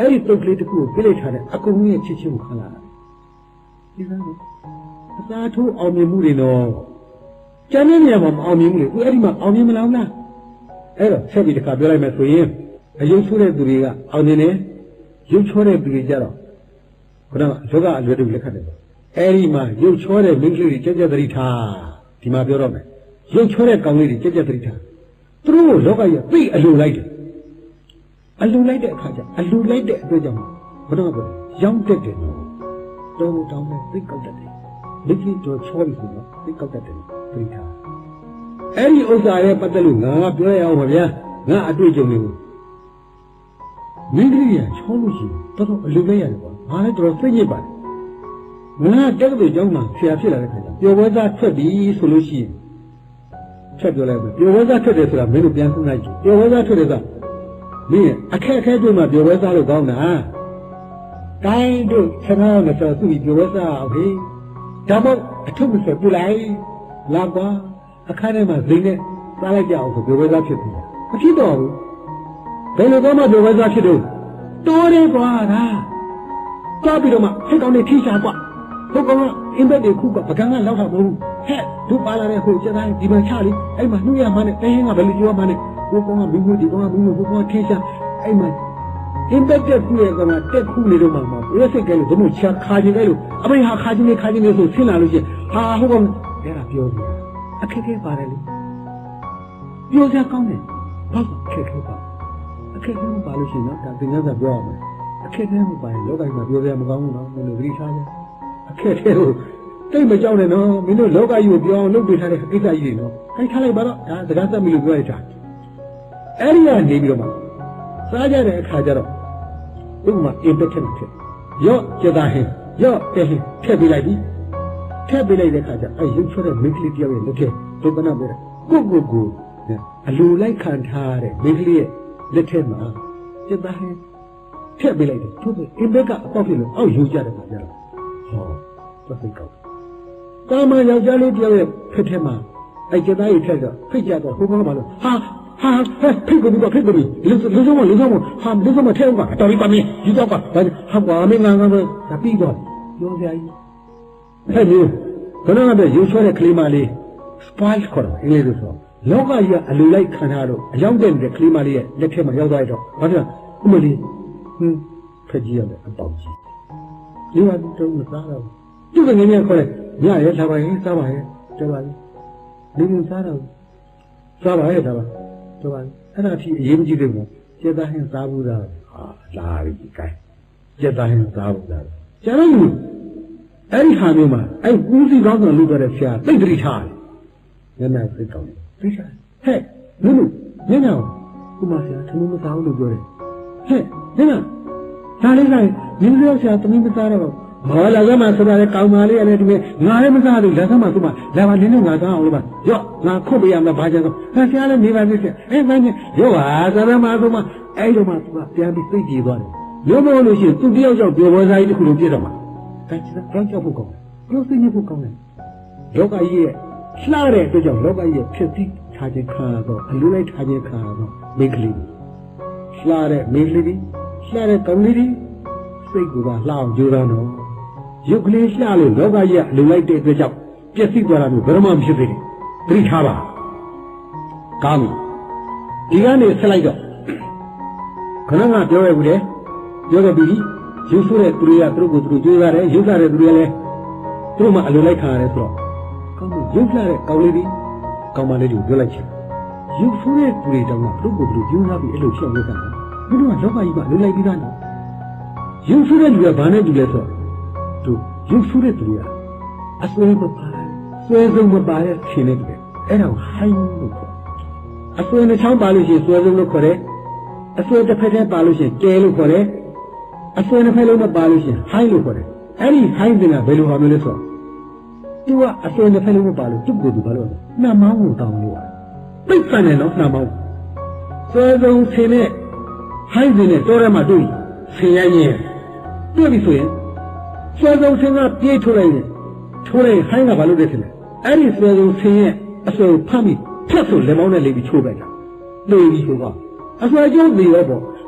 အဲ့ဒီတုတ်ကလေးတစ်ခုကိုပြလိုက်ထားတဲ့အကုန်လုံးရဲ့ချစ်ချင်းကိုခံလာတယ်ဒီစားလို့အစားထိုးအောင်မြင်မှုတွေတော့ကျန်တဲ့နေရာမှာမအောင်မြင်ဘူးလေသူအဲ့ဒီမှာအောင်မြင်မလားအဲ့တော့ဆက်ပြီးတစ်ခါပြောလိုက်မယ်ဆိုရင်အယုံဆိုးတဲ့သူတွေကအောင်မြင်တယ်ရုပ်ချောတဲ့သူတွေကြတော့ဘုရားယောဂအလွယ်တကူလက်ခံတယ်အဲ့ဒီမှာရုပ်ချောတဲ့မိန်းကလေးတွေကြက်ကြက်သတိထားဒီမှာပြောတော့မယ်ရုပ်ချောတဲ့ကောင်လေးတွေကြက်ကြက်သတိထားသူတို့ကိုလောကကြီးသိအလိုလိုက်တယ်အလိုလိုက်တဲ့အခါကျအလိုလိုက်တဲ့အတွက်ကြောင့်ဘုရားပြောရောင်းတက်တယ်နော်တော်တော်တောင်းနဲ့သိကောက်တတ်တယ်မိကြီးတော်ချောပြီဆိုတော့သိကောက်တတ်တယ်သတိထားအဲ့ဒီဥစ္စာရဲ့ပတ်သက်လို့ငါပြောရအောင်ပါဗျာငါအတွေ့အကြုံတွေကိုမိန်းကလေးကချောလို့ရှိရင်တော်တော်အလိုလိုက်ရတယ်ကွာငါလည်းတော်တော်သိညစ်ပါတယ်ငါတက်ကတူကျောင်းမှာဆရာဖြစ်လာတဲ့ခါကျပျော်ပွဲသားထွက်ပြီဆိုလို့ရှိရင်ချက်ပြောလိုက်မယ်ပျော်ပွဲသားထွက်တယ်ဆိုတာမင်းတို့ပြန်ဆုံးလိုက်ကြည့်ပျော်ပွဲသားထွက်တယ်ဆိုတာမင်းအခက်အခဲတွေမှာပျော်ပွဲသားလို့ကောင်းတာတိုင်းတို့ဆက်ထားရမယ်ဆိုသူ့ပျော်ပွဲသားအောင်ဟေးဒါမှအထုပ်မဆက်ပြလိုက်လာကွာအခါထဲမှာဇိမ်နဲ့စားလိုက်ကြအောင်ဆိုပျော်ပွဲသားဖြစ်ပြီမဖြစ်တော့ဘူးဘယ်လိုကောမှပျော်ပွဲသားဖြစ်တော့တိုးတယ်ကွာဒါကြားပြီးတော့မှစိတ်ကောင်းနေထိရှာကွာဟုတ်ကောအင်းဘက်တွေခုကပကံကလောက်တော့မဟုတ်ဘူးဟဲ့တို့ပါလာတဲ့ဟိုကျတိုင်းဒီမှာချလိအဲ့မှာနှူးရမှနဲ့တင်းဟင်းကဘယ်လိုပြောမှနဲ့ဟိုကောင်ကမင်းတို့ဒီကောင်ကမင်းတို့ဟိုကောင်ထင်းရှာအဲ့မှာအင်းဘက်တက်ခုရဲ့ကောင်ကတက်ခုနေတော့မှဘယ်စိတ်ကဲလို့ဘုံချခါခြင်းကဲလို့အမေဟာခါခြင်းနေဆိုဆင်းလာလို့ရှိရင်ဟာဟိုကောင်အဲ့ဒါပြောနေတာအခက်ခဲပါတယ်လေပြောစရာကောင်းတယ်ဘာလို့အခက်ခဲပါအခက်ခဲမပါလို့ရှိရင်တော့ဒါသင်္ကန်းစာပြောရမယ်အခက်ခဲမပါရင်လောကကြီးမှာပြောစရာမကောင်းဘူးနော်မင်းတို့ဂရိချားကြအခက်ခဲလို့တိတ်မကြောက်နဲ့နော်မင်းတို့လောကကြီးကိုပြောအောင်လုပ်ပေးထားတဲ့ကိစ္စကြီးတွေနော်ခိုင်းထားလိုက်ပါတော့ဒါစကားသက်မိလို့ပြောလိုက်တာအဲ့ဒီကနေပြီးတော့မှစားကြတဲ့အခါကျတော့ဥပမာအင်ပက်ထက်ဖြစ်ရော့ကြတာဟင်းရော့တဲ့ဟင်းထည့်ပေးလိုက်ပြီထည့်ပေးလိုက်တဲ့အခါကျအဲ့ရုပ်ချတဲ့မိန်းကလေးတယောက်ရဲ့လက်ထဲဒုက္ခနာပဲကိုအလိုလိုက်ခံထားတဲ့မိန်းကလေးရဲ့လက်ထဲမှာကြတာဟင်းထည့်ပေးလိုက်တယ်သူကအင်ပက်ကအပေါက်ဖြစ်လို့အောက်ယူကြတယ်ခါကျတော့ဟောသက်သိကောက်တာမန်ယောက်ျားလေးတယောက်ရဲ့ဖက်ထဲမှာအဲ့ကျသားကြီးထက်တော့ဖိတ်ကြတော့ဟိုကောင်ကဘာလို့ဟာဖိတ်ကိုပြီးတော့ဖိတ်ကိုပြီးလူဆုံးမဟာလူဆုံးမထဲအောင်ကတော်ပြီပါမင်းယူတော့ကဟာကွာမင်းငါဒါပြီးတော့ပြောစရာကြီးဟဲ့မျိုးခဏကတည်းကယူဆွဲတဲ့ကလေးမလေး spoil ခေါ်တယ်အင်္ဂလိပ်လိုဆိုလောကကြီးကအလိုလိုက်ခံထားတော့အရောက်တဲ့ကလေးမလေးရဲ့လက်ထဲမှာရောက်သွားတော့ဘာလို့ဥမလေးဖက်ကြီးရတယ်အပေါက်ကြီးဒီမှာတုံးမစားတော့သူကငင်းငယ်ခေါ်တယ်ညရဲစားပါရဲ့စားပါရဲ့တော်ပါပြီလူလူစားတော့စားပါရဲ့စားပါတော်ပါပြီအဲ့ဒါအထိအရေးမကြီးသေးဘူးကျက်သားဟင်းစားဘူးသားဟာလာပြီကိုင်းကျက်သားဟင်းစားဘူးသားကျန်တော့အဲ့ဒီခါမျိုးမှာအဲ့ကူးစီကောင်းဆောင်လုပ်တဲ့ဆရာသိတိထားတယ်ညနေသိကောင်းတယ်သိချာဟဲ့လူညနေဥမာဆရာသမီးမစားဘူးလို့ပြောတယ်ဟဲ့ညနေဒါလေးကမင်းတို့ဆရာသမီးမစားတော့ဘာလာကမှဆိုတာလေကောင်းပါလေအဲ့ဒီငါလည်းမစားဘူးလက်သမားသူမလာပါနင်းနဲ့ငါစားအောင်လို့ပါရော့ငါခုတ်ပေးရမှာဘာကြတော့ဆရာလည်းနေပါသေးတယ်အဲ့ဘာနဲ့ရော့ပါသရမသူမအဲ့ဒီမှာသူကပြန်ပြီးသိကြည့်သွားတယ်မျိုးမဟုတ်လို့ရှိရင်သူတယောက်ယောက်ပြောပွဲစားကြီးတစ်ခုလုံးပြည့်တော့မှာဒါချစ်တာကြောက်ဖို့ကောင်းတယ်ပြောသိနေဖို့ကောင်းတယ်လောကကြီးရဲ့လှတဲ့အတွက်ကြောင့်လောကကြီးရဲ့ဖြစ်ပြီးထားခြင်းခံရတော့အလိုလိုက်ထားခြင်းခံရတော့မိန်းကလေးလှတဲ့မိန်းကလေးလှတဲ့ကောင်းလေးစိတ်ကလှအောင်ကြိုးစားတော့ရုပ်ကလေးလှလို့လောကကြီးကလူလိုက်တဲ့အတွက်ကြောင့်ပျက်စီးသွားတာမျိုးဘယ်တော့မှမဖြစ်သေးဘူးသတိထားပါကောင်းပြီဒီကနေဆက်လိုက်တော့ခဏကပြောရဘူးလေပြောခဲ့ပြီရုပ်ဆိုးတဲ့သူတွေကသူတို့ကိုသူတို့ကြိုးစားတယ်ရုပ်စားတဲ့သူတွေကလည်းသူတို့မှအလိုလိုက်ခံရတယ်ဆိုတော့ကောင်းပြီရုပ်လှတဲ့ကောင်းလေးကောင်းမလေးတွေကိုပြောလိုက်ချင်ရုပ်ဆိုးတဲ့သူတွေတောင်မှသူတို့ကိုသူတို့ကြိုးစားပြီးအဲ့လိုရှောက်လုပ်တာဘယ်တော့မှလောကကြီးကလိုလိုက်ပြီးသားနော်ရုပ်ဆိုးတဲ့လူကဘာနဲ့တူလဲဆိုတော့သူရုပ်ဆိုးတဲ့သူတွေကအစွဲမပါဆွဲစုံမပါတဲ့ရှင်နေတယ်အဲ့ဒါကိုဟိုင်းလို့ခေါ်အစွဲနှချောင်းပါလို့ရှိရင်ဆွဲစုံလို့ခေါ်တယ်အစွဲတစ်ဖက်တည်းပါလို့ရှိရင်ကျဲလို့ခေါ်တယ်အစွဲတစ်ဖက်လုံးမပါလို့ရှိရင်ဟိုင်းလို့ခေါ်တယ်အဲ့ဒီဟိုင်းတင်ကဘယ်လိုဟာမျိုးလဲဆိုတော့သူကအစွဲတစ်ဖက်လုံးမပါလို့သူ့ကိုယ်သူဘာလို့လဲနှာမောင်းကိုတောင်းလို့ပိတ်ပန်တယ်နော်နှာမောင်းဆွဲစုံဆင်းနဲ့ဟိုင်းတင်နဲ့တောထဲမှာတွေ့ဆင်းရရင်တွေ့ပြီဆိုရင်ဆွဲစုံဆင်းကပြေးထုတ်လိုက်ရင်ထိုးလိုက်ဟိုင်းကဘာလို့လဲဆိုလဲအဲ့ဒီဆွဲစုံဆင်းရဲ့အစွဲကိုဖမ်းပြီးဖြတ်ဆိုလက်မောင်းနဲ့လေးပြီးချိုးပလိုက်တာလေပြီးဆိုတော့အစွဲကျုံးပြီးရောပေါ့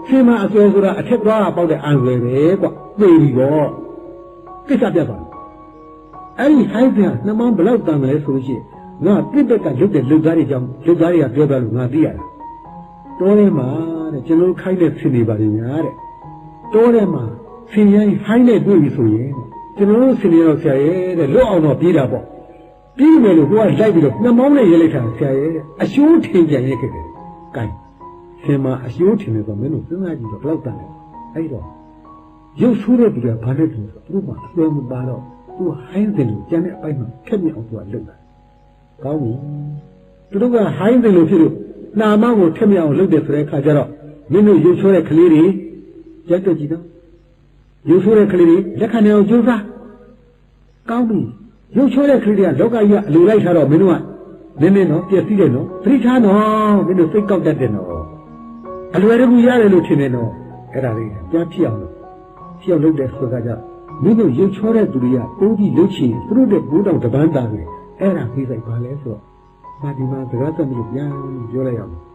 ဆင်းမအစွဲဆိုတာအထက်သွားပေါက်တဲ့အံွယ်ပဲကွာသိပြီပေါ့ကိစ္စပြတ်သွားအဲ့ဒီဟိုင်းကနှမောင်းဘလောက်တန်တယ်ဆိုလို့ရှိရင်ငါပြစ်ပက်ကလုတ်တဲ့လုတ်သားတွေကြောင့်လုတ်သားတွေကပြောပြလို့ငါသိရတာတောထဲမှာတဲ့ကျွန်တော်ခိုင်းတဲ့ဆင်နေပါလိမ့်များတဲ့တောထဲမှာဆင်ရိုင်းဟိုင်းနဲ့တွေ့ပြီဆိုရင်ကျွန်တော်တို့ဆင်နေတော့ဆရာရဲ့တဲ့လွတ်အောင်တော့ပြေးတာပေါ့ပြေးမယ်လို့ကိုကလိုက်ပြီးတော့နှမောင်းနဲ့ရဲလိုက်တာဆရာရဲ့တဲ့အရှိုးထင်ကြရဲ့ခဲ့တယ်။ကဲဆင်မအရှိုးထင်တယ်ဆိုမင်းတို့စဉ်းစားကြည့်တော့ဘလောက်တန်လဲအဲ့တော့ရုပ်ဆိုးတဲ့သူကဘာလဲသူတို့မှအစွဲမပါတော့သူဟိုင်းတယ်လို့ကျန်တဲ့အပိုင်းမှာခက်မြအောင်သူကလုပ်တာကောင်းပြီသူတို့ကဟိုင်းတယ်လို့ဖြစ်လို့နာမကိုထက်မြအောင်လုပ်တယ်ဆိုတဲ့အခါကျတော့မင်းတို့ရုပ်ဆိုးတဲ့ကလေးတွေကြက်ကြည့်တော့ရုပ်ဆိုးတဲ့ကလေးတွေလက်ခံနေအောင်ကြိုးစားကောင်းပြီရုပ်ဆိုးတဲ့ကလေးတွေကလောကကြီးကအလိုလိုက်ထားတော့မင်းတို့ကနည်းနည်းနော်ပြည့်စည်တယ်နော်သတိထားနော်မင်းတို့စိတ်ကောက်တတ်တယ်နော်အလွယ်တကူရတယ်လို့ထင်တယ်နော်အဲ့ဒါလေးပြန်ဖြစ်အောင်လုပ်တဲ့ဆိုတာကြမင်းတို့ရုပ်ချောတဲ့သူတွေကတိုးပြီးလှုပ်ချင်သူတို့တဲ့ဘိုးတော်တပန်းသားတွေအဲ့ဒါပြေးဆိုင်ပါလဲဆိုတော့မာဒီမာစကားသက်လို့ပြန်ပြောလိုက်အောင်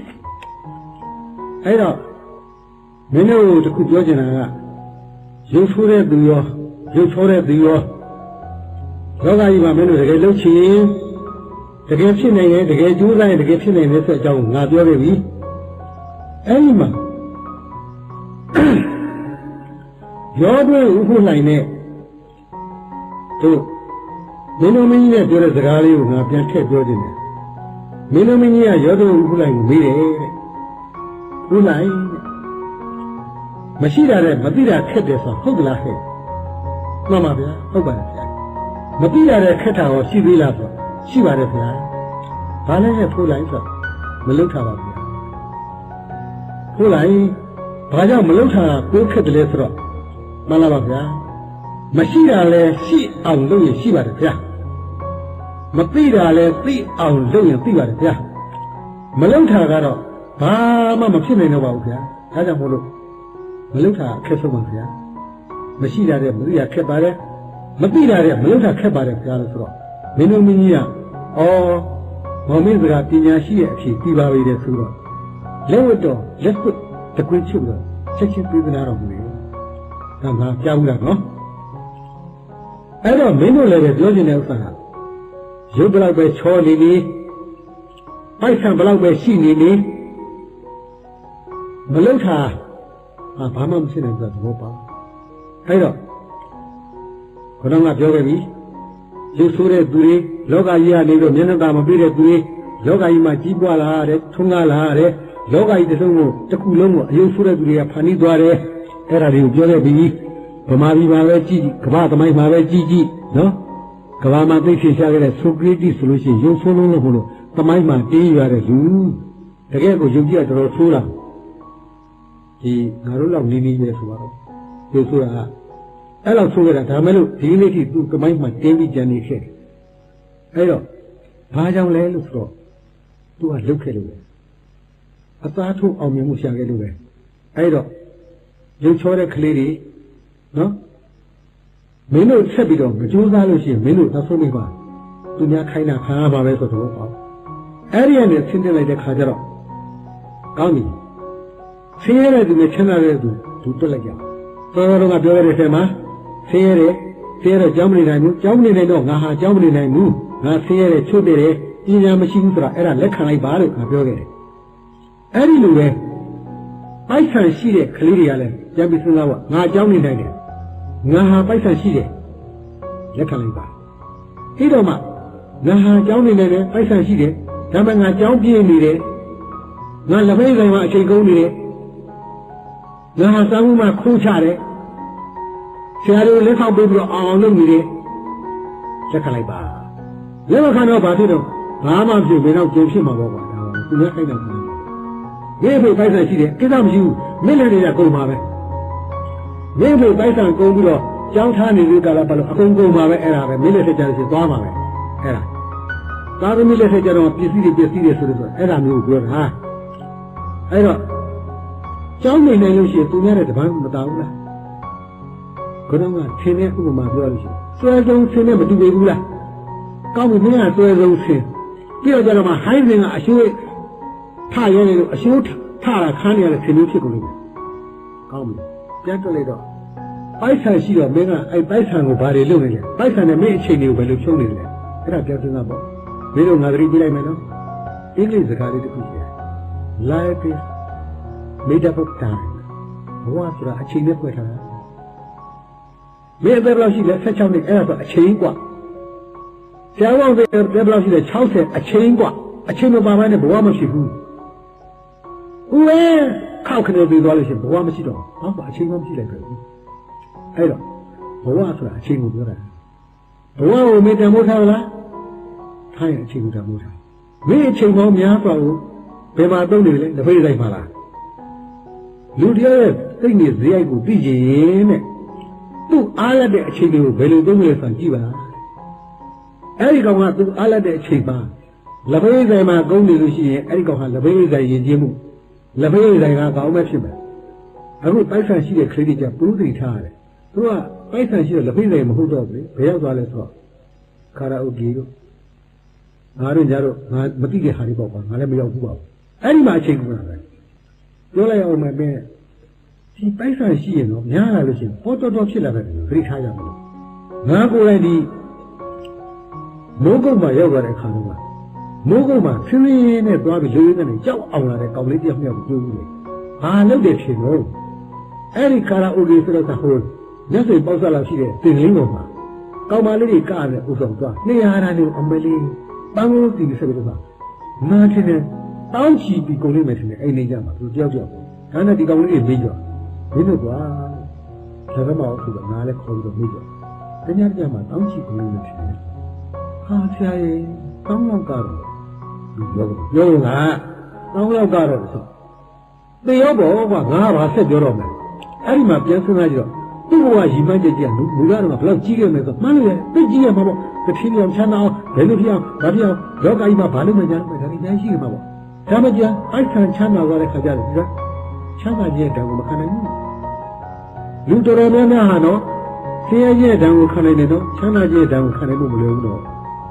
အဲ့တော့မင်းတို့တခုပြောချင်တာကရုပ်ဆိုးတဲ့သူရောရုပ်ချောတဲ့သူရောလောကကြီးမှာမင်းတို့တကယ်လှုပ်ချင်တကယ်ဖြစ်နိုင်ရင်တကယ်ကြိုးစားရင်တကယ်ဖြစ်နိုင်တယ်ဆိုအကြောင်းငါပြောခဲ့ပြီအဲ့ဒီမှာရောတွင်းဥပုနိုင်နဲ့တို့မင်းတို့မင်းကြီးနဲ့ပြောတဲ့စကားလေးကိုငါပြန်ထည့်ပြောခြင်းတယ်မင်းတို့မင်းကြီးကရောတွင်းဥပုနိုင်ကိုမေးတယ်တဲ့ဥနိုင်မရှိတာတဲ့မသိတာခက်တယ်ဆိုဟုတ်ကလားဟဲ့မှန်ပါဗျာဟုတ်ပါတယ်ဗျာမသိရတဲ့ခက်တာရောရှိသေးလားဆိုရှိပါတယ်ဗျာဘာလဲနဲ့ဖိုးလိုက်ဆိုမလုထားပါဗျာဖိုးလိုက်ဘာကြောင့်မလုထားတာကိုခက်တယ်လဲဆိုတော့မှန်လားပါဗျာမရှိတာလဲရှိအောင်လုပ်ရင်ရှိပါတယ်ဗျာမသိတာလဲသိအောင်လုပ်ရင်သိပါတယ်ဗျာမလုထားကတော့ဘာမှမဖြစ်နိုင်တော့ပါဘူးဗျာဒါကြောင့်မို့လို့မလုထားအခက်ဆုံးပါဗျာမရှိတာတဲ့မသိတာခက်ပါတယ်မသိတာတဲ့မလုထားခက်ပါတယ်ဗျာလို့ဆိုတော့မင်းတို့မင်းကြီးကမောင်မင်းစကားပညာရှိရဲ့အဖြစ်ပြီးပါပြီတဲ့ဆိုတော့လက်ဝတ်တော့လက်ဝတ်တကွင်းချုပ်တော့ချက်ချင်းပြေးနာတော့ဘူးလေဒါမှကြားဘူးလားနော်အဲ့တော့မင်းတို့လည်းပြောချင်တဲ့ဥစ္စာကရုပ်ဘလောက်ပဲချောနေနေပိုက်ဆံဘလောက်ပဲရှိနေနေမလုထားဘာမှမဖြစ်နိုင်ဘူးသဘောပါအဲ့တော့ခေါင်းကပြောခဲ့ပြီရုပ်ဆိုးတဲ့သူတွေလောကကြီးကနေတော့မျက်နှာသာမပြည့်တဲ့သူတွေလောကကြီးမှာကြီးပွားလာတဲ့ထုံးကားလာတဲ့လောကကြီးတစ်စုံကိုတစ်ခုလုံးကိုအယုံဆိုးတဲ့သူတွေကဖန်တီးသွားတယ်အဲ့ဒါတွေကိုပြောခဲ့ပြီဗမာပြည်မှာပဲကြည့်ကမ္ဘာသမိုင်းမှာပဲကြည့်နော်ကမ္ဘာမှာသိဖြေရှားခဲ့တဲ့ဆိုကရီတီဆိုလို့ရှိရင်ရုပ်ဆိုးလုံးလို့ဘလို့သမိုင်းမှာတင်းရတဲ့လူတကယ်ကိုယုံကြည်ရတော်တော်ဆိုးတာဒီငါတို့လောက်နေနေရဲဆိုတော့ရုပ်ဆိုးတာအဲ့လောက်ဆိုးကြတာဒါမဲ့လို့ဒီနေ့ထိသူ့သမိုင်းမှာတင်းပြီးကြံနေခဲ့တယ်အဲ့တော့ဘာကြောင့်လဲလို့ဆိုတော့သူကလုတ်ခဲ့လို့ပဲအသားထုတ်အောင်မြင်မှုရှာခဲ့လို့ပဲအဲ့တော့ရုပ်ချောတဲ့ကလေးတွေနော်မင်းတို့ဆက်ပြီးတော့မကြိုးစားလို့ရှိရင်မင်းတို့နောက်ဆုံးမိပါသူများခိုင်းတာခံရပါပဲဆိုတော့ပေါ့အဲ့ဒီကနေဆင်းတက်လိုက်တဲ့ခါကျတော့ကောင်းပြီဆင်းရဲတဲ့သူနဲ့ချမ်းသာတဲ့သူတွက်လိုက်ကြတော်တော်ကပြောရတဲ့ဆယ်မှာဆင်းရဲတော့ကြောင်းမနေနိုင်ဘူးကြောင်းမနေနိုင်တော့ငါဟာကြောင်းမနေနိုင်ဘူးငါဆင်းရဲတဲ့ချုပ်တဲ့ပညာမရှိဘူးဆိုတာအဲ့ဒါလက်ခံလိုက်ပါလို့ငါပြောခဲ့တယ်အဲ့ဒီလိုပဲပိုက်ဆံရှိတဲ့ကလေးတွေကလည်းကြံပြီးစဉ်းစားပါငါကြောင်းနေနိုင်တယ်ငါဟာပိုက်ဆံရှိတယ်လက်ခံလိုက်ပါပြီးတော့မှငါဟာကြောင်းနေနိုင်တယ်ပိုက်ဆံရှိတယ်ဒါပေမဲ့ငါကြောင်းပြင်းနေတယ်ငါလက်ဖိတ်ဆိုင်မှာအချိန်ကုန်နေတယ်ငါဟာစာမှုမှာခိုးချတယ်ဆရာတို့လက်ဆောင်ပေးပြီးတော့အောင်လုပ်နေတယ်လက်ခံလိုက်ပါလက်မခံတော့ဘာဖြစ်တော့ဘာမှဖြစ်မင်းတော့ကြုံဖြစ်မှာပေါ့ကွာဒါပါသူများခိုင်းတာမင်းဖေပိုက်ဆံရှိတယ်ကိစ္စမရှိဘူးမင်းလည်းနေရကုန်ပါပဲမင်းဖေပိုက်ဆံကုန်ပြီးတော့ကြောင်းထားနေတဲ့ကာလပတ်လို့အကုန်ကုန်ပါပဲအဲ့ဒါပဲမင်းလည်းဆက်ကြလို့ရှိသွားမှာပဲအဲ့ဒါသာသမီလည်းဆက်ကြတော့ပစ္စည်းတွေဆိုလို့အဲ့ဒါမျိုးကိုပြောတာအဲ့တော့ကြောင်းနေနိုင်လို့ရှိရင်သူများတဲ့တပန်းမတောင်းဘူးလားခေါင်းကဆင်းတဲ့ဥပမာပြောလို့ရှိရင်စွဲဆုံးဆင်းနဲ့မတူပေဘူးလားကောင်းပြီမင်းကစွဲဆုံးဆင်းပြီးတော့ကျတော့မှဟိုင်းစင်ကအရှိုးထရဲနေလို့အရှိုးထတာခန်းနေရတဲ့ဆင်းမျိုးဖြစ်ကုန်လို့ကောင်းပြီပြန်တွေ့လိုက်တော့ပိုက်ဆံရှိတော့မင်းကအဲ့ပိုက်ဆံကိုဘာတွေလုပ်နေလဲပိုက်ဆံနဲ့မင်းအချိန်တွေကိုဘယ်လိုဖြုံးနေလဲအဲ့ဒါပြန်စဉ်းစားပေါ့မင်းတို့ငါသတိပေးလိုက်မယ်နော်အင်္ဂလိပ်စကားလေးတစ်ခုရှိတယ် life is made up of time ဘဝဆိုတာအချိန်နဲ့ဖွဲ့ထားတာမင်းအသက်ဘယ်လောက်ရှိလဲ16နှစ်အဲ့ဒါဆိုအချိန်กว่าဆရာဝန်တွေဘယ်လောက်ရှိလဲ60အချိန်กว่าအချိန်မပါဘဲနဲ့ဘဝမရှိဘူးဦးဝဲခောက်ခနေပြီးသွားလို့ရှိရင်ဘဝမရှိတော့ဘာမှအချိန်မရှိလိုက်ဘူးအဲ့တော့ဘဝဆိုတာအချိန်ကိုပြောတာဘဝကိုမေတ္တာမို့ထားလားထားရင်အချိန်ကိုတမို့ထားမင်းအချိန်ပေါင်းများစွာကိုဘယ်မှာသုံးနေလဲတစ်ဖိတ်တိုင်းမှာလားလူတယောက်ရဲ့စိတ်နဲ့ဇေယိုက်ကိုသိချင်ရင်တဲ့သူ့အားရတဲ့အချိန်တွေကိုဘယ်လိုသုံးလဲဆိုတာကြည့်ပါအဲ့ဒီကောင်ကသူ့အားရတဲ့အချိန်ပါလက်ဖိတ်တိုင်းမှာကုန်းနေလို့ရှိရင်အဲ့ဒီကောင်ကလက်ဖိတ်တိုင်းယဉ်ကျေးမှုလက်ဖိတ်တိုင်းကကောင်းမဲ့ဖြစ်မယ်အခုပိုက်ဆံရှိတဲ့ခရီးကြပုရုသီထားရတယ်သူကပိုက်ဆံရှိတဲ့လက်ဖိတ်တိုင်းမဟုတ်တော့ဘူးဘယ်ရောက်သွားလဲဆိုတော့ခါရာအိုကေတို့ငါတို့ညတော့ငါမသိတဲ့ဟာတွေပေါ့ကွာငါလည်းမရောက်ဘူးပါဘူးအဲ့ဒီမှာအချိန်ကုန်တာပဲပြောလိုက်အောင်မယ်ပဲဒီပိုက်ဆံရှိရင်တော့များလာလို့ရှိရင်ပေါ်တော်ဖြစ်လာပဲခရီးထားရမှာငါကိုယ်တိုင်ဒီမိုးကုတ်မှာရောက်သွားတဲ့အခါတော့မိုးကုတ်မှာဆင်းရဲနဲ့သွားပြီးလူရင်းနဲ့ကြောက်အောင်လာတဲ့ကောင်လေးတစ်ယောက်မြောက်ကိုတွေ့ဘူးလေဘာလုပ်တယ်ဖြစ်လို့အဲ့ဒီကာရာအိုကေဆိုတော့ဟိုလက်စိတ်ပေါက်ဆက်လာရှိတဲ့တင်လင်းပေါ်မှာကောင်မလေးတွေကလည်းဥဆောင်သွား200ရာနေအမလေးပန်းလို့ဒီဆက်ပြီးတော့နားချင်းနဲ့တောင်းချီပြီးကုန်လိမ့်မယ်ထင်တယ်အဲ့နေကြမှာသူတယောက်တယောက်ဒါနဲ့ဒီကောင်လေးတွေမေးကြမင်းတို့ကွာဒါကမှဆိုတော့ငါလည်းခေါ်ပြီးတော့မေးကြတညတညမှာတောင်းချီကုန်လိမ့်မယ်ထင်တယ်ဟာဆရာကြီးတောင်းလောက်ကတော့ပြောကတောင်းလောက်ကတော့ဆိုသေရောပေါ့ကွာငါဘာဆက်ပြောတော့မယ်အဲ့ဒီမှာပြန်စဉ်းစားကြည့်တော့သူ့ဘဝရည်မှန်းချက်ကြီးကမူလာတော့ဘယ်လောက်ကြီးခဲ့မလဲဆိုမှန်းလို့သိကြီးရမှာပေါ့တစ်ထင်းအောင်ချမ်းသာအောင်ဘယ်လိုဖြစ်အောင်ဘာဖြစ်အောင်လောကကြီးမှာဘာလို့မကြမ်းလဲဒါကြီးအများကြီးရှိမှာပေါ့ဒါမှကြအိုက်ဆန်ချမ်းသာသွားတဲ့ခါကျတော့ဒီကချမ်းသာခြင်းတန်ကိုမခံနိုင်ဘူးလူတော်တော်များများဟာနော်ဆင်းရဲခြင်းတန်ကိုခံနိုင်တယ်နော်ချမ်းသာခြင်းတန်ကိုခံနိုင်ဖို့မလွယ်ဘူးတော့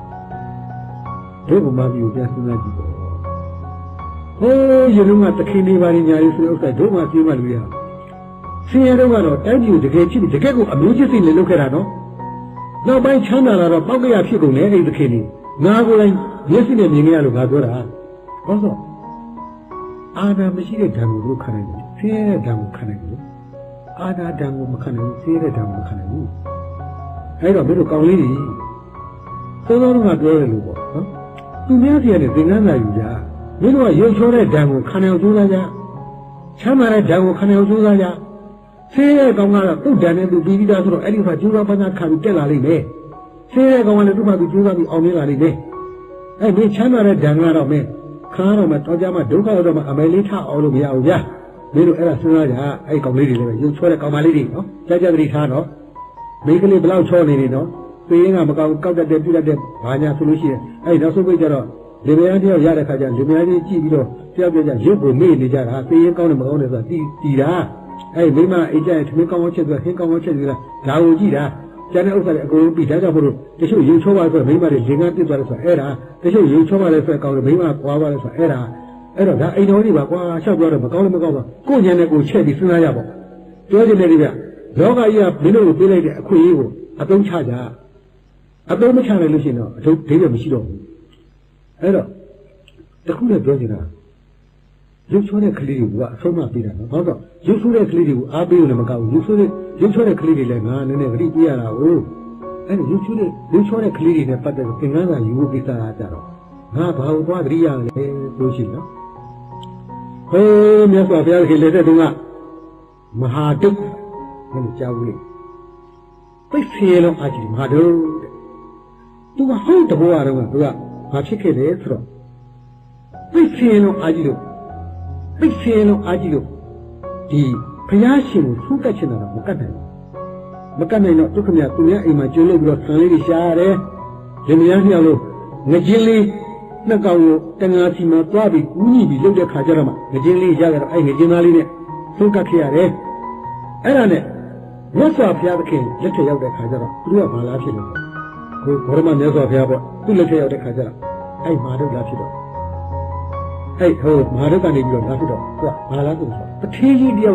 တို့ကမှပြီးပြန်စဉ်းစားကြည့်ပေါ့ဟိုးရေလုံးကတခင်နေပါလိညာလေးဆိုတဲ့ဥစ္စာတို့မှပြေးမှလူရဆင်းရဲတော့ကတော့တိုင်းပြည်တကယ်ဖြစ်ပြီးတကယ်ကိုအမျိုးချစ်စိတ်နဲ့လုပ်ခဲ့တာနော်နောက်ပိုင်းချမ်းသာလာတော့ပောက်ကရဖြစ်ကုန်တယ်အဲ့ဒီသခင်ကြီးငါကိုယ်တိုင်မျက်စိနဲ့မြင်ခဲ့ရလို့ငါပြောတာဟုတ်ဆိုအာနာမရှိတဲ့ဓာတ်ကိုတို့ခံနိုင်တယ်ဆင်းရဲတဲ့ဓာတ်ကိုခံနိုင်တယ်အာနာဓာတ်ကိုမခံနိုင်ဘူးဆင်းရဲတဲ့ဓာတ်ကိုမခံနိုင်ဘူးအဲ့တော့မင်းတို့ကောင်းလေးကြီးသုံးလုံးကပြောရလို့ပေါ့နော်သူများစီကနေသင်္ကန်းစာယူကြမင်းတို့ကရုပ်ချောတဲ့ဓာတ်ကိုခံနိုင်အောင်ကြိုးစားကြချမ်းသာတဲ့ဓာတ်ကိုခံနိုင်အောင်ကြိုးစားကြဆင်းရဲကောင်ကတော့သူ့ဓာတ်နဲ့သူပြီးပြီးသားဆိုတော့အဲ့ဒီမှာကျိုးစားပန်းစားခံပြီးတက်လာလိမ့်မယ်ဆင်းရဲကောင်ကလည်းသူ့မှာသူကျိုးစားပြီးအောင်မြင်လာလိမ့်မယ်အဲ့ဒီချမ်းသာတဲ့ဓာတ်ကတော့မင်းခါတော့မှတောကြမှာဒုက္ခတော့မှအမယ်လေးထအောင်လို့မရဘူးဗျာမင်းတို့အဲ့ဒါစဉ်းစားကြအဲ့ကောင်လေးတွေလည်းရုပ်ချောတဲ့ကောင်မလေးတွေနော်ကြားကြသတိထားနော်မိကလေးဘလောက်ချောနေနေနော်သေရင်ကမကောက်ကောက်တတ်တယ်ပြတ်တတ်ဘာညာဆိုလို့ရှိရင်အဲ့နောက်ဆုံးပိတ်ကြတော့လေမယားတယောက်ရတဲ့ခါကျလေမယားကြီးကြည့်ပြီးတော့တယောက်ပြောကြရုပ်ကိုမေ့နေကြတာသေရင်ကောင်းတယ်မကောင်းတယ်ဆိုတာတီတာအဲ့မိမအိတ်ကြရဲ့သမီးကောင်းကောင်းချက်ဆိုဟင်းကောင်းကောင်းချက်ဆိုတာဒါကိုကြည့်တာကျန်တဲ့ဥစ္စာတွေအကုန်လုံးပြီးဒါကြောင့်မို့လို့တချို့ရုပ်ချောပါဆိုမိမတွေလင်ကတစ်သွားတယ်ဆိုအဲ့ဒါတချို့ရုပ်ချောပါလဲဆိုကောင်းတယ်မိမကွာပါလဲဆိုအဲ့ဒါအဲ့တော့ဒါအိမ်တော်ကြီးပါကွာရှောက်ပြောတော့မကောင်းလည်းမကောင်းပါကိုညံနဲ့ကိုချက်ပြီးစဉ်းစားရပေါ့ပြောချင်တယ်ဒီကလောကကြီးကမင်းတို့ကိုပေးလိုက်တဲ့အခွင့်အရေးကိုအသုံးချကြအသုံးမချနိုင်လို့ရှိရင်တော့အထုပ်ဒိဗေမရှိတော့ဘူးအဲ့တော့တခုနဲ့ပြောချင်တာရုပ်ချောတဲ့ကလေးတွေကအဆုံးမပေးတာနော်ဘာလို့ရုပ်ဆိုးတဲ့ကလေးတွေကိုအားပေးလို့လည်းမကောက်ဘူးရုပ်ချောတဲ့ကလေးတွေလည်းငါနည်းနည်းဂရိပေးရတာကိုအဲ့ဒီရုပ်ချောတဲ့ကလေးတွေနဲ့ပတ်သက်ပြီးသင်္ကန်းစာယူဖို့ကိစ္စအားကြတော့ငါဘာလို့သွားဂရိရလဲဆိုရှိနော်ဟေးမြတ်စွာဘုရားခင်လက်တဲ့တုန်းကမဟာဒုက္ခဘယ်လိုကြားဘူးလဲသိစေလုံးအားကြီးမဟာဒုက္ခသူကဟုတ်တဘောရတော့သူကဘာဖြစ်ခဲ့လဲဆိုတော့သိစေလုံးအားကြီးလို့သိစေလုံးအားကြီးလို့ဒီဘုရားရှင်ကိုဆုကတ်ချင်တာမကတ်နိုင်ဘူးမကတ်နိုင်တော့ဒုက္ခမြတ်သူရဲ့အိမ်မှာကျိုးလို့ပြီးတော့ဆံလေးတွေရှားရတယ်ဒီမယားနှစ်ယောက်လို့ငကြင်းလေးနှစ်ကောင်ကိုတငါစီမှာသွားပြီးကူးညှိပြီးလှုပ်တဲ့ခါကျတော့မှငကြင်းလေးရကြတော့အဲ့ငကြင်းသားလေးနဲ့ဆုကတ်ခဲ့ရတယ်အဲ့ဒါနဲ့မြတ်စွာဘုရားသခင်လက်ထက်ရောက်တဲ့ခါကျတော့သူကဘာလားဖြစ်လို့ကိုဘောရမမြတ်စွာဘုရားပေါ့သူ့လက်ထက်ရောက်တဲ့ခါကျတော့အဲ့မာဒုလားဖြစ်တော့အဲ့ဟိုမာဒုကနေပြီးတော့လာဖြစ်တော့သူကဘာလားဆိုတော့တထေးကြီးတယောက်ရဲ့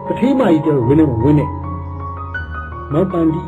ပထေးမကြီးတော့ဝင်းနေမှာဝင်းနေမောက်ပန်ဒီ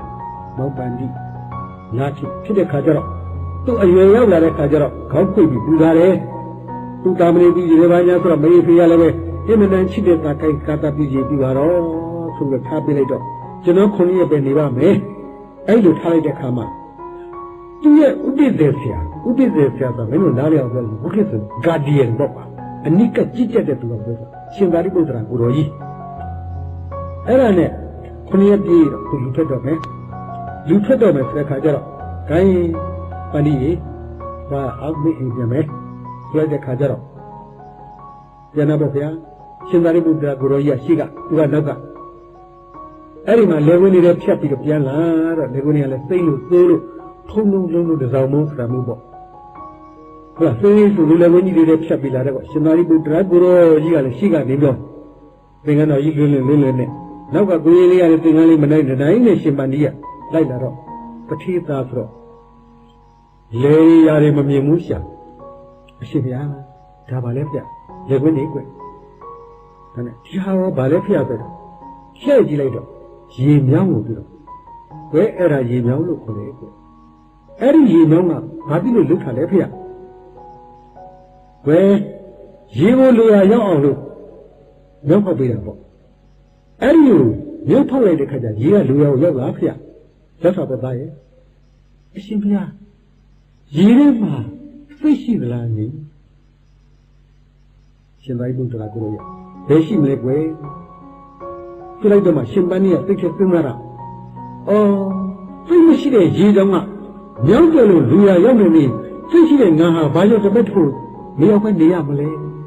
နာချစ်ဖြစ်တဲ့ခါကျတော့သူ့အရွယ်ရောက်လာတဲ့ခါကျတော့ခေါင်းခွေပြီးပူလာတယ်သူ့တာမဏေပြီးဒီဘာညာဆိုတော့မေဖေးရလည်းပဲအင်မတန်ချစ်တဲ့ကာကိုင်ကာတာပြီးကြည့်ပြီးတော့ဆိုတော့ထားပေးလိုက်တော့ကျွန်တော်9ရက်ပဲနေပါမယ်အဲ့လိုထားလိုက်တဲ့ခါမှာသူ့ရဲ့ဥပ္ပဒေဆရာဆိုမင်းတို့နားလည်အောင်ပြောလို့ဘုခေတ်ဆိုဂါဒီယန်တော့ပါအနိကကြည့်ကြတဲ့သူကပြောတာရှင်သာရိပုတ္တရာကိုတော်ကြီးအဲ့ဒါနဲ့9ရက်ပြည့်တော့သူလူထွက်တော့မယ်ဆိုတဲ့ခါကျတော့ဂိုင်းပဏိရေဘာအောက်မေးအိမ်ပြန်မယ်ဆိုတဲ့ခါကျတော့ပြန်တော့ဗျာရှင်သာရိပုတ္တရာကိုတော်ကြီးကရှိကသူကနောက်ကအဲ့ဒီမှာလေဝင်းနေတဲ့ဖြတ်ပြီးတော့ပြန်လာတော့လေဝင်းတွေကလည်းသိမ့်လို့သိုးလို့ထုံလုံးလုံးလို့တစောင်းမုန်းဆိုတာမျိုးပေါ့ဟုတ်လားသိဆိုလူလေဝင်းကြီးတွေဖြတ်ပြီးလာတဲ့ပေါ့ရှင်သာရိပုတ္တရာကိုတော်ကြီးကလည်းရှိကနေပြောသင်္ကန်းတော်ကြီးလွန်းနဲ့နောက်ကကိုကြီးလေးကလည်းသင်္ကန်းလေးမနိုင်တဲ့တိုင်းနဲ့ရှင်ပန္ဒီကလိုက်လာတော့ပထေးသားဆိုတော့လေရာတွေမမြင်ဘူးရှာအရှင်ဗျာဒါပါလဲဗျလေခွင်းနေကွဒါနဲ့ဒီဟာရောဘာလဲဖျက်ပဲလှည့်ကြည့်လိုက်တော့ရေမြောင်းကိုပြီးတော့ဘယ်အဲ့ဒါရေမြောင်းလို့ခေါ်တယ်ကွအဲ့ဒီရေမြောင်းကဘာဖြစ်လို့လုထားလဲဖျက်ဘယ်ရေကိုလူရရောက်အောင်လို့မြောင်းဖောက်ပေးတာပေါ့အဲ့ဒီကိုမြောင်းဖောက်လိုက်တဲ့ခါကျရေကလူရရောက်လာဖျက်လက်ဆောင်ပတ်သားရဲ့အရှင်ဘုရားရေထဲမှာသိရှိသလားညီရှင်သာရိပုတ္တရာကိုရောဘယ်ရှိမလဲကွယ်ပြလိုက်တော့မှရှင်ပန်းကြီးကသိချက်သိမ်းလာတာသိမရှိတဲ့ရေတောင်ကမြောင်းတယ်လို့လူရရောက်နေပြီသိရှိတဲ့ငါဟာဘာကြောင့်တပတ်ထို့မရောက်ပဲနေရမလဲ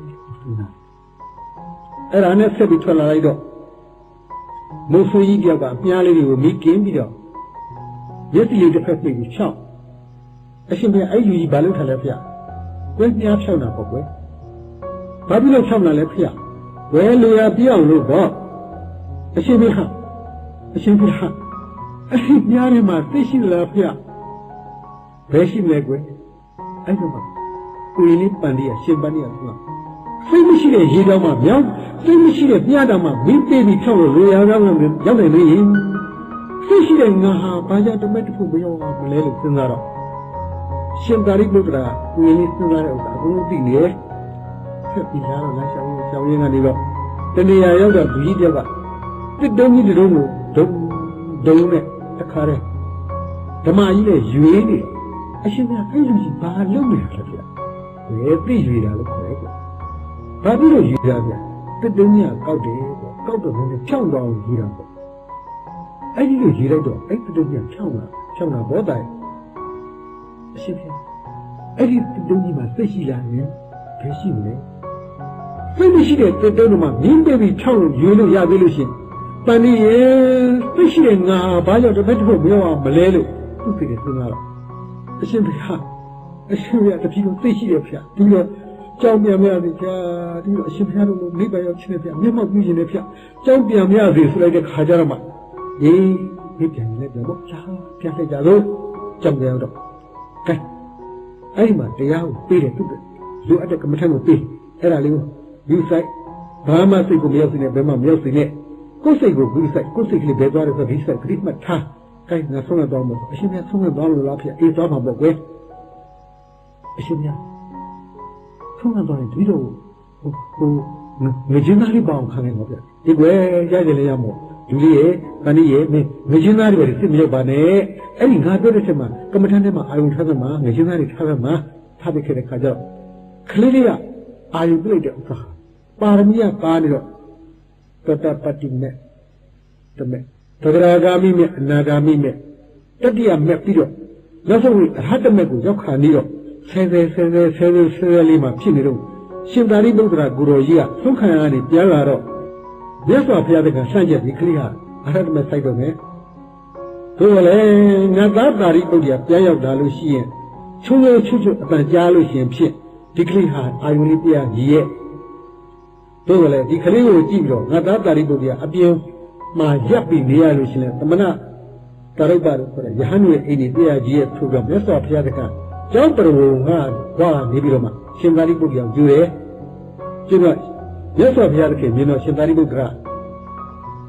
အဲ့ဒါနဲ့ဆက်ပြီးထွက်လာလိုက်တော့မိုးဆူကြီးတယောက်ကပြားလေးတွေကိုမိကင်းပြီးတော့ရက်စီလေးတစ်ဖက်ပြေးပြီးချောင်းအရှင်ဘုရားအဲ့လူကြီးဘာလို့ထားလဲဖေ။ကွဲပြားဖြောင်းတာပေါ့ကွယ်။ဘာဖြစ်လို့ဖြောင်းတာလဲဖေ။ဝဲလူရပြောင်းလို့ပေါ့။အရှင်ဘုရားအရှင်ပြားထဲမှာသိရှိလားဖေ။ဘယ်ရှိမလဲကွယ်။အဲ့တော့ကိုယ်လေးပန်ဒီရရှင်ပန်ဒီရဆိုတာသိမရှိတဲ့ရေတောင်မှမြောင်းသိမရှိတဲ့ပြားတောင်မှမင်းပြေးပြီးဖြောင်းလို့လူရရောက်နေလေသိရှိတဲ့ငါဟာဘာကြောင့်တမက်တဖို့မရောက်အောင်မလဲလို့စဉ်းစားတော့ရှင်သာရိပုတ္တရာကိုယ်လေးစဉ်းစားတဲ့ဥစ္စာအကုန်လုံးသိနေဆက်ပြီးလာတော့လမ်းရှောင်းရင်းကနေတော့တဏှာရောက်တော့ဘူးကြီးတယောက်ကတစ်တုံးကြီးတုံးကိုဒုံနဲ့တခါတည်းဓမ္မကြီးနဲ့ရွေးနေအရှင်ကအဲ့လူကြီးဘာလုပ်နေတာလဲဗျာဘယ်သိရွေးတာလို့ခေါ်ရဲကွာဘာဖြစ်လို့ရွေးတာဗျာတစ်တုံးကြီးကကောက်တယ်ပေါ့ကောက်တော့လည်းဖြောင်းတော့ရွေးတာပေါ့အဲ့ဒီလိုရွေးလိုက်တော့အဲ့တစ်တုံးကြီးဖြောင်းလာဘောတိုင်အရှင်ဖေအဲ့ဒီတုံးကြီးမှာသိရှိလာရင်ဘယ်ရှိမလဲသိမရှိတဲ့တုံးမှာမြင်းပေးပြီးဖြောင်းလို့ရွေးလို့ရသေးလို့ရှင်ပန်ဒီရဲ့သိရှိတဲ့ငါဘာကြောင့်တစ်ဖက်တစ်ဖက်မရောက်အောင်မလဲလို့သူ့စိတ်နဲ့စဉ်းစားတော့အရှင်ဖေတပည့်တော်သိရှိတယ်ဖေဒီတော့ကြောင်းပြန်မရသေးချာဒီတော့အရှင်ဖေတို့မိဘရောက်ချင်းတယ်ဖေမျက်မှောက်ပြုရှင်တယ်ဖေကြောင်းပြန်မရသေးဆိုလိုက်တဲ့ခါကြတော့မှမိပြန်နေတယ်ပေါ့ချာပြန်လိုက်ကြလို့ကြောင်းပြန်တော့ကဲအဲ့ဒီမှာတရားကိုပေးတယ်သူ့လူအပ်တဲ့ကမ္မထံကိုပေးအဲ့ဒါလေးကိုယူဆိုင်ဘာမှစိတ်ကိုမရောက်စေနဲ့ဘယ်မှမရောက်စေနဲ့ကိုယ်စိတ်ကိုယူဆိုင်ကိုယ်စိတ်ကလေးဘယ်သွားလဲဆိုဒီဆိုင်ခရစ်မတ်ထားကိုင်းငါဆုံးရတော့မလို့အရှင်မြတ်ဆုံးရတော့လို့လားဖေအေးသွားမှာပေါ့ကွယ်အရှင်မြတ်ဆုံးရတော့ဒီလိုငွေချင်းသားလေးပေါအောင်ခံနေတော့ဗျဒီကွယ်ရတယ်လေရမို့လူလေးရဲ့ဗန္ဒီရဲ့ငွေချင်းသားတွေပဲစစ်မရောက်ပါနဲ့အဲ့ဒီငါပြောတဲ့ချက်မှာကမ္မထမ်းထဲမှာအာယုံထားသမှာငွေချင်းသားတွေထားသမှာထားပြီးခဲ့တဲ့ခါကျတော့ကလေးလေးကအာယုံပြလိုက်တဲ့ဥစ္စာပါရမီကပါနေတော့တတပတိမဲ့တမဲ့သဂရာဂာမိမဲ့အနာဂာမိမဲ့တတိယမဲ့ပြီးတော့နောက်ဆုံးအရဟတမဲ့ကိုရောက်ခါနေတော့ဆဲလေးမှာဖြစ်နေတော့ရှင်သာရိပုတ္တရာကိုရောကြီးကသုံးခံရကနေပြန်လာတော့မြတ်စွာဘုရားကဆန့်ကျက်ဒီကလေးဟာအရဟတမဲ့စိုက်တော့မယ်တို့လည်းငါသားသာရိပုတ္တရာပြန်ရောက်လာလို့ရှိရင်ချုံချွတ်အပန်ကြားလို့ရှိရင်ဖြစ်ဒီကလေးဟာအာယုန်လေးပြကြီးရဲ့တို့လည်းဒီကလေးကိုကြည့်ပြီးတော့ငါသားသာရိပုတ္တရာအပြင်မှာရပ်ပြီးနေရလို့ရှိရင်သမဏတရုပ်ပါလို့ခေါ်တဲ့ယဟန်ရဲ့အိမ်ကြီးပြကြီးရဲ့ထိုးတော့မြတ်စွာဘုရားကကျောင်းတော်ကနေပြီးတော့မှရှင်သာရိပုတ္တရာယူတယ်ကျတော့မြတ်စွာဘုရားသခင်မြင်တော့ရှင်သာရိပုတ္တရာ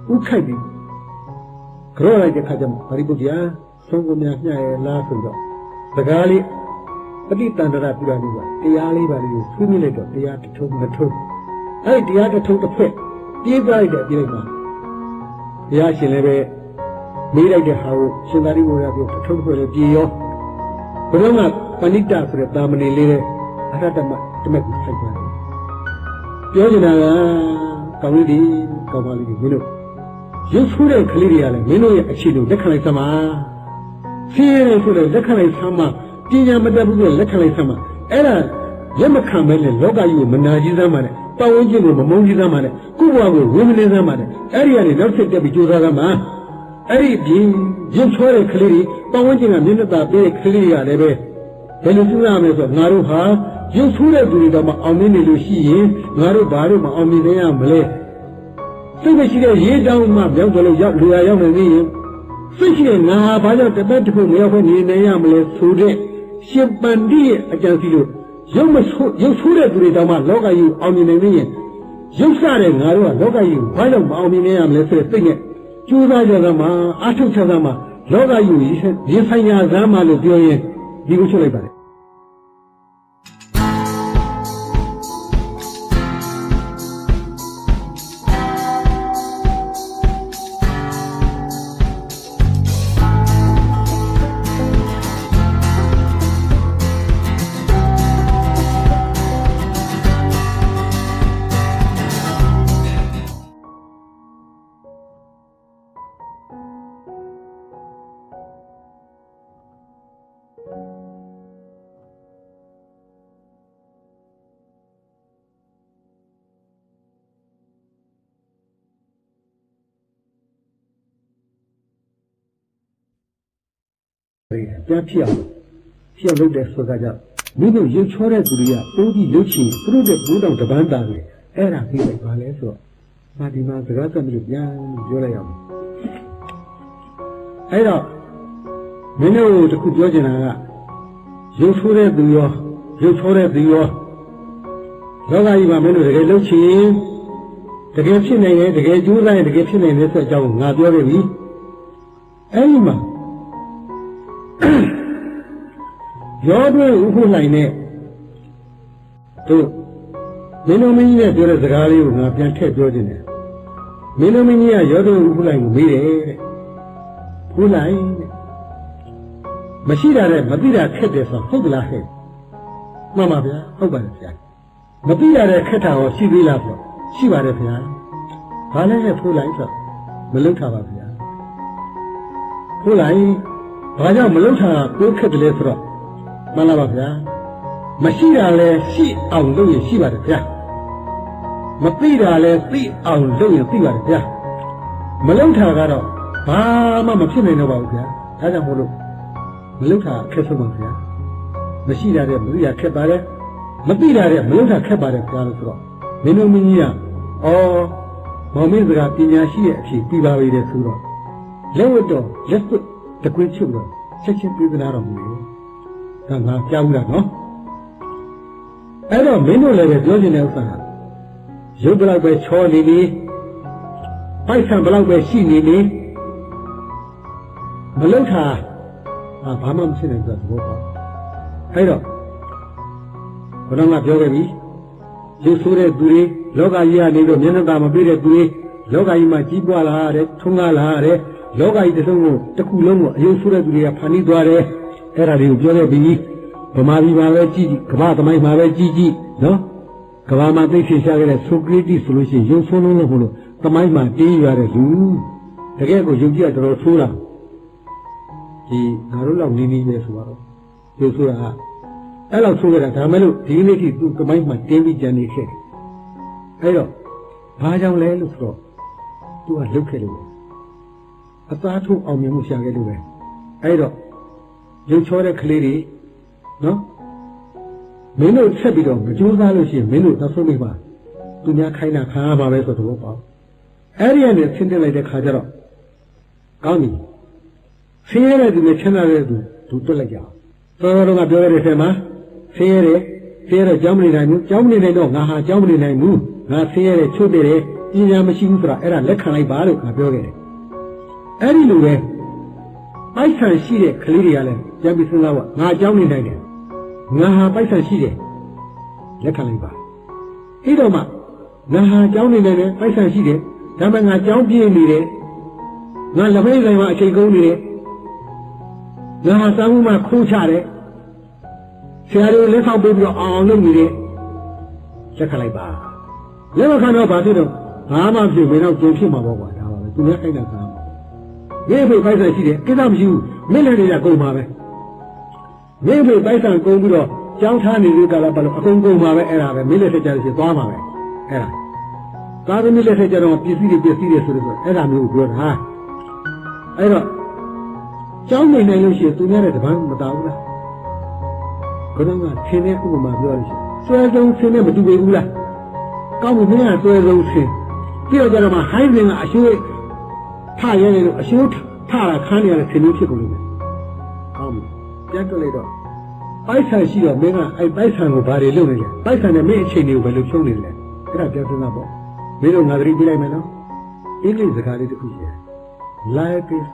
ဥခိုက်ပြီးကြောလိုက်တဲ့ခါကျမှပရိပုတ္တရာသုံးကုန်များညရဲ့လားဆိုတော့စကားလေးပဋိတန္တရပြုရလို့ပါတရားလေးပါလေးကိုဆွေးနွေးလိုက်တော့တရားတစ်ထုံးတစ်ထုံးအဲ့ဒီတရားတစ်ထုံးတစ်ဖက်ပြေးသွားလိုက်တဲ့အပြေးလိုက်ပါတရားရှင်လည်းပဲမေးလိုက်တဲ့ဟာကိုရှင်သာရိပုတ္တရာပြောတစ်ထုံးတစ်ဖက်လည်းပြေးရောဘုရားကပဏိတဆိုတဲ့တာမဏေလေးတဲ့အရတ္တမတမက်ကိုဆိုင်သွားတယ်ပြောနေတာကကောင်းလေးဒီကောင်းပါလိမ့်မင်းတို့ရုပ်ဆိုးတဲ့ကလေးတွေကလည်းမင်းတို့ရဲ့အခြေလို့လက်ခံလိုက်သမှာဆင်းရဲဆိုတဲ့လက်ခံလိုက်သမှာပညာမတတ်ဘူးဆိုလက်ခံလိုက်သမှာအဲ့ဒါလက်မခံမဲနဲ့လောကကြီးကိုမနာကြီးသမ်းပါနဲ့ပတ်ဝန်းကျင်ကိုမမုန်းကြီးသမ်းပါနဲ့ကိုယ့်ဘဝကိုဝိမနေသမ်းပါနဲ့အဲ့ဒီကနေနောက်ဆက်တက်ပြီးကြိုးစားသမ်းပါအဲ့ဒီပြင်ရုပ်ဆိုးတဲ့ကလေးတွေပတ်ဝန်းကျင်ကမျက်နှာသာပေးတဲ့ကလေးတွေကလည်းပဲဘယ်လိုပြုရမလဲဆိုတော့ငါတို့ဟာရုပ်ဆိုးတဲ့သူတွေတော့မအောင်မြင်နေလို့ရှိရင်ငါတို့ဘာလို့မအောင်မြင်နိုင်ရမလဲစိတ်မရှိတဲ့ရေးတောင်းမှပြောင်းသွားလို့လူရရောက်နေနေရင်စိတ်ရှိတဲ့ငါဘာကြောင့်တပတ်တစ်ခုမရောက်ဖို့နေနိုင်ရမလဲဆိုတဲ့ရှင်ပန္တိရဲ့အကြံစီလို့ရုပ်ဆိုးတဲ့သူတွေတောင်မှလောကကြီးအောင်မြင်နေနေရင်ရုပ်ဆတဲ့ငါတို့ကလောကကြီးဘာကြောင့်မအောင်မြင်နိုင်ရမလဲဆိုတဲ့စိတ်နဲ့ကြိုးစားကြသမှာအထုတ်ချသမှာလောကကြီးရင်ဆိုင်ရာဇာမလို့ပြောရင်ဒီကိုချုပ်လိုက်ပါတယ်ပြန်ဖြစ်လုပ်တဲ့ဆိုတာကြောင့်မိတို့ရုပ်ချောတဲ့သူတွေကတိုးပြီးလှုပ်ချင်သူတို့တဲ့ဘိုးတော်တပန်းတာတွေအဲ့ဒါပြီးလိုက်ပါလဲဆိုတော့မာဒီမှာစကားဆက်ပြီးပြန်ပြောလိုက်ရအောင်အဲ့တော့မင်းတို့တခုပြောချင်တာကရုပ်ဆိုးတဲ့သူရောရုပ်ချောတဲ့သူရောလောကကြီးမှာမင်းတို့တကယ်လှုပ်ချင်တကယ်ဖြစ်နိုင်တယ်တကယ်ကြိုးစားရင်တကယ်ဖြစ်နိုင်တယ်ဆိုတဲ့အကြောင်းငါပြောခဲ့ပြီအဲ့ဒီမှာရောတွင်းဥပုနိုင်နဲ့တို့မင်းတို့မင်းကြီးနဲ့ပြောတဲ့စကားလေးကိုငါပြန်ထည့်ပြောခြင်းတယ်မင်းတို့မင်းကြီးကရောတွင်းဥပုနိုင်ကိုမေးတယ်တဲ့ဥနိုင်တဲ့မရှိတာနဲ့မသိတာခက်တယ်ဆိုဟုတ်ကလားဟဲ့မှန်ပါဗျာဟုတ်ပါတယ်ဗျာမသိရတဲ့ခက်တာရောရှိသေးလားဆိုရှိပါတယ်ဗျာဘာလဲနဲ့ဖိုးလိုက်ဆိုမလုပ်တာပါဗျာဖိုးလိုက်ဘာကြောင့်မလုပ်တာကိုခက်တယ်လဲဆိုတော့မှန်လားပါဗျာမရှိတာလဲရှိအောင်လုပ်ရင်ရှိပါတယ်ဗျာမသိတာလဲသိအောင်လုပ်ရင်သိပါတယ်ဗျာမလုပ်တာကတော့ဘာမှမဖြစ်နိုင်တော့ပါဘူးဗျာဒါကြောင့်မို့လို့မလုပ်တာခက်ဆုံးပါဗျာမရှိတာတဲ့မသိတာခက်ပါတယ်မသိတာတဲ့မလုပ်တာခက်ပါတယ်ဗျာလို့ဆိုတော့မင်းတို့မင်းကြီးကမောင်မင်းစကားပညာရှိရဲ့အဖြစ်ပြီးပါပြီတဲ့ဆိုတော့လက်ဝတ်တော့လက်စွပ်တကွင်းချုပ်တော့ချက်ချင်းပြေးသနာတော်မူတယ်ဒါငါကြားဘူးလားနော်အဲ့တော့မင်းတို့လည်းပဲပြောချင်တဲ့ဥစ္စာကရုပ်ဘလောက်ပဲချောနေနေပိုက်ဆံဘလောက်ပဲရှိနေနေမလုပ်တာဘာမှမဖြစ်နိုင်ဘူးသဘောပေါက်အဲ့တော့ဘုရားကပြောခဲ့ပြီရုပ်ဆိုးတဲ့သူတွေလောကကြီးကနေတော့မျက်နှာသာမပေးတဲ့သူတွေလောကကြီးမှာကြီးပွားလာတဲ့ထုံးကားလာတဲ့လောကကြီးတစ်လုံးကိုတစ်ခုလုံးကိုအယုတ်ဆိုးတဲ့သူတွေကဖန်တီးသွားတယ်အဲ့ဒါတွေကိုပြောခဲ့ပြီဗမာပြည်မှာပဲကြည့်ကမ္ဘာသမိုင်းမှာပဲကြည့်နော်ကမ္ဘာမှာသိရှိရှာခဲ့တဲ့ဆိုကရတီဆိုလို့ရှိရင်ရုပ်ဆိုးလုံးလို့ဘလို့သမိုင်းမှာတေးရတဲ့လူတကယ်ကိုယုံကြည်ရတော်တော်ဆိုးတာဒီငါတို့လောက်နေနေပဲဆိုတော့ရုပ်ဆိုးတာအဲ့လောက်ဆိုးခဲ့တာဒါမဲ့လို့ဒီနေ့ထိသူသမိုင်းမှာတင်းပြီးကြံနေခဲ့တယ်အဲ့တော့ဘာကြောင့်လဲလို့ဆိုတော့သူကလုတ်ခဲ့လို့အသားထုတ်အောင်မြင်မှုရှာခဲ့လို့ပဲအဲ့တော့ရုပ်ချောတဲ့ကလေးတွေနော်မင်းတို့ဆက်ပြီးတော့မကြိုးစားလို့ရှိရင်မင်းတို့နောက်ဆုံးမိပါသူများခိုင်းတာခံရပါပဲဆိုတော့ပေါ့အဲ့ဒီကနေဆင်းတက်လိုက်တဲ့ခါကျတော့ကောင်းပြီဆင်းရဲတဲ့သူနဲ့ချမ်းသာတဲ့သူတွက်လိုက်ကြအောင်တော်တော်ကပြောရတဲ့ထဲမှာဆင်းရဲတဲ့ကြောင်းမနေနိုင်ဘူးကြောင်းမနေနိုင်တော့ငါဟာကြောင်းမနေနိုင်ဘူးငါဆင်းရဲတဲ့ချုပ်တယ်ပပညာမရှိဘူးဆိုတာအဲ့ဒါလက်ခံလိုက်ပါလို့ငါပြောခဲ့တယ်အဲ့ဒီလိုပဲပိုက်ဆံရှိတဲ့ကလေးတွေကလည်းပြန်ပြီးစဉ်းစားပါငါအကြောင်းနေနိုင်တယ်ငါဟာပိုက်ဆံရှိတယ်လက်ခံလိုက်ပါအဲ့တော့မှငါဟာအကြောင်းနေနိုင်တယ်ပိုက်ဆံရှိတယ်ဒါပေမဲ့ငါအကြောင်းပြည့်နေတယ်ငါလက်ဖေးဆိုင်မှာအချိန်ကုန်နေတယ်ငါဟာစာမှုမှာခိုးချတယ်ဆရာတွေလက်ဆောင်ပေးပြီးတော့အောင်လုပ်နေတယ်လက်ခံလိုက်ပါလက်မခံတော့ဘာဖြစ်တော့ဘာမှဖြစ်မင်းတော့ကြုံဖြစ်မှာပေါ့ကွာဒါပါပဲသူလည်းခိုင်းတာစားမှာမင်းဖေပိုက်ဆံရှိတယ်ကိစ္စမရှိဘူးမင်းလည်းတွေကကုန်ပါပဲမင်းဖေပိုက်ဆံကုန်ပြီးတော့ကြောင်းထားနေတဲ့ကလာဘာလို့အကုန်ကုန်ပါပဲအဲ့ဒါပဲမင်းလည်းထက်ကြလို့ရှိရင်သွားမှာပဲအဲ့ဒါသာသမီလက်ထက်ကြတော့ပစ္စည်းတွေဆိုတော့အဲ့ဒါမျိုးကိုပြောတာအဲ့တော့ကျောင်းနေနိုင်လို့ရှိရင်သူများတဲ့တပန်းမတောင်းဘူးလားဘယ်တော့မှသင်တဲ့ဥပမာပြောလို့ရှိရင်ဆွဲဆုံးသင်နဲ့မတူပေဘူးလားကောင်းပြီမင်းကဆွဲဆုံးသင်ပြီးတော့ကြတော့မှဟိုင်းစင်ကအရှိုးထရဲတယ်လို့အရှိုးထတာခန်းနေရတဲ့သင်လို့ဖြစ်ကုန်လို့ပဲကောင်းပြီပြတ်ကြလိုက်တော့ပိုက်ဆံရှိတော့မင်းကအဲ့ပိုက်ဆံကိုဘာတွေလုပ်နေလဲပိုက်ဆံနဲ့မင်းအချိန်တွေကိုဘယ်လိုဖြုံးနေလဲအဲ့ဒါပြောစမ်းပါပေါ့မင်းတို့ငါသတိပေးလိုက်မယ်နော်အင်္ဂလိပ်စကားလေးတစ်ခုရှိတယ် Life is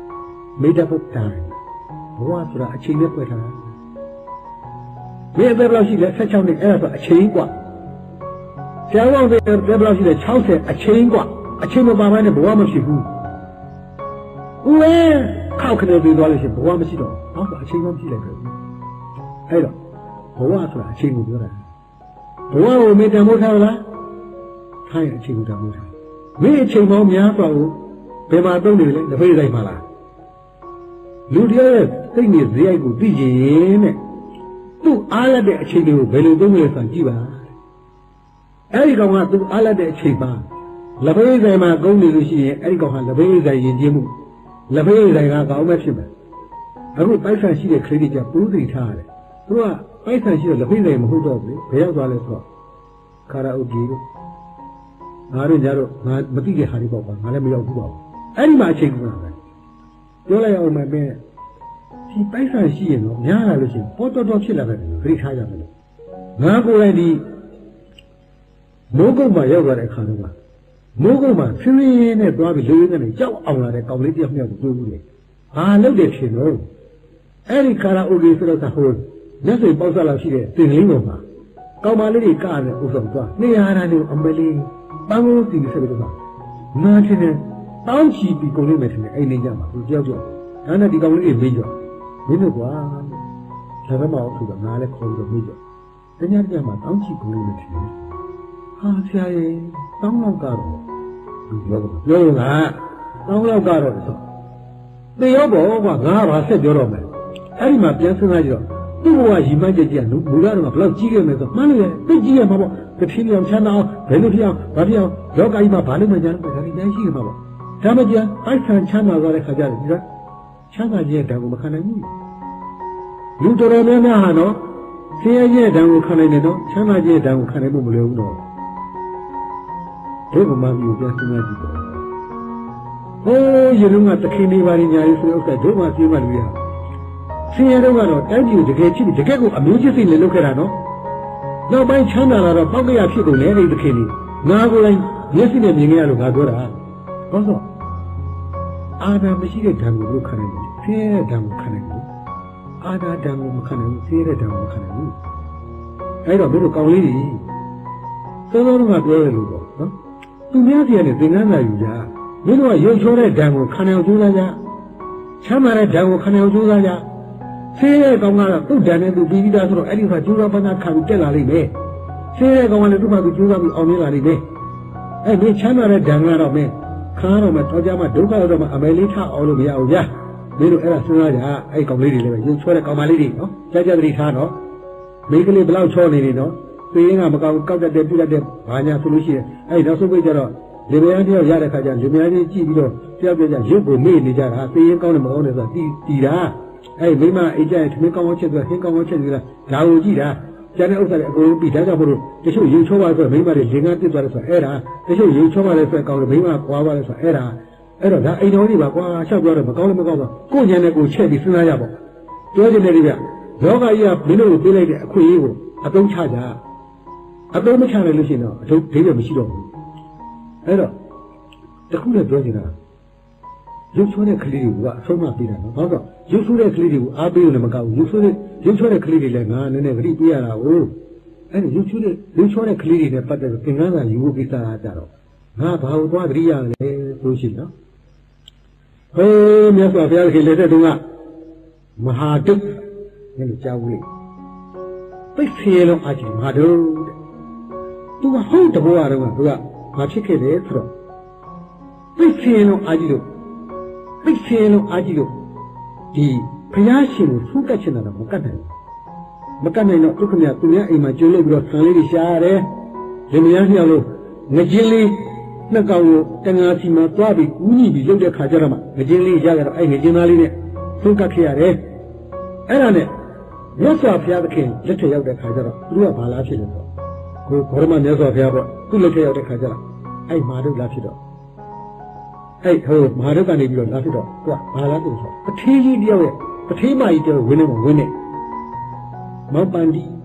made up of time ဘဝဆိုတာအချိန်နဲ့ဖွဲ့ထားတာမင်းအသက်ဘယ်လောက်ရှိလဲ16နှစ်အဲ့ဒါဆိုအချိန်กว่าဆရာဝန်တွေဘယ်လောက်ရှိလဲ60အချိန်กว่าအချိန်မပါဘဲနဲ့ဘဝမဖြစ်ဘူးဦးဝဲခောက်ခနေပြီးသွားလို့ရှိရင်ဘဝမရှိတော့ဘာလို့အချိန်မှမရှိလိုက်ဘူးအဲ့တော့ဘဝဆိုတာအချိန်ကိုပြောတာဘဝကိုမင်းတန်ဖိုးထားလားထားရင်အချိန်ကိုတန်ဖိုးထားမင်းအချိန်ပေါင်းများစွာကိုဘယ်မှာတုံးနေလဲတစ်ဖေးဆိုင်မှာလားလူတယောက်ရဲ့စိတ်နဲ့ဇေယိုက်ကိုသိချင်ရင်တဲ့သူ့အားရတဲ့အချိန်တွေကိုဘယ်လိုသုံးလဲဆိုတာကြည့်ပါအဲ့ဒီကောင်ကသူ့အားရတဲ့အချိန်ပါလက်ဖေးဆိုင်မှာကုန်းနေလို့ရှိရင်အဲ့ဒီကောင်ဟာလက်ဖေးဆိုင်ယဉ်ကျေးမှုလက်ဖေးဆိုင်ကကောင်းမဲ့ဖြစ်မယ်အခုပိုက်ဆံရှိတဲ့ခရစ်ယာန်ကပူးသိထားရတယ်သူကပိုက်ဆံရှိတဲ့လက်ဖေးဆိုင်မဟုတ်တော့ဘူးဘယ်ရောက်သွားလဲဆိုတော့ကာရာအိုကေတို့ငါတို့ညတော့ငါမသိတဲ့ဟာတွေပေါ့ကွာငါလည်းမရောက်ဘူးပါဘူးအဲ့ဒီမှာအချိန်ကပဲပြောလိုက်အောင်မယ်ပဲဒီပိုက်ဆံရှိရင်တော့များလာလို့ရှိရင်ပေါ်တော်ဖြစ်လာတယ်ခရီးထားကြတယ်ငါကိုယ်တိုင်ဒီမိုးကုတ်မှာရောက်လာတဲ့အခါတော့မိုးကုတ်မှာဆင်းရဲနဲ့သွားပြီးလူရင်းကနေကြောက်အောင်လာတဲ့ကောင်လေးတယောက်မြောက်ကိုတွေ့ဘူးလေဘာလုပ်တယ်ရှင်တော့အဲ့ဒီကာရာအိုကေဆိုတော့ဟိုလက်စိတ်ပေါက်ဆက်လာရှိတဲ့တင်ကလေးပေါ်မှာကောင်မလေးတွေကတဲ့ဥဆောင်သွားနေရာတာမျိုးအမလေးပန်းကိုတီးဆက်ပြီးတော့ငါချင်းနဲ့တောင်းချီပြီးကုန်လေးမယ်ထင်တယ်အိမ်နေကြမှာသူကြောက်ကြောက်ဒါနဲ့ဒီကောင်လေးတွေမေးကြောမင်းတို့ကွာဒါကမှအောင်ဆိုတော့ငါလည်းခေါ်ပြီးတော့မေးကြောတညတညမှာတောင်းချီကုန်လေးမယ်ထင်တယ်ဟာဆရာကြီးတောင်းလောက်ကတော့သူပြောတာပြောရင်ကတောင်းလောက်ကတော့ဆိုသေရောပေါ့ကွာငါကဘာဆက်ပြောတော့မယ်အဲ့ဒီမှာပြန်စဉ်းစားကြည့်တော့သူ့ဘဝရီမှန်းချက်ကြီးကမူလာတော့ဘယ်လောက်ကြီးခဲ့မယ်ဆိုမှန်းလို့ရသိကြီးရမှာပေါ့တထင်းအောင်ချမ်းသာအောင်ဘယ်လိုဖြစ်အောင်ဘာဖြစ်အောင်လောကကြီးမှာဘာလို့မှညာလို့ဒါလည်းရှိမှာပေါ့ဒါမှကြအိုက်ဆန်ချမ်းသာသွားတဲ့ခါကျတော့ဒီကချမ်းသာခြင်းရဲ့ဓာတ်ကိုမခံနိုင်ဘူးလူတော်တော်များများဟာနော်ဆင်းရဲခြင်းရဲ့ဓာတ်ကိုခံနိုင်တယ်နော်ချမ်းသာခြင်းရဲ့ဓာတ်ကိုခံနိုင်ဖို့မလွယ်ဘူးတော့ဒီကမှမျိုးပြန်စဉ်းစားကြည့်ပါဟိုးရေလုံးကတခင်နေပါရင်ညာရေးဆိုတဲ့ဥစ္စာဒုမှပြေးမှလူရဆင်းရဲတော့ကတော့တိုင်းပြည်ကိုတကယ်ချစ်ပြီးတကယ်ကိုအမျိုးချစ်စိတ်နဲ့လုပ်ခဲ့တာနော်နောက်ပိုင်းချမ်းသာလာတော့ပောက်ကရဖြစ်ကုန်လေအဲ့ဒီတခင်ကြီးငါကိုယ်တိုင်မျက်စိနဲ့မြင်ခဲ့ရလို့ငါပြောတာဘာလို့အာဒါမရှိတဲ့ဓာတ်ကိုလို့ခံနိုင်တယ်ဆင်းရဲတဲ့ဓာတ်ကိုခံနိုင်တယ်အာဒါဓာတ်ကိုမခံနိုင်ဘူးဆင်းရဲတဲ့ဓာတ်ကိုမခံနိုင်ဘူးအဲ့တော့မင်းတို့ကောင်းလေးကြီးစောစောကပြောရလို့ပေါ့နော်သူများစီကနေသင်္ကန်းစာယူကြမင်းတို့ကရုပ်ချောတဲ့ဓာတ်ကိုခံနိုင်အောင်ကြိုးစားကြချမ်းသာတဲ့ဓာတ်ကိုခံနိုင်အောင်ကြိုးစားကြဆင်းရဲကောင်ကတော့သူ့ဓာတ်နဲ့သူပြီးပြီးသားဆိုတော့အဲ့ဒီကကြိုးစားပန်းသားခံပြီးတက်လာလိမ့်မယ်ဆင်းရဲကောင်ကလည်းသူ့ဘာသူကြိုးစားပြီးအောင်မြင်လာလိမ့်မယ်အဲ့ဒီချမ်းသာတဲ့ဓာတ်ကတော့မင်းခါတော့မှတော့ကြမှာဒုက္ခတော့မှအမယ်လေးထအောင်လို့မရဘူးဗျာမင်းတို့အဲ့ဒါစဉ်းစားကြအဲ့ကောင်လေးတွေလည်းပဲရုပ်ချောတဲ့ကောင်မလေးတွေနော်ကြကြတတိထားနော်မိန်းကလေးဘလောက်ချောနေနေနော်သိရင်ကမကောက်ကောက်တတ်တယ်ပြတတ်တယ်ဘာညာဆိုလို့ရှိရင်အဲ့နောက်ဆုံးပိတ်ကြတော့လေမယားတယောက်ရတဲ့ခါကျလေမယားချင်းကြည့်ပြီးတော့တယောက်ပြကြရုပ်ကိုမေ့နေကြတာသိရင်ကောင်းတယ်မကောင်းတယ်ဆိုတာတီတာအဲ့မိမအိတ်ကြရင်သမင်းကောင်းကောင်းချက်ဆိုတာဟင်းကောင်းကောင်းချက်ဆိုတာဒါကိုကြည့်တာကျန်တဲ့ဥစ္စာတွေအကုန်ပြီးဒါကြောင့်မို့လို့တချို့ရုပ်ချောပါဆိုမိမတွေလင်ကတစ်သွားတယ်ဆိုအဲ့ဒါတချို့ရုပ်ချောပါလဲဆိုကောင်းတယ်မိမကွာပါလဲဆိုအဲ့ဒါအဲ့တော့ဒါအိမ်တော်ကြီးပါကွာရှောက်ပြောတော့မကောင်းလည်းမကောင်းတော့ကိုယ်ဉာဏ်နဲ့ကိုချက်ပြီးစဉ်းစားရပေါ့ပြောချင်တယ်ဒီဗျလောကကြီးကမင်းတို့ကိုပေးလိုက်တဲ့အခွင့်အရေးကိုအသုံးချကြအသုံးမချနိုင်လို့ရှိရင်တော့အထုပ်ဒိဗေမရှိတော့ဘူးအဲ့တော့တခုနဲ့ပြောချင်တာရုပ်ဆိုးတဲ့ကလေးတွေကအဆုံးမပေးတာနော်ဟုတ်တော့ရုပ်ဆိုးတဲ့ကလေးတွေကိုအားပေးလို့လည်းမကောက်ဘူးရုပ်ဆိုးတဲ့ကလေးတွေလည်းငါနည်းနည်းဂရိပေးရတာကိုအဲ့ဒီရုပ်ဆိုးတဲ့ကလေးတွေနဲ့ပတ်သက်ပြီးသင်္ကန်းစာယူဖို့ကိစ္စအားကြတော့ငါဘာလို့သွားဂရိရလဲဆိုရှိနော်ဟေးမြတ်စွာဘုရားခင်လက်ထက်တုန်းကမဟာဒုက္ခလို့ကြားဘူးလေသိစေလုံးအကြည့်မဟာဒုက္ခသူကဟုတ်တဘောရတော့သူကမဖြစ်ခဲ့တယ်ဆိုတော့သိစေလုံးအကြည့်လို့သိစေလုံးအကြည့်လို့ဒီဘုရားရှင်ကိုသုကတ်ချင်တာတော့မကတ်နိုင်တော့သူခင်ဗျာသူများအိမ်မှာကျွေးလို့ပြီးတော့ဆံလေးတွေရှားရတယ်လင်မယားနှစ်ယောက်လုံးငကြင်းလေးနှစ်ကောင်ကိုတငါစီမှာသွားပြီးဦးညီပြီးလုပ်တဲ့ခါကျတော့မှငကြင်းလေးရကြတော့အဲ့ငကြင်းသားလေးနဲ့သုကတ်ခဲ့ရတယ်အဲ့ဒါနဲ့မြတ်စွာဘုရားသခင်လက်ထက်ရောက်တဲ့ခါကျတော့သူကဘာလားဖြစ်လို့ဆိုကိုဘောရမမြတ်စွာဘုရားပေါ့သူ့လက်ထက်ရောက်တဲ့ခါကျတော့အဲ့မာဒုလားဖြစ်တော့အဲ့ဟိုမာဒုကနေပြီးတော့လာဖြစ်တော့သူကဘာလားဆိုပထေးကြီးတယောက်ရဲ့ပထေးမကြီးတယောက်ဝင်းနေမှာဝင်းနေမောင်ပန္တိ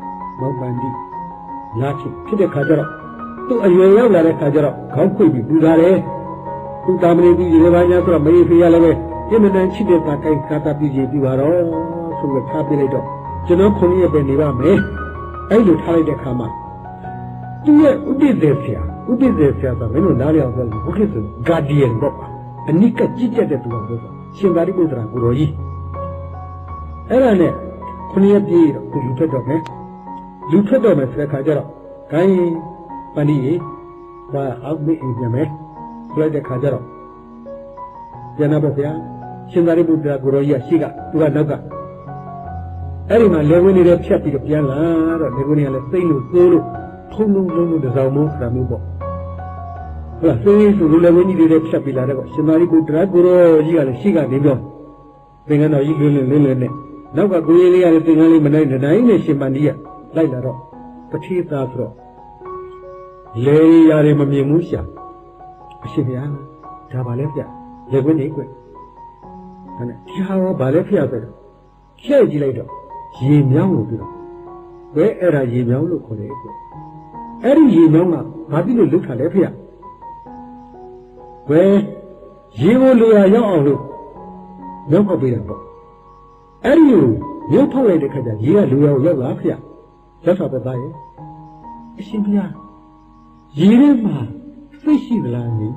လာဖြစ်တဲ့ခါကျတော့သူ့အရွယ်ရောက်လာတဲ့ခါကျတော့ခေါင်းခွေပြီးပူလာတယ်သူတာမဏေကြီးရေဘာညာဆိုတော့မေဖေရလည်းပဲအင်မတန်ချစ်တဲ့တာကိုင်ကာတာပြည်ကြီးပြီးပါတော့ဆိုပြီးထားပြလိုက်တော့ကျွန်တော်ခုနှစ်ရက်ပဲနေပါမယ်အဲ့လိုထားလိုက်တဲ့ခါမှာသူရဲ့ဥပိ္ပဇေဆရာဆိုမင်းတို့နားလည်အောင်ပြောလို့ဘုခေဆိုဂါဒီယန်ပေါ့အနိကကြည့်ကြတဲ့သူကပြောရှင်သာရိပုတ္တရာကိုရောကြီးအဲ့ဒါနဲ့ခုနှစ်ရက်ပြည့်တော့သူလူထွက်တော့မယ်ဆိုတဲ့ခါကျတော့ဂိုင်းပဏိရေဒါအောက်မေ့အိမ်ပြန်မယ်ဆိုလိုက်တဲ့ခါကျတော့ပြန်လာပေါ့ဗျာရှင်သာရိပုတ္တရာကိုရောကြီးကရှိကသူကနောက်ကအဲ့ဒီမှာလေဝင်းနေတဲ့ဖြတ်ပြီးတော့ပြန်လာတော့လေဝင်းတွေကလည်းစိတ်လို့သိုးလို့ထုံလုံးတစောင်းမိုးခါမျိုးပေါ့ဟုတ်လားစိတ်ဆိုလေဝင်းကြီးတွေဖြတ်ပြီးလာတဲ့ကောရှင်သာရိပုတ္တရာကိုရောကြီးကလည်းရှိကနေပြောသင်္ကန်းတော်ကြီးလွန်းနဲ့နောက်ကကိုရင်လေးကလည်းသင်္ကန်းလေးမနိုင်တိုင်းနဲ့ရှင်ပန္တိကလိုက်လာတော့ပတိသားဆိုတော့လေရာတွေမမြင်ဘူးရှာအရှင်ဘုရားဒါပါလဲဗျလေဝင်းနေကွဒါနဲ့ဒီဟာရောဘာလဲဖျက်ဆိုတော့ချဲ့ကြည့်လိုက်တော့ရေမြောင်းလို့ပြောတော့ဘယ်အဲ့ဒါရေမြောင်းလို့ခေါ်တယ်ကွအဲ့ဒီရေမြောင်းကဘာဖြစ်လို့လုထားလဲဖျက်ဘယ်ရေကိုလူရရောက်အောင်လို့မြောင်းဖောက်ပေးတာပေါ့အဲ့ဒီလိုမြောင်းဖောက်လိုက်တဲ့ခါကျရေကလူရရောက်လာဖျက်ရောက်တာပဲသားရဲ့အရှင်ဘုရားရေထဲမှာသိရှိသလားညီ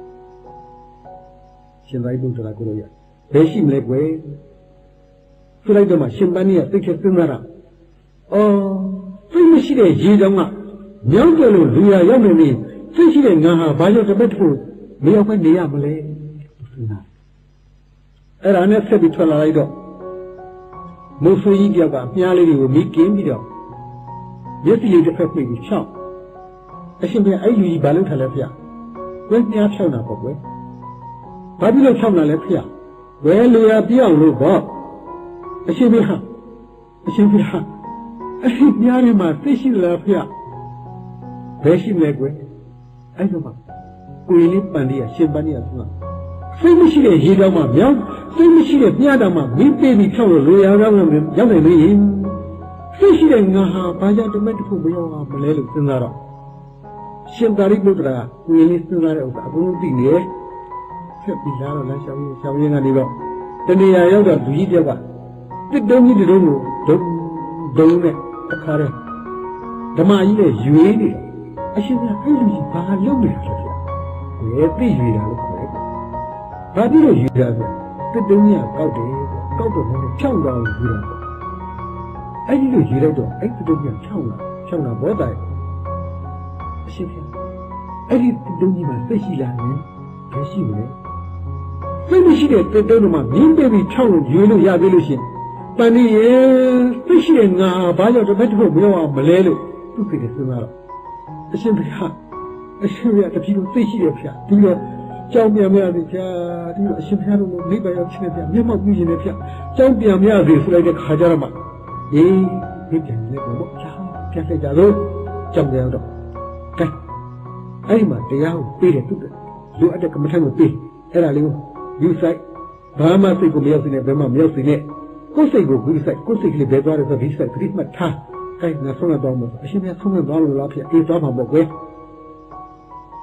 ရှင်သာရိပုတ္တရာကိုရဘယ်ရှိမလဲကွယ်ဆိုလိုက်တော့မှရှင်ပန်းကြီးကသိချက်စဉ်းစားတာသိမရှိတဲ့ရေတောင်ကမြောင်းတယ်လို့လူရရောက်နေနေသိရှိတဲ့ငါဟာဘာကြောင့်တစ်ပတ်တစ်ခုမရောက်ပဲနေရမလဲစဉ်းစားအဲ့ဒါနဲ့ဆက်ပြီးထွက်လာလိုက်တော့မုတ်ဆွေးကြီးတယောက်ကမြားလေးတွေကိုမိကင်းပြီးတော့မျက်စိလေးတစ်ဖက်ပိတ်ပြီးချောင်းအရှင်ဘုရားအဲ့လူကြီးဘာလုပ်ထားလဲဖေ။ကွင်းမြားဖြောင်းတာပေါ့ကွယ်။ဘာဖြစ်လို့ဖြောင်းတာလဲဖေ။ဝဲလူရပြောင်းလို့ပေါ့။အရှင်ဘုရားအဲ့ဒီမြားထဲမှာသိရှိလားဖေ။ဘယ်ရှိမလဲကွယ်။အဲ့တော့မှကိုယ်လေးပန်လေးကရှင်ပန်လေးကသူကစိတ်မရှိတဲ့ရေတောင်မှမြောင်းစိတ်မရှိတဲ့မြားတောင်မှမင်းပေးပြီးဖြောင်းလို့လူရရောက်နေမင်းသိရှိတဲ့ငါဟာဘာကြောင့်တမက်တစ်ခုမရောက်အောင်မလဲလို့စဉ်းစားတော့ရှင်သာရိပုတ္တရာကိုယ်လေးစဉ်းစားတဲ့ဥစ္စာအကုန်လုံးသိနေဆက်ပြီးလာတော့လမ်းရှောင်းရင်းကနေတော့တဏှာရောက်တော့လူကြီးတယောက်ကတစ်တုံးကြီးတုံးကိုဒုံနဲ့တခါတည်းဓမ္မကြီးနဲ့ရွေးနေတယ်အရှင်ကအဲ့လူကြီးဘာလုပ်နေလဲဗျာဘယ်သိရွေးတာလို့ခေါ်လဲဘာဖြစ်လို့ရွေးတာဗျာတစ်တုံးကြီးကောက်တယ်ကောက်တော့လည်းဖြောင်းသွားလို့ရွေးတာပေါ့အဲ့ဒီလိုရွေးလိုက်တော့အဲ့တစ်တုံးကြီးဖြောင်းလာဘောတိုင်အရှင်ဘုရားအဲ့ဒီတုံးကြီးမှာသိရှိလာရင်ဘယ်ရှိမလဲသိမရှိတဲ့တုံးတော့မှမြင်းပေးပြီးဖြောင်းလို့ရွေးလို့ရသေးလို့ရှင်ပန်ဒီရေသိရှိတဲ့ငါဘာကြောင့်တစ်ဖက်တစ်ဖက်မရောက်အောင်မလဲလို့သူ့စိတ်ကစဉ်းစားတော့အရှင်ဘုရားတပည့်တော်သိရှိတယ်ဗျာဒီတော့ကြောင်းပြန်မရသေးဗျာဒီတော့အရှင်ဘုရားတို့နိဗ္ဗာန်ရောက်ခြင်းနဲ့ဗျာမျက်မှောက်ပြုခြင်းနဲ့ဗျာကြောင်းပြန်မရသေးဆိုလိုက်တဲ့ခါကြတော့မှဒီပြန်နေတော့ပေါ့ဗျာပြန်လိုက်ကြတော့ကြောင်းပြန်တော့ကဲအဲ့ဒီမှာတရားကိုပေးတယ်သူလိုအပ်တဲ့ကမ္မထံကိုပေးအဲ့ဒါလေးကိုယူဆိုင်ဘာမှစိတ်ကိုမရောက်စေနဲ့ဘယ်မှမရောက်စေနဲ့ကိုယ်စိတ်ကိုယူဆိုင်ကိုယ်စိတ်ကလေးဘယ်သွားလဲဆိုဒီစိတ်ခရစ်မတ်ထားအဲ့ငါဆုံးရတော့မှာအရှင်ဘုရားဆုံးရသွားလို့လားဖေအေးသွားမှာပေါ့ကွယ်အ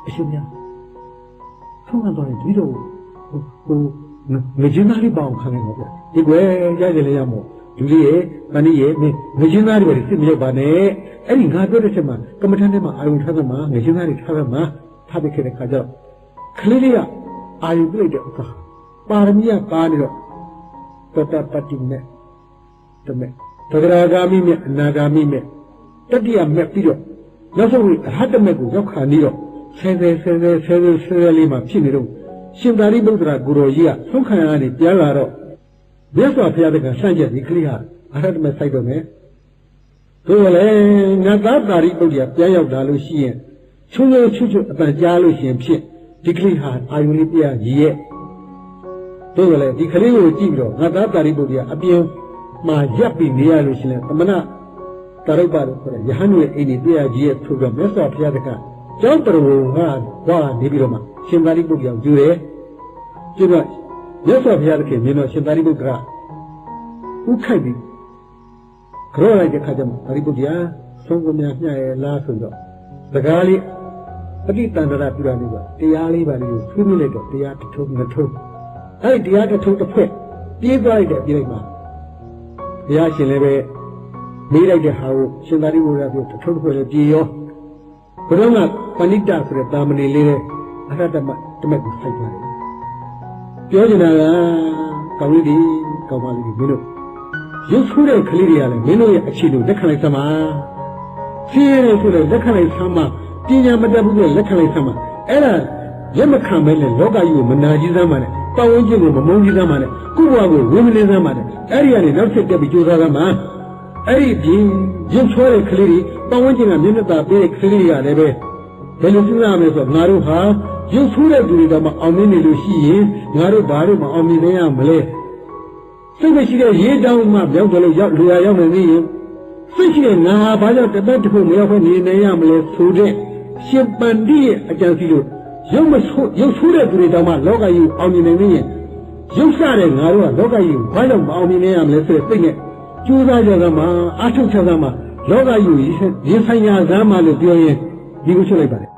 အရှင်များဆုံးခံသွားရင်ဒီတော့ငကြင်းသားလေးပေါအောင်ခံနေတော့ဗျဒီကွယ်ကြားကြလေရမို့လူလေးရဲ့ပဏိရဲ့ငကြင်းသားတွေစစ်မရောက်ပါနဲ့အဲ့ဒီငါပြောတဲ့ချက်မှာကမ္မထန်ထဲမှာအာယုံထားသမှာငကြင်းသားတွေထားသမှာထားပြီးခဲ့တဲ့ခါကျတော့ကလေးလေးကအာယုံပြလိုက်တဲ့အခါပါရမီကပါနေတော့ပတ္တပတ္တိနဲ့တမေသဂရာဂာမိနဲ့အနာဂာမိနဲ့တတိယမဲ့ပြီးတော့နောက်ဆုံးအဟတမေကိုရောက်ခါနေတော့ဆဲလေးမှာဖြစ်နေတော့ရှင်သာရိပုတ္တရာကိုရောကြီးကဆုံးခံရနေပြန်လာတော့မြတ်စွာဘုရားတကဆန့်ကျက်ဒီကလေးဟာအဟတမေစိုက်တော့မယ်ဆိုရလေငါသားသာရိပုတ္တရာပြန်ရောက်လာလို့ရှိရင်ချုံချွတ်အပန်ကြားလို့ရှိရင်ဖြစ်ဒီကလေးဟာအာယုန်လေးပြရည်ရဲ့ဆိုရလေဒီကလေးကိုကြည့်ပြီးတော့ငါသားသာရိပုတ္တရာအပြင်မှာရပ်ပြီးနေရလို့ရှိရင်သမဏတာရုပ္ပါလို့ခေါ်တဲ့ယဟန်ရဲ့အိမ်ကြီးပြရကြီးရဲ့ဆိုတော့မြတ်စွာဘုရားတကကျောင်းတော်ကဝါနေပြီးတော့မှရှင်သာရိပုတ္တရာယူတယ်ကျတော့မြတ်စွာဘုရားတခင်မြင်တော့ရှင်သာရိပုတ္တရာဥခိုက်ပြီးကြောလိုက်တဲ့ခါကျမှသာရိပုတ္တရာဆုံးကိုများညှရလားဆိုတော့စကားလေးပဋိတန္တရာပြုတာလေးပါတရားလေးပါလေးကိုဆွေးနွေးလိုက်တော့တရားတစ်ထုံးနှစ်ထုံးအဲ့ဒီတရားတစ်ထုံးတစ်ဖက်ပြေးသွားလိုက်တဲ့ပြေးလိုက်မှာဘုရားရှင်လည်းပဲမေးလိုက်တဲ့ဟာကိုရှင်သာရိပုတ္တရာပြောတစ်ထုံးတစ်ဖက်လည်းပြေးရောဘုရားကပဏိတဆိုတဲ့တာမဏေလေးနဲ့အရတ္တမတမက်ကိုစိုက်သွားတယ်ပြောနေတာကကောင်းလေးကောင်းပါလိမ့်မင်းတို့ရုပ်ဆိုးတဲ့ကလေးတွေကလည်းမင်းတို့ရဲ့အခြေလို့လက်ခံလိုက်စမ်းပါဆင်းရဲဆိုတဲ့လက်ခံလိုက်စမ်းပါပညာမတတ်ဘူးတဲ့လက်ခံလိုက်စမ်းပါအဲ့ဒါလက်မခံမဲနဲ့လောကကြီးကိုမနာကြီးစမ်းပါနဲ့ပတ်ဝန်းကျင်ကိုမမုန်းကြီးစမ်းပါနဲ့ကိုယ့်ဘဝကိုဝိမလင်းစမ်းပါနဲ့အဲ့ဒီကနေနောက်ဆက်တက်ပြီးကြိုးစားစမ်းပါအဲ့ဒီပြင်ရုပ်ဆိုးတဲ့ကလေးတွေပတ်ဝန်းကျင်ကမျက်နှာသာပေးတဲ့ကလေးတွေကလည်းပဲဘယ်လိုစဉ်းစားရမလဲဆိုတော့ငါတို့ဟာရုပ်ဆိုးတဲ့သူတွေတော့မအောင်မြင်နေလို့ရှိရင်ငါတို့ဘာလို့မအောင်မြင်နိုင်ရမလဲစိတ်မရှိတဲ့ရေးတောင်းမှပြောင်းတယ်လို့လူရရောက်နေပြီစိတ်ရှိတဲ့ငါဟာဘာကြောင့်တပတ်တစ်ခုမရောက်ဘဲနေနိုင်ရမလဲဆိုတဲ့ရှင်ပန္တိရဲ့အကြံစီလို့ရုပ်ဆိုးတဲ့သူတွေတော့မှလောကကြီးကိုအောင်မြင်နိုင်နေရင်ရုပ်ဆတဲ့ငါတို့ကလောကကြီးကိုဘာကြောင့်မအောင်မြင်နိုင်ရမလဲဆိုတဲ့စိတ်နဲ့ကြိုးစားကြတာမှအထုတ်ချတာမှလောကကြီးကိုရင်ဆိုင်ရာဇာမှလို့ပြောရင်ဒီကိုချက်လိုက်ပါတယ်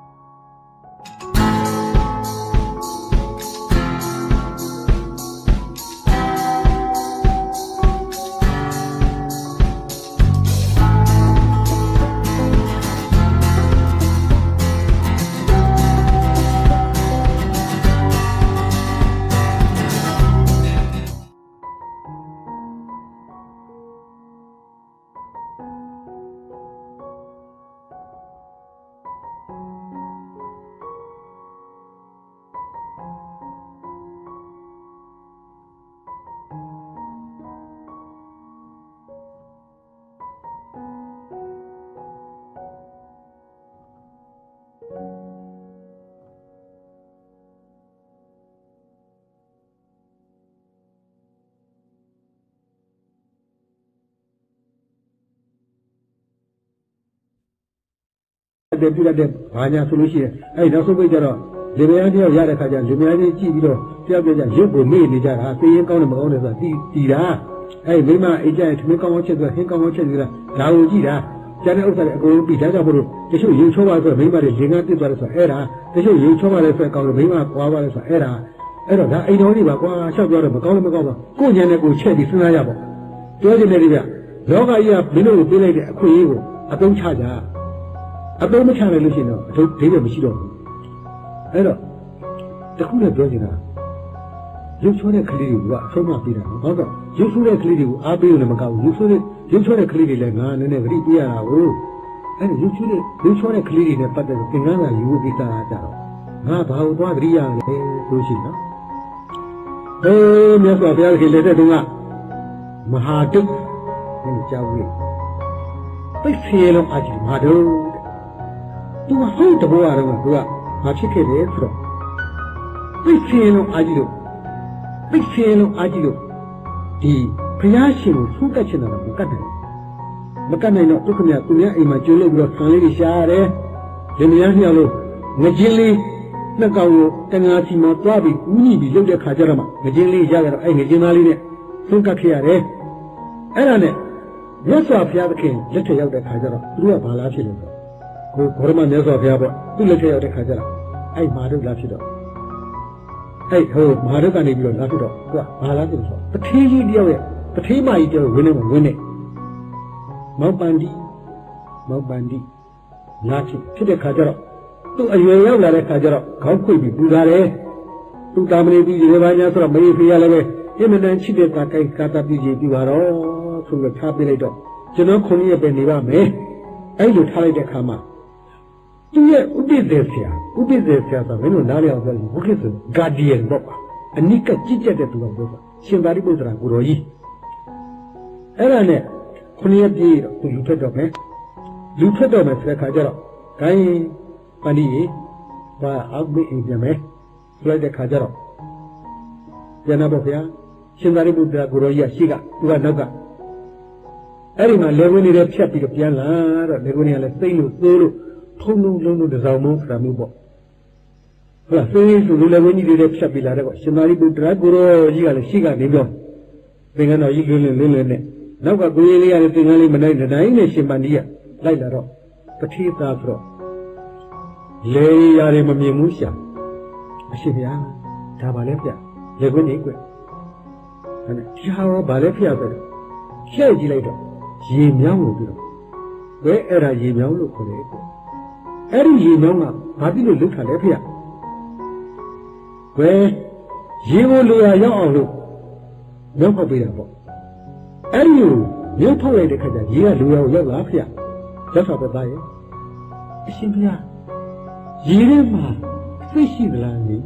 တဲ့ပြတဲ့ဘာညာဆိုလို့ရှိရင်အဲ့နောက်ဆုံးပိတ်ကြတော့လေမယားတယောက်ရတဲ့ခါကျလေမယားကြီးကြည့်ပြီးတော့တယောက်ပြောကြရုပ်ကိုမေ့နေကြတာသိရင်ကောင်းတယ်မကောင်းတယ်ဆိုတာတီတာအဲ့မိမအိတ်ကြရင်ထမင်းကောင်းကောင်းချက်သွားဟင်းကောင်းကောင်းချက်နေတာဒါကိုကြည့်တာကျန်တဲ့ဥစ္စာတွေအကုန်လုံးပြီးဒါကြောင့်မို့လို့တချို့ရုပ်ချောပါဆိုမိမတွေလေငါတစ်သွားတယ်ဆိုအဲ့ဒါတချို့ရုပ်ချောပါလဲဆိုကောင်းလို့မိမကွာပါလဲဆိုအဲ့ဒါအဲ့တော့ဒါအိမ်တော်ကြီးပါကွာရှောက်ပြောတော့မကောင်းလည်းမကောင်းပါကိုညံနဲ့ကိုချက်ပြီးစဉ်းစားရပါပြောချင်တယ်ဒီကလောကကြီးကမင်းတို့ကိုပေးလိုက်တဲ့အခွင့်အရေးကိုအသုံးချကြအသုံးမချနိုင်လို့ရှိရင်တော့အထုပ်ဒိဗေမရှိတော့ဘူးအဲ့တော့တခုနဲ့ပြောချင်တာရုပ်ချောတဲ့ကလေးတွေကအဆုံးမပေးတာနော်ဘာလို့ရုပ်ဆိုးတဲ့ကလေးတွေကိုအားပေးလို့လည်းမကောက်ဘူးရုပ်ချောတဲ့ကလေးတွေလည်းငါနည်းနည်းဂရိပေးရတာကိုအဲ့ဒီရုပ်ချောတဲ့ကလေးတွေနဲ့ပတ်သက်ပြီးသင်္ကန်းစာယူဖို့ကိစ္စအားကြတော့ငါဘာလို့သွားဂရိရလဲလို့ရှိနော်မြတ်စွာဘုရားခင်လက်ထက်တုန်းကမဟာတုတ်နဲ့ကြားဘူးပိတ်ဆေလုံးအကြည့်မဟာတုတ်သူကဟုတ်တဘောရတော့သူကမဖြစ်ခဲ့တယ်ဆိုတော့ပိတ်ဆေလုံးအကြည့်လို့ဒီဘုရားရှင်ကိုဖူးကတ်ချင်တာမကတ်နိုင်တော့ဒုက္ခမြတ်သူများအိမ်မှာကျွေးလို့ပြီးတော့ဆံလေးတွေရှားရတယ်ဒီမယားနှစ်ယောက်လုံးငကြင်းလေးနှစ်ကောင်ကိုတငါစီမှာတွားပြီးဦးညီပြီးလုပ်တဲ့ခါကျတော့မှငကြင်းလေးရကြတော့အဲ့ငကြင်းသားလေးနဲ့ဖူးကတ်ခဲ့ရတယ်အဲ့ဒါနဲ့မြတ်စွာဘုရားသခင်လက်ထက်ရောက်တဲ့ခါကျတော့သူကဘာလားဖြစ်လို့ဆိုကိုဘောရမမြတ်စွာဘုရားပေါ့သူ့လက်ထက်ရောက်တဲ့ခါကျတော့အဲ့မာတို့လာဖြစ်တော့အဲ့ဟိုမာတို့ကနေပြီးတော့လာဖြစ်တော့သူကဘာလာဖြစ်လို့ဆိုတထေးကြီးတယောက်ရဲ့တထေးမကြီးတယောက်ဝင်းနေမှာဝင်းနေမောက်ပန်ဒီလာဖြစ်တဲ့ခါကျတော့သူ့အရွယ်ရောက်လာတဲ့ခါကျတော့ခေါင်းခွေပြီးပူလာတယ်သူတာမဏေပြီးဒီဘာညာဆိုတော့မေဖေးရလည်းပဲအမတန်ချစ်တဲ့တာကိုက်ကာတာပြီးပြီပါတော့ဆိုတော့ထားပေးလိုက်တော့ကျွန်တော်ခုနှစ်ရက်ပဲနေပါမယ်အဲ့လိုထားလိုက်တဲ့ခါမှာသူရဲ့ဥပိ္ပေဆရာဆိုမင်းတို့နားလည်အောင်ပြောရင်ဘုခေတ်ဆိုဂါဒီယန်တော့ပါအနိကကြည့်ကြတဲ့သူကပြောတာရှင်သာရိပုတ္တရာကိုတော်ကြီးအဲ့ဒါနဲ့ခုနှစ်ရက်ပြည့်တော့လူထွက်တော့မယ်ဆိုတဲ့ခါကျတော့ဂိုင်းပန္တိရေဘာအောက်မေးအိမ်ပြန်မယ်ဆိုလိုက်တဲ့ခါကျတော့ပြန်တော့ဗျာရှင်သာရိပုတ္တရာကိုတော်ကြီးကရှိကသူကနောက်ကအဲ့ဒီမှာလေဝင်းနေတဲ့ဖြတ်ပြီးတော့ပြန်လာတော့လေဝင်းတွေကလည်းသိမ့်လို့သိုးလို့ထုံလုံးလုံးတစောင်းမိုးဆိုတာမျိုးပေါ့ဟုတ်လားသိဆိုလူလေဝင်းကြီးတွေဖြတ်ပြီးလာတဲ့ပေါ့ရှင်သာရိပုတ္တရာကိုတော်ကြီးကလည်းရှိကနေပြောသင်္ကန်းတော်ကြီးလွန်းနဲ့နောက်ကကိုကြီးလေးကလည်းသင်္ကန်းလေးမနိုင်တဲ့တိုင်းနဲ့ရှင်ပန္တိကလိုက်လာတော့ပတိသားဆိုတော့လေရတယ်မမြင်ဘူးရှာအရှင်ဗျာဒါပါလဲဗျလေခွင်းနေကွအဲ့ဒါဒီဟာရောဗာလဲဖျက်ပဲဖြဲ့ကြည့်လိုက်တော့ရေမြောင်းလို့ပြီးတော့ဘယ်အဲ့ဒါရေမြောင်းလို့ခေါ်တယ်အဲ့ဒီရေမြောင်းကဘာဖြစ်လို့လုထားလဲဖျက်ဘယ်ရေကိုလူရရောက်အောင်လို့မြောင်းဖောက်ပေးတာပေါ့အဲ့ဒီကိုမြောင်းဖောက်လိုက်တဲ့ခါကျရေကလူရကိုရောက်လာဖျက်ရောက်တော့ပဲသားရဲ့အရှင်ဗျာရေထဲမှာသိရှိသလားလေ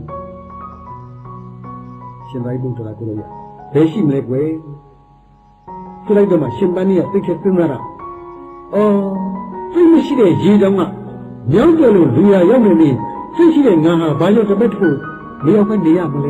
ရှင်သာရိပုတ္တရာကိုရဘယ်ရှိမလဲကွယ်ဆိုလိုက်တော့မှရှင်ပန်းကြီးကသိခဲ့သင်္သာတာအော်သိမရှိတဲ့ရေတောင်ကမြောင်းတယ်လို့လူရရောက်နေပြီသိရှိတဲ့ငါဟာဘာလို့တပတ်ထို့မရောက်ပဲနေရမလဲ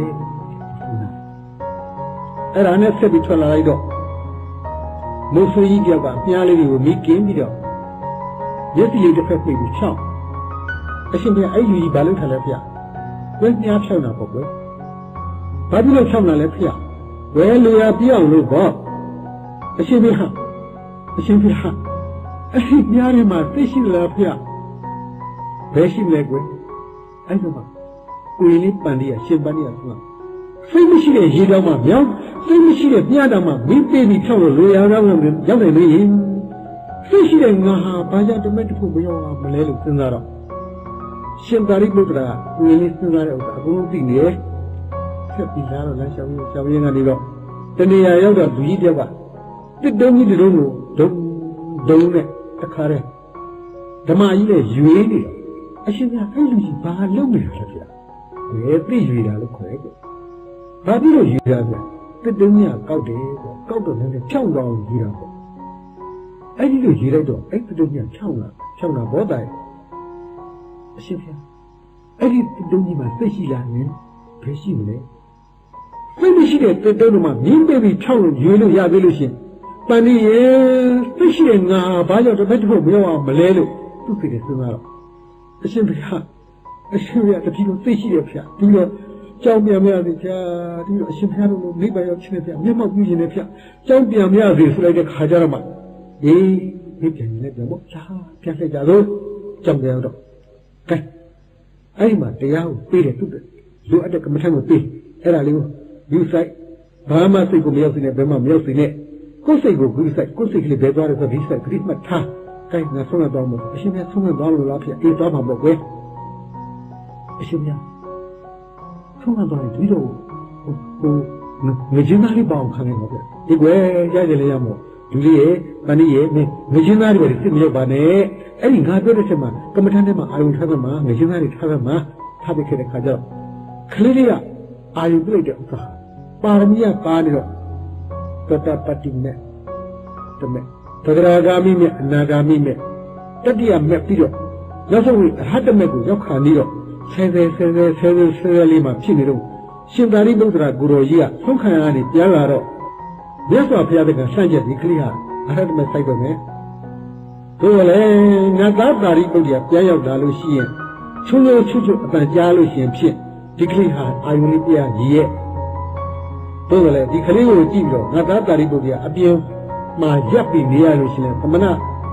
အဲ့ဒါနဲ့ဆက်ပြီးထွက်လာလိုက်တော့မိုးဆွေးကြီးတယောက်ကပြားလေးတွေကိုမိကင်းပြီးတော့မျက်စိလေးတစ်ဖက်ပြေးပြီးချောင်းအရှင်ဘုရားအဲ့လူကြီးဘာလို့ထားလဲဖေ။ဝဲပြားဖြောင်းတာပေါ့ကွယ်။ဘာဖြစ်လို့ဖြောင်းတာလဲဖေ။ဝဲလူရပြအောင်လို့ပေါ့။အရှင်ဘုရားအဲ့ဒီပြားထဲမှာသိရှိလားဖေ။ဘယ်ရှိမလဲကွယ်။အဲ့ဒါမှကိုယ်လေးပန်လေးရှင်ပန်လေးကဆိုစိတ်မရှိတဲ့ရေတောင်မှမြောင်းစိတ်မရှိတဲ့ပြားတောင်မှမင်းပြေးပြီးဖြောင်းလို့လူရရောက်နေလေသိရှိတဲ့ငါဟာဘာကြောင့်တမက်တခုမရောက်အောင်မလဲလို့စဉ်းစားတော့ရှင်သာရိပုတ္တရာကိုယ်လေးစဉ်းစားတဲ့ဥစ္စာအကုန်လုံးသိနေဆက်ပြီးလာတော့လမ်းလျှောက်ရင်းကနေတော့တဏှာရောက်တော့လူကြီးတယောက်ကတစ်တုံးကြီးတစ်တုံးကိုဒုံနဲ့တခါတည်းဓမ္မကြီးနဲ့ရွေးနေတော့အရှင်ကအဲ့လူကြီးဘာလုပ်နေလဲဗျာဘယ်သိရွေးတာလို့ခေါ်ရဲ့ဘာဖြစ်လို့ရွေးတာဗျာတစ်တုံးကြီးကောက်တယ်ပေါ့ကောက်တော့လည်းဖြောင်းတော့ရွေးတာပေါ့အဲ့ဒီလိုရွေးလိုက်တော့အဲ့တစ်တုံးကြီးဖြောင်းလာဘောတိုင်အရှင်ဗျာအဲ့ဒီတုံးကြီးမှာသိရှိလာရင်ဘယ်ရှိမလဲသိမရှိတဲ့တုံးတို့မှာမြင်းပေးပြီးဖြောင်းလို့ရွေးလို့ရသေးလို့ရှင်ပန်ဒီရေသိရှိတဲ့ငါဘာကြောင့်တစ်ဖက်တစ်ဖက်မရောက်အောင်မလဲလို့သူ့စိတ်ထဲစဉ်းစားတော့အရှင်ဗျာတတိလို့သိရှိတယ်ဗျာပြီးတော့ကြောင်းပြန်မရသေးဗျာဒီတော့အရှင်ဗျာတို့မိဘရောက်ချင်းဗျာမျက်မှောက်ပြုရှင်တယ်ဗျာကြောင်းပြန်မရသေးဆိုလိုက်တဲ့ခါကြတော့မှအေးမိပြန်နေတယ်ပေါ့ဟာပြန်လိုက်ကြတော့ကြောင်းပြန်တော့ကဲအဲ့ဒီမှာတရားကိုပေးတယ်သူ့လိုအပ်တဲ့ကမ္မထံကိုပေးအဲ့ဒါလေးကိုယူဆိုင်ဘာမှစိတ်ကိုမရောက်စေနဲ့ဘယ်မှမရောက်စေနဲ့ကိုယ်စိတ်ကိုဂုဆိုင်ကိုယ်စိတ်ကလေးဘယ်သွားလဲဆိုဒီဆိုင်ခရစ်မတ်ထားကိုင်းငါဆုံးရတော့မလို့အရှင်မြတ်ဆုံးရတော့လို့လားဖြစ်အေးသွားမှာပေါ့ကွယ်အရှင်မြတ်ဆုံးရတော့ဒီတော့ဟိုငကျင်းသားလေးပေါအောင်ခံနေတော့ဗျဒီကွယ်ရတယ်လေရမို့လူလေးရဲ့မဏိရဲ့ငကျင်းသားတွေပဲစစ်မရောက်ပါနဲ့အဲ့ဒီငါပြောတဲ့ချက်မှာကမ္မထံထဲမှာအာယုထားသမှာငကျင်းသားတွေထားသမှာထားပြီးခဲ့တဲ့ခါကျတော့ကလေးလေးကအာယုပြလိုက်တဲ့ဥစ္စာပါရမီကပါနေတော့တတပတိနဲ့တမေသဒရာဂာမိနဲ့အနာဂာမိနဲ့တတိယမဲ့ပြီးတော့နောက်ဆုံးအရဟတမဲ့ကိုရောက်ခါနေတော့ဆဲလေးမှာဖြစ်နေတော့ရှင်သာရိပုတ္တရာကိုရောကြီးကဆုံးခံရကနေပြန်လာတော့မြတ်စွာဘုရားကဆန့်ကျက်ဒီကလေးဟာအရဟတမဲ့စိုက်ပဲမယ်တို့လည်းနတ်သားသာရိပုတ္တရာပြန်ရောက်လာလို့ရှိရင်ချွတ်အတန်ကြားလို့ရှိရင်ဖြစ်ဒီကလေးဟာအာယုန်လေးပြကြီးရဲ့တို့လည်းဒီကလေးကိုကြည့်ပြီးတော့နတ်သားသာရိပုတ္တရာအပြင်မှာရပ်ပြီးနေရလို့ရှိရင်သမဏ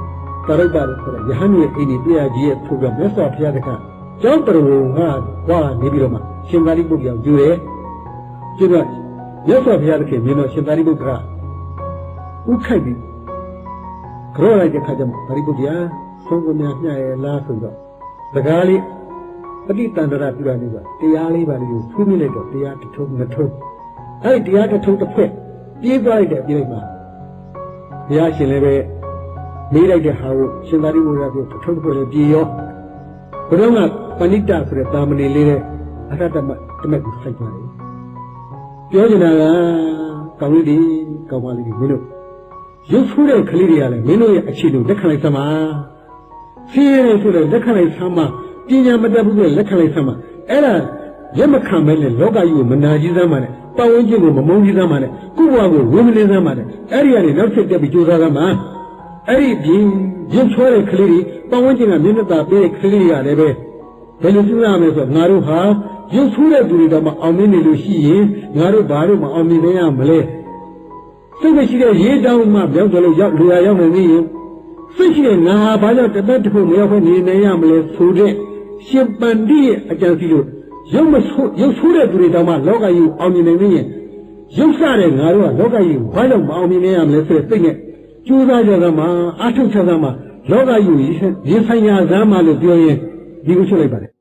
တာရုပ်ပါလို့ခေါ်တဲ့ယဟန်ရဲ့အိမ်ကြီးတရားကြီးရဲ့ထိုးပြီးမြတ်စွာဘုရားတခါကျောင်းတော်ကနေပြီးတော့မှရှင်သာရိပုတ္တရာယူတယ်ကျတော့မြတ်စွာဘုရားတခင်မြင်တော့ရှင်သာရိပုတ္တရာဥခိုက်ပြီးကြောလိုက်တဲ့ခါကျမှသာရိပုတ္တရာဆုံးကများမျှရဲ့လားဆိုတော့စကားလေးပဋိတန္တရပြုရနေပါတရားလေးပါလေးကိုဖူးမိလိုက်တော့တရားတစ်ထုံးနှစ်ထုံးအဲ့ဒီတရားတစ်ထုံးတစ်ဖက်ပြေးသွားလိုက်တဲ့အပြင်မှာဘုရားရှင်လည်းပဲမေးလိုက်တဲ့ဟာကိုရှင်သာရိပုတ္တရာပြောတစ်ထုံးတစ်ဖက်လည်းပြေးရောဘုရားကပဏိတဆိုတဲ့တာမဏေလေးတဲ့အရတ္တမတမက်ကိုစိုက်သွားတယ်ပြောချင်တာကကောင်းလေးကောင်းပါလိမ့်မင်းတို့ရုပ်ဆိုးတဲ့ကလေးတွေကလည်းမင်းတို့ရဲ့အခြေလို့လက်ခံလိုက်သမှာဆင်းရဲဆိုတဲ့လက်ခံလိုက်သမှာပညာမတတ်ဘူးတဲ့လက်ခံလိုက်သမှာအဲ့ဒါလက်မခံမဲနဲ့လောကကြီးကိုမနာကြီးသမ်းပါနဲ့ပတ်ဝန်းကျင်ကိုမမုန်းကြီးသမ်းပါနဲ့ကိုယ့်ဘဝကိုဝိမလင်းသမ်းပါနဲ့အဲ့ဒီကနေနောက်ဆက်တက်ပြီးကြိုးစားသမ်းပါအဲ့ဒီပြင်ရုပ်ဆိုးတဲ့ကလေးတွေပတ်ဝန်းကျင်ကမျက်နှာသာပေးတဲ့ကလေးတွေကလည်းပဲဘယ်လိုစဉ်းစားမလဲဆိုတော့ငါတို့ဟာရုပ်ဆိုးတဲ့သူတွေတော့မအောင်မြင်နေလို့ရှိရင်ငါတို့ဘာလို့မအောင်မြင်နိုင်ရမလဲစိတ်ရှိတဲ့ရေးတောင်းမှပြောင်းကြလို့လူရရောက်နေနေရင်စိတ်ရှိတဲ့ငါဘာကြောင့်တသက်တစ်ခုမရောက်ခွင့်နေနိုင်ရမလဲဆိုတဲ့ရှင်ပန္တိရဲ့အကြံစီလို့ရုပ်ဆိုးတဲ့သူတွေတော့မှလောကကြီးကိုအောင်မြင်နိုင်နေရင်ရုပ်ဆတဲ့ငါတို့ကလောကကြီးကိုဘာကြောင့်မအောင်မြင်နိုင်ရမလဲဆိုတဲ့စိတ်နဲ့ကြိုးစားကြသမှာအထုတ်ချသမှာလောကကြီးကိုရင်ဆိုင်ရာသမ်းမှလို့ပြောရင်ဒီကိုချုပ်လိုက်ပါတယ်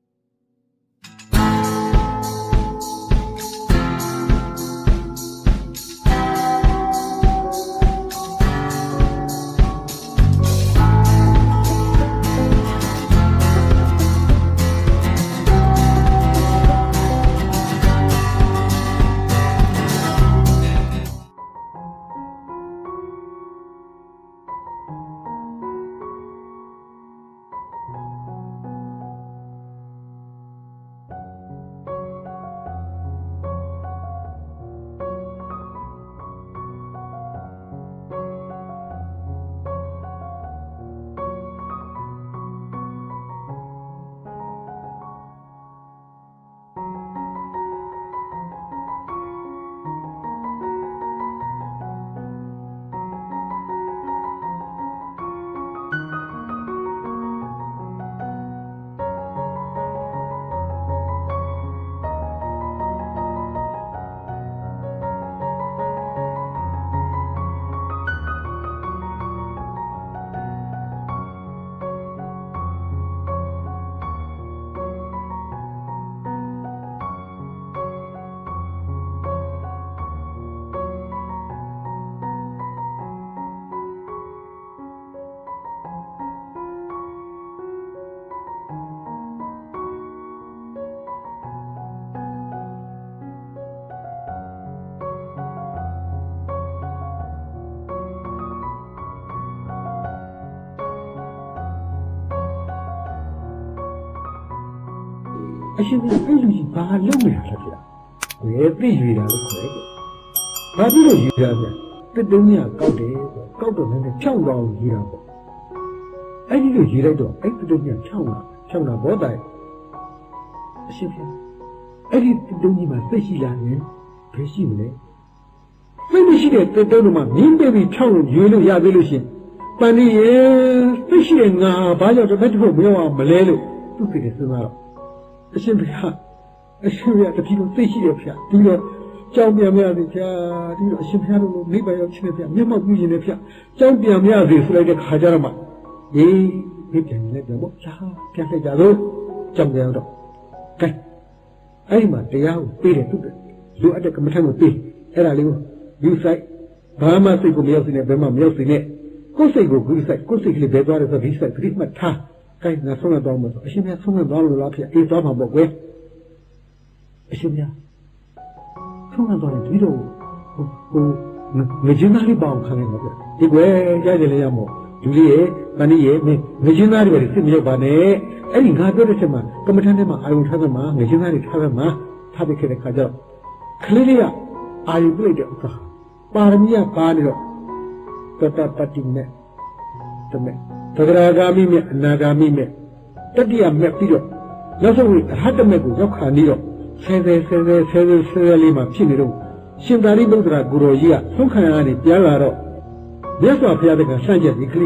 အရှင်ကအဲ့လူကြီးဘာလုပ်နေတာလဲဗျာဘယ်သိရွေတာလို့ခေါ်တယ်ဘာဖြစ်လို့ရွေတာဗျာတစ်တုံးကြီးကောက်တယ်ကောက်တော့လည်းဖြောင်းတော့ရွေတာပေါ့အဲ့ဒီလိုရွေလိုက်တော့အဲ့တစ်တုံးကြီးဖြောင်းတာဘောတိုင်အရှင်ဗျာအဲ့ဒီတစ်တုံးကြီးမှာသိရှိလာရင်ဘယ်ရှိမလဲသိမရှိတဲ့တစ်တုံးတော့မှမြင်းပေးပြီးဖြောင်းလို့ရွေလို့ရသေးလို့ရှင်ပန်ဒီရဲ့သိရှိတဲ့ငါဘာကြောင့်တစ်ဖက်တစ်ဖက်မရောက်အောင်မလဲလို့သူသိတယ်စဉ်းစားတော့အရှင်ဘုရားတပည့်တော်သိရှိတယ်ဗျာဒီတော့ကြောင်းပြန်မရသေးဗျာဒီတော့အရှင်ဘုရားတို့နိဗ္ဗာန်ရောက်ခြင်းနဲ့ဗျာမျက်မှောက်ပြုခြင်းနဲ့ဗျာကြောင်းပြန်မရသေးဆိုလိုက်တဲ့ခါကြတော့မှဒီပြန်လည်းပြန်ပေါ့ကြာပြန်လိုက်ကြတော့ကြောင်းပြန်တော့ကဲအဲ့ဒီမှာတရားကိုပေးတယ်သူလူအပ်တဲ့ကမ္မထံကိုပေးအဲ့ဒါလေးကိုယူဆိုင်ဘာမှစိတ်ကိုမရောက်စေနဲ့ဘယ်မှမရောက်စေနဲ့ကိုယ်စိတ်ကိုယူဆိုင်ကိုယ်စိတ်ကလေးဘယ်သွားလဲဆိုဒီဆိုင်ခရစ်မတ်ထားကဲငါဆုံးရတော့မှာအရှင်မြတ်ဆုံးရတော့လို့လားဖေအေးသွားမှာပေါ့ကွယ်အရှင်မြတ်ဆုံးရတော့ဒီတော့ဟိုငကျင်းသားလေးပေါအောင်ခံနေမှာဗျဒီကွယ်ကြားကြလေရမို့လူလေးရဲ့တန်ကြီးရဲ့ငကျင်းသားတွေပဲစစ်မရောက်ပါနဲ့အဲ့ဒီငါပြောတဲ့ချက်မှာကမ္မထမ်းထဲမှာအာယုံထားသမှာငကျင်းသားတွေထားသမှာထားပြီးခဲ့တဲ့ခါကျတော့ကလေးလေးကအာယုံပြလိုက်တဲ့ဥစ္စာပါရမီကပါနေတော့တတပတ္တိနဲ့တမဲ့သဂရာဂာမိမဲ့အနာဂာမိမဲ့တတိယမဲ့ပြီးတော့နောက်ဆုံးအရဟတမဲ့ကိုရောက်ခါနေတော့ဆဲလေးမှာဖြစ်နေတော့ရှင်သာရိပုတ္တရာကိုရောကြီးကဆုံးခံရကနေပြန်လာတော့မြတ်စွာဘုရားတကဆန့်ကျက်ဒီကလေးဟာ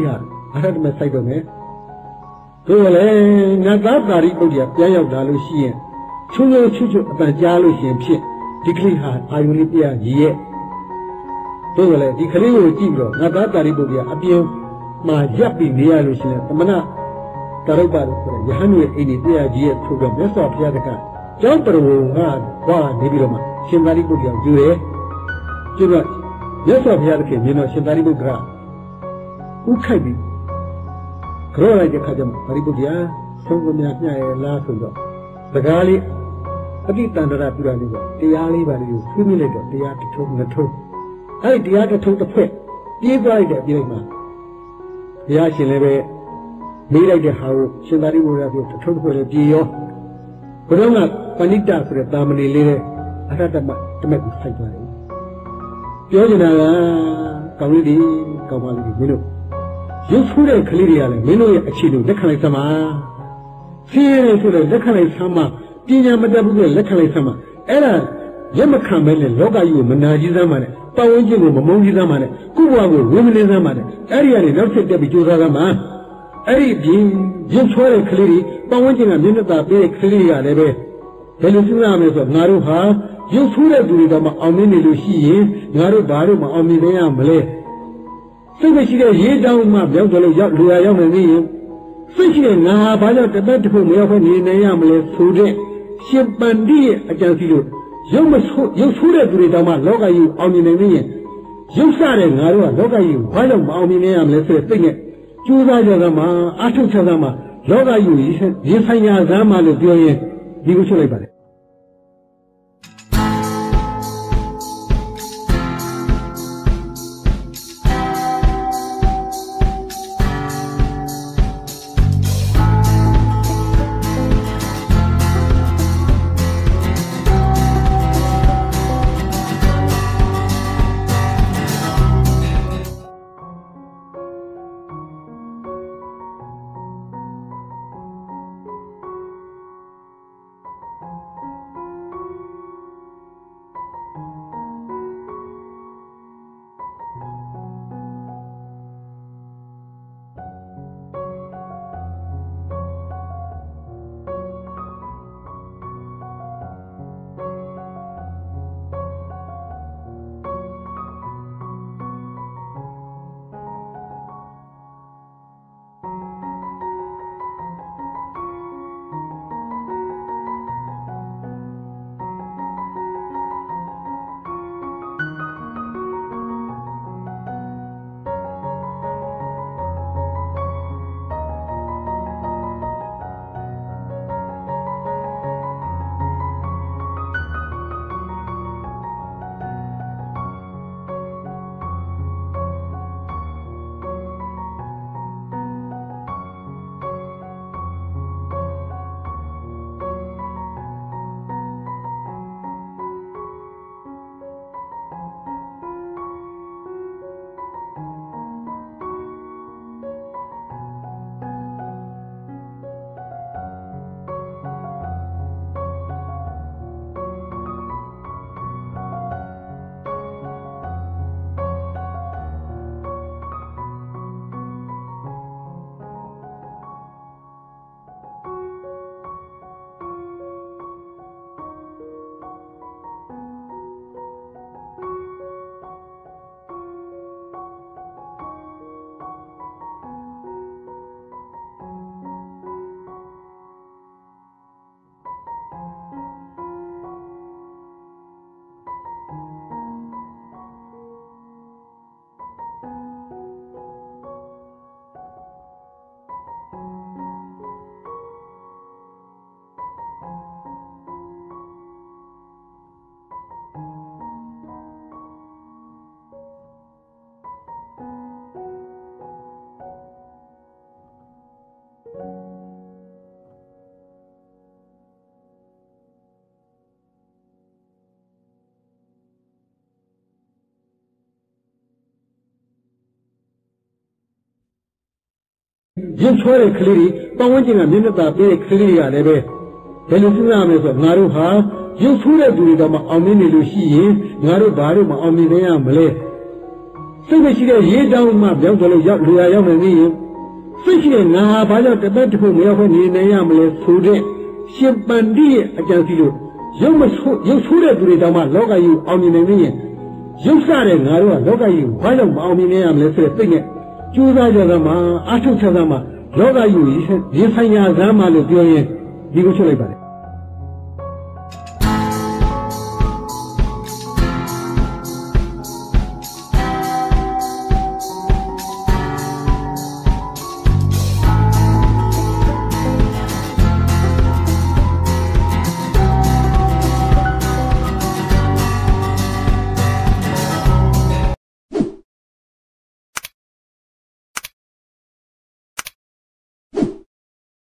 ahad me sai me to le na da tari bodiya pyan yauk da lo shi yin chung chu atan ja lo shin phit di kali ha ayun li piya ji ye to le di kali ko ji ro na da tari bodiya apyan ma yap pi ne ya lo shin tamana taraupa lo so yahan ye ai ni piya ji ye thu be me so phya da ka jaw pro nga wa ne bi ro ma shin tari bodiya ju ye ju ro me so phya da ke ni no shin tari bodiya u khai bi kro lai de kha jam tari bodiya song ko mya nya ye la so do daga li ati tandara pura ni koတရားလေးပါလေးကိုဆွေးနွေးလိုက်တော့တရားတစ်ထုံနှစ်ထုံအဲ့ဒီတရားတစ်ထုံတစ်ဖက်ပြေးသွားလိုက်တဲ့အပြင်မှာဘုရားရှင်လည်းပဲမေးလိုက်တဲ့ဟာကိုရှင်သာရိပုတ္တရာပြောတစ်ထုံတစ်ဖက်လည်းပြေးရောဘုရားကပဏိတဆိုတဲ့တာမဏေလေးနဲ့အရတ္တမတမက်ကိုဖိုက်သွားတယ်ပြောနေတာကကောင်းလေးဒီကောင်းပါလိမ့်မင်းတို့ရုပ်ဆိုးတဲ့ကလေးတွေကလည်းမင်းတို့ရဲ့အခြေအနေလက်ခံလိုက်စမ်းပါဆင်းရဲဆိုတဲ့လက်ခံလိုက်စမ်းပါပညာမတတ်ဘူးလေလက်ခံလိုက်စမ်းပါအဲ့ဒါလက်မခံမဲနဲ့လောကကြီးကိုမနာကြီးစမ်းပါနဲ့ပတ်ဝန်းကျင်ကိုမမုန်းကြီးစမ်းပါနဲ့ကိုယ့်ဘဝကိုဝေမလင်းစမ်းပါနဲ့အဲ့ဒီကနေနောက်ဆက်တက်ပြီးကြိုးစားစမ်းပါအဲ့ဒီပြင်ရုပ်ချွဲတဲ့ကလေးတွေပတ်ဝန်းကျင်ကမျက်နှာသာပေးတဲ့ကလေးတွေကလည်းပဲဘယ်လိုစဉ်းစားမလဲဆိုတော့ငါတို့ဟာရုပ်ဆိုးတဲ့သူတွေတော့မအောင်မြင်နေလို့ရှိရင်ငါတို့ဘာလို့မအောင်မြင်နိုင်ရမလဲစိတ်မရှိတဲ့ရေးတောင်းမှပြောင်းကြလို့ရောက်လူရရောက်နေနေရင်စိတ်ရှိတဲ့ငါဟာဘာကြောင့်တပတ်တစ်ခုမရောက်ဘဲနေနိုင်ရမလဲဆိုတဲ့ရှင်ပန္တိရဲ့အကြံစီလို့ရုပ်ဆိုးတဲ့သူတွေတောင်မှလောကကြီးအောင်မြင်နေနေရင်ရုပ်ဆတဲ့ငါတို့ကလောကကြီးဘာကြောင့်မအောင်မြင်နိုင်ရမလဲဆိုတဲ့စိတ်နဲ့ကြိုးစားကြတာမှအထုချတာမှလောကကြီးရင်ဆိုင်ရာသမ်းမှလို့ပြောရင်ဒီကိုချုပ်လိုက်ပါတယ်ရုပ်ချွဲတဲ့ကလေးတွေပတ်ဝန်းကျင်ကမျက်နှာသာပေးတဲ့ကလေးတွေကလည်းပဲဘယ်လိုစဉ်းစားမလဲဆိုတော့ငါတို့ဟာရုပ်ဆိုးတဲ့သူတွေတော့မအောင်မြင်နေလို့ရှိရင်ငါတို့ဘာလို့မအောင်မြင်နိုင်ရမလဲစိတ်မရှိတဲ့ရေးတောင်းမှပြောင်းကြလို့ရောက်လူရရောက်နေနေရင်စိတ်ရှိတဲ့ငါဟာဘာကြောင့်တပတ်တစ်ခုမရောက်ဘဲနေနိုင်ရမလဲဆိုတဲ့ရှင်ပန္တိရဲ့အကြံစီလို့ရုပ်ဆိုးတဲ့သူတွေတောင်မှလောကကြီးကိုအောင်မြင်နိုင်နေရင်ရုပ်ဆတဲ့ငါတို့ကလောကကြီးကိုဘာကြောင့်မအောင်မြင်နိုင်ရမလဲဆိုတဲ့သိနဲ့ကြိုးစားကြသမှာအထုတ်ချသမှာလောကကြီးကိုရင်ဆိုင်ရသမ်းမှာလို့ပြောရင်ဒီကိုချုပ်လိုက်ပါတယ်